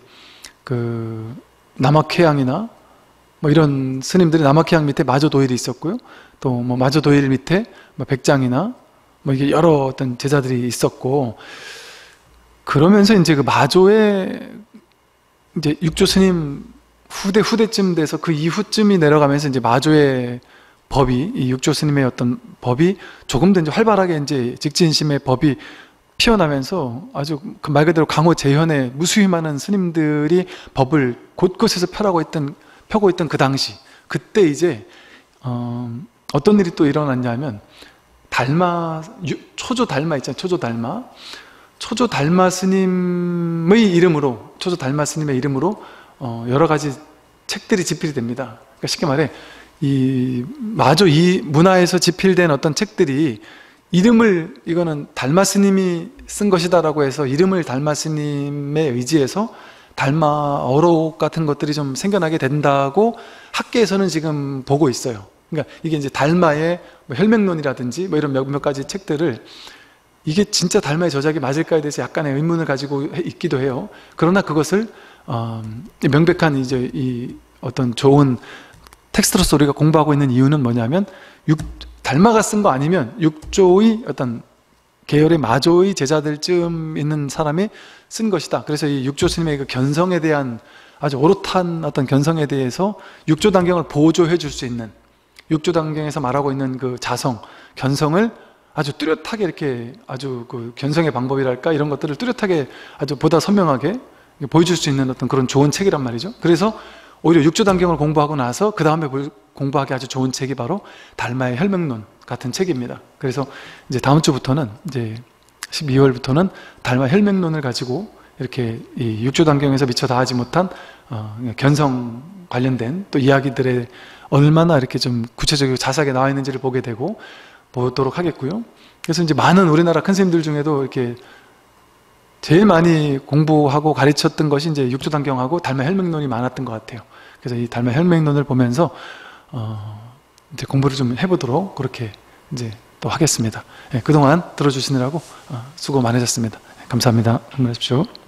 남학회양이나 뭐 이런 스님들이 남학회양 밑에 마조도일이 있었고요. 또 뭐 마조도일 밑에 뭐 백장이나 뭐 이게 여러 어떤 제자들이 있었고, 그러면서 이제 그 마조의 이제 육조 스님 후대쯤 돼서 그 이후쯤이 내려가면서 이제 마조의 법이, 이 육조 스님의 어떤 법이 조금 더 이제 활발하게 이제 직진심의 법이 피어나면서 아주 그 말 그대로 강호재현의 무수히 많은 스님들이 법을 곳곳에서 펴고 있던 그 당시, 그때 이제 어떤 일이 또 일어났냐면 초조 달마 있잖아요. 초조 달마 스님의 이름으로 여러 가지 책들이 집필이 됩니다. 그러니까 쉽게 말해 마조 이 문화에서 집필된 어떤 책들이 이거는 달마 스님이 쓴 것이다라고 해서 이름을 달마 스님에 의지해서 달마 어록 같은 것들이 좀 생겨나게 된다고 학계에서는 지금 보고 있어요. 그러니까 이게 이제 달마의 뭐 혈맹론이라든지 뭐 이런 몇 가지 책들을 이게 진짜 달마의 저작이 맞을까에 대해서 약간의 의문을 가지고 있기도 해요. 그러나 그것을 명백한 이제 이 어떤 좋은 텍스트로서 우리가 공부하고 있는 이유는 뭐냐면 달마가 쓴 거 아니면 육조의 어떤 계열의 마조의 제자들쯤 있는 사람이 쓴 것이다. 그래서 이 육조 스님의 그 견성에 대한 아주 오롯한 어떤 견성에 대해서 육조 단경을 보조해 줄 수 있는, 육조 단경에서 말하고 있는 그 견성을 아주 뚜렷하게 이렇게 아주 그 견성의 방법이랄까 이런 것들을 뚜렷하게 아주 보다 선명하게 보여줄 수 있는 어떤 그런 좋은 책이란 말이죠. 그래서 오히려 육조 단경을 공부하고 나서 그 다음에 공부하기 아주 좋은 책이 바로 달마의 혈맹론 같은 책입니다. 그래서 이제 다음 주부터는 이제 12월부터는 달마 혈맹론을 가지고 이렇게 이 육조 단경에서 미처 다 하지 못한 견성 관련된 또 이야기들에 얼마나 이렇게 좀 구체적이고 자세하게 나와 있는지를 보도록 하겠고요. 그래서 이제 많은 우리나라 큰 스님들 중에도 이렇게 제일 많이 공부하고 가르쳤던 것이 이제 육조 단경하고 달마 혈맹론이 많았던 것 같아요. 그래서 이 달마 혈맹론을 보면서 이제 공부를 좀 해보도록 그렇게 이제 또 하겠습니다. 예, 그동안 들어주시느라고 수고 많으셨습니다. 감사합니다. 한번 하십시오.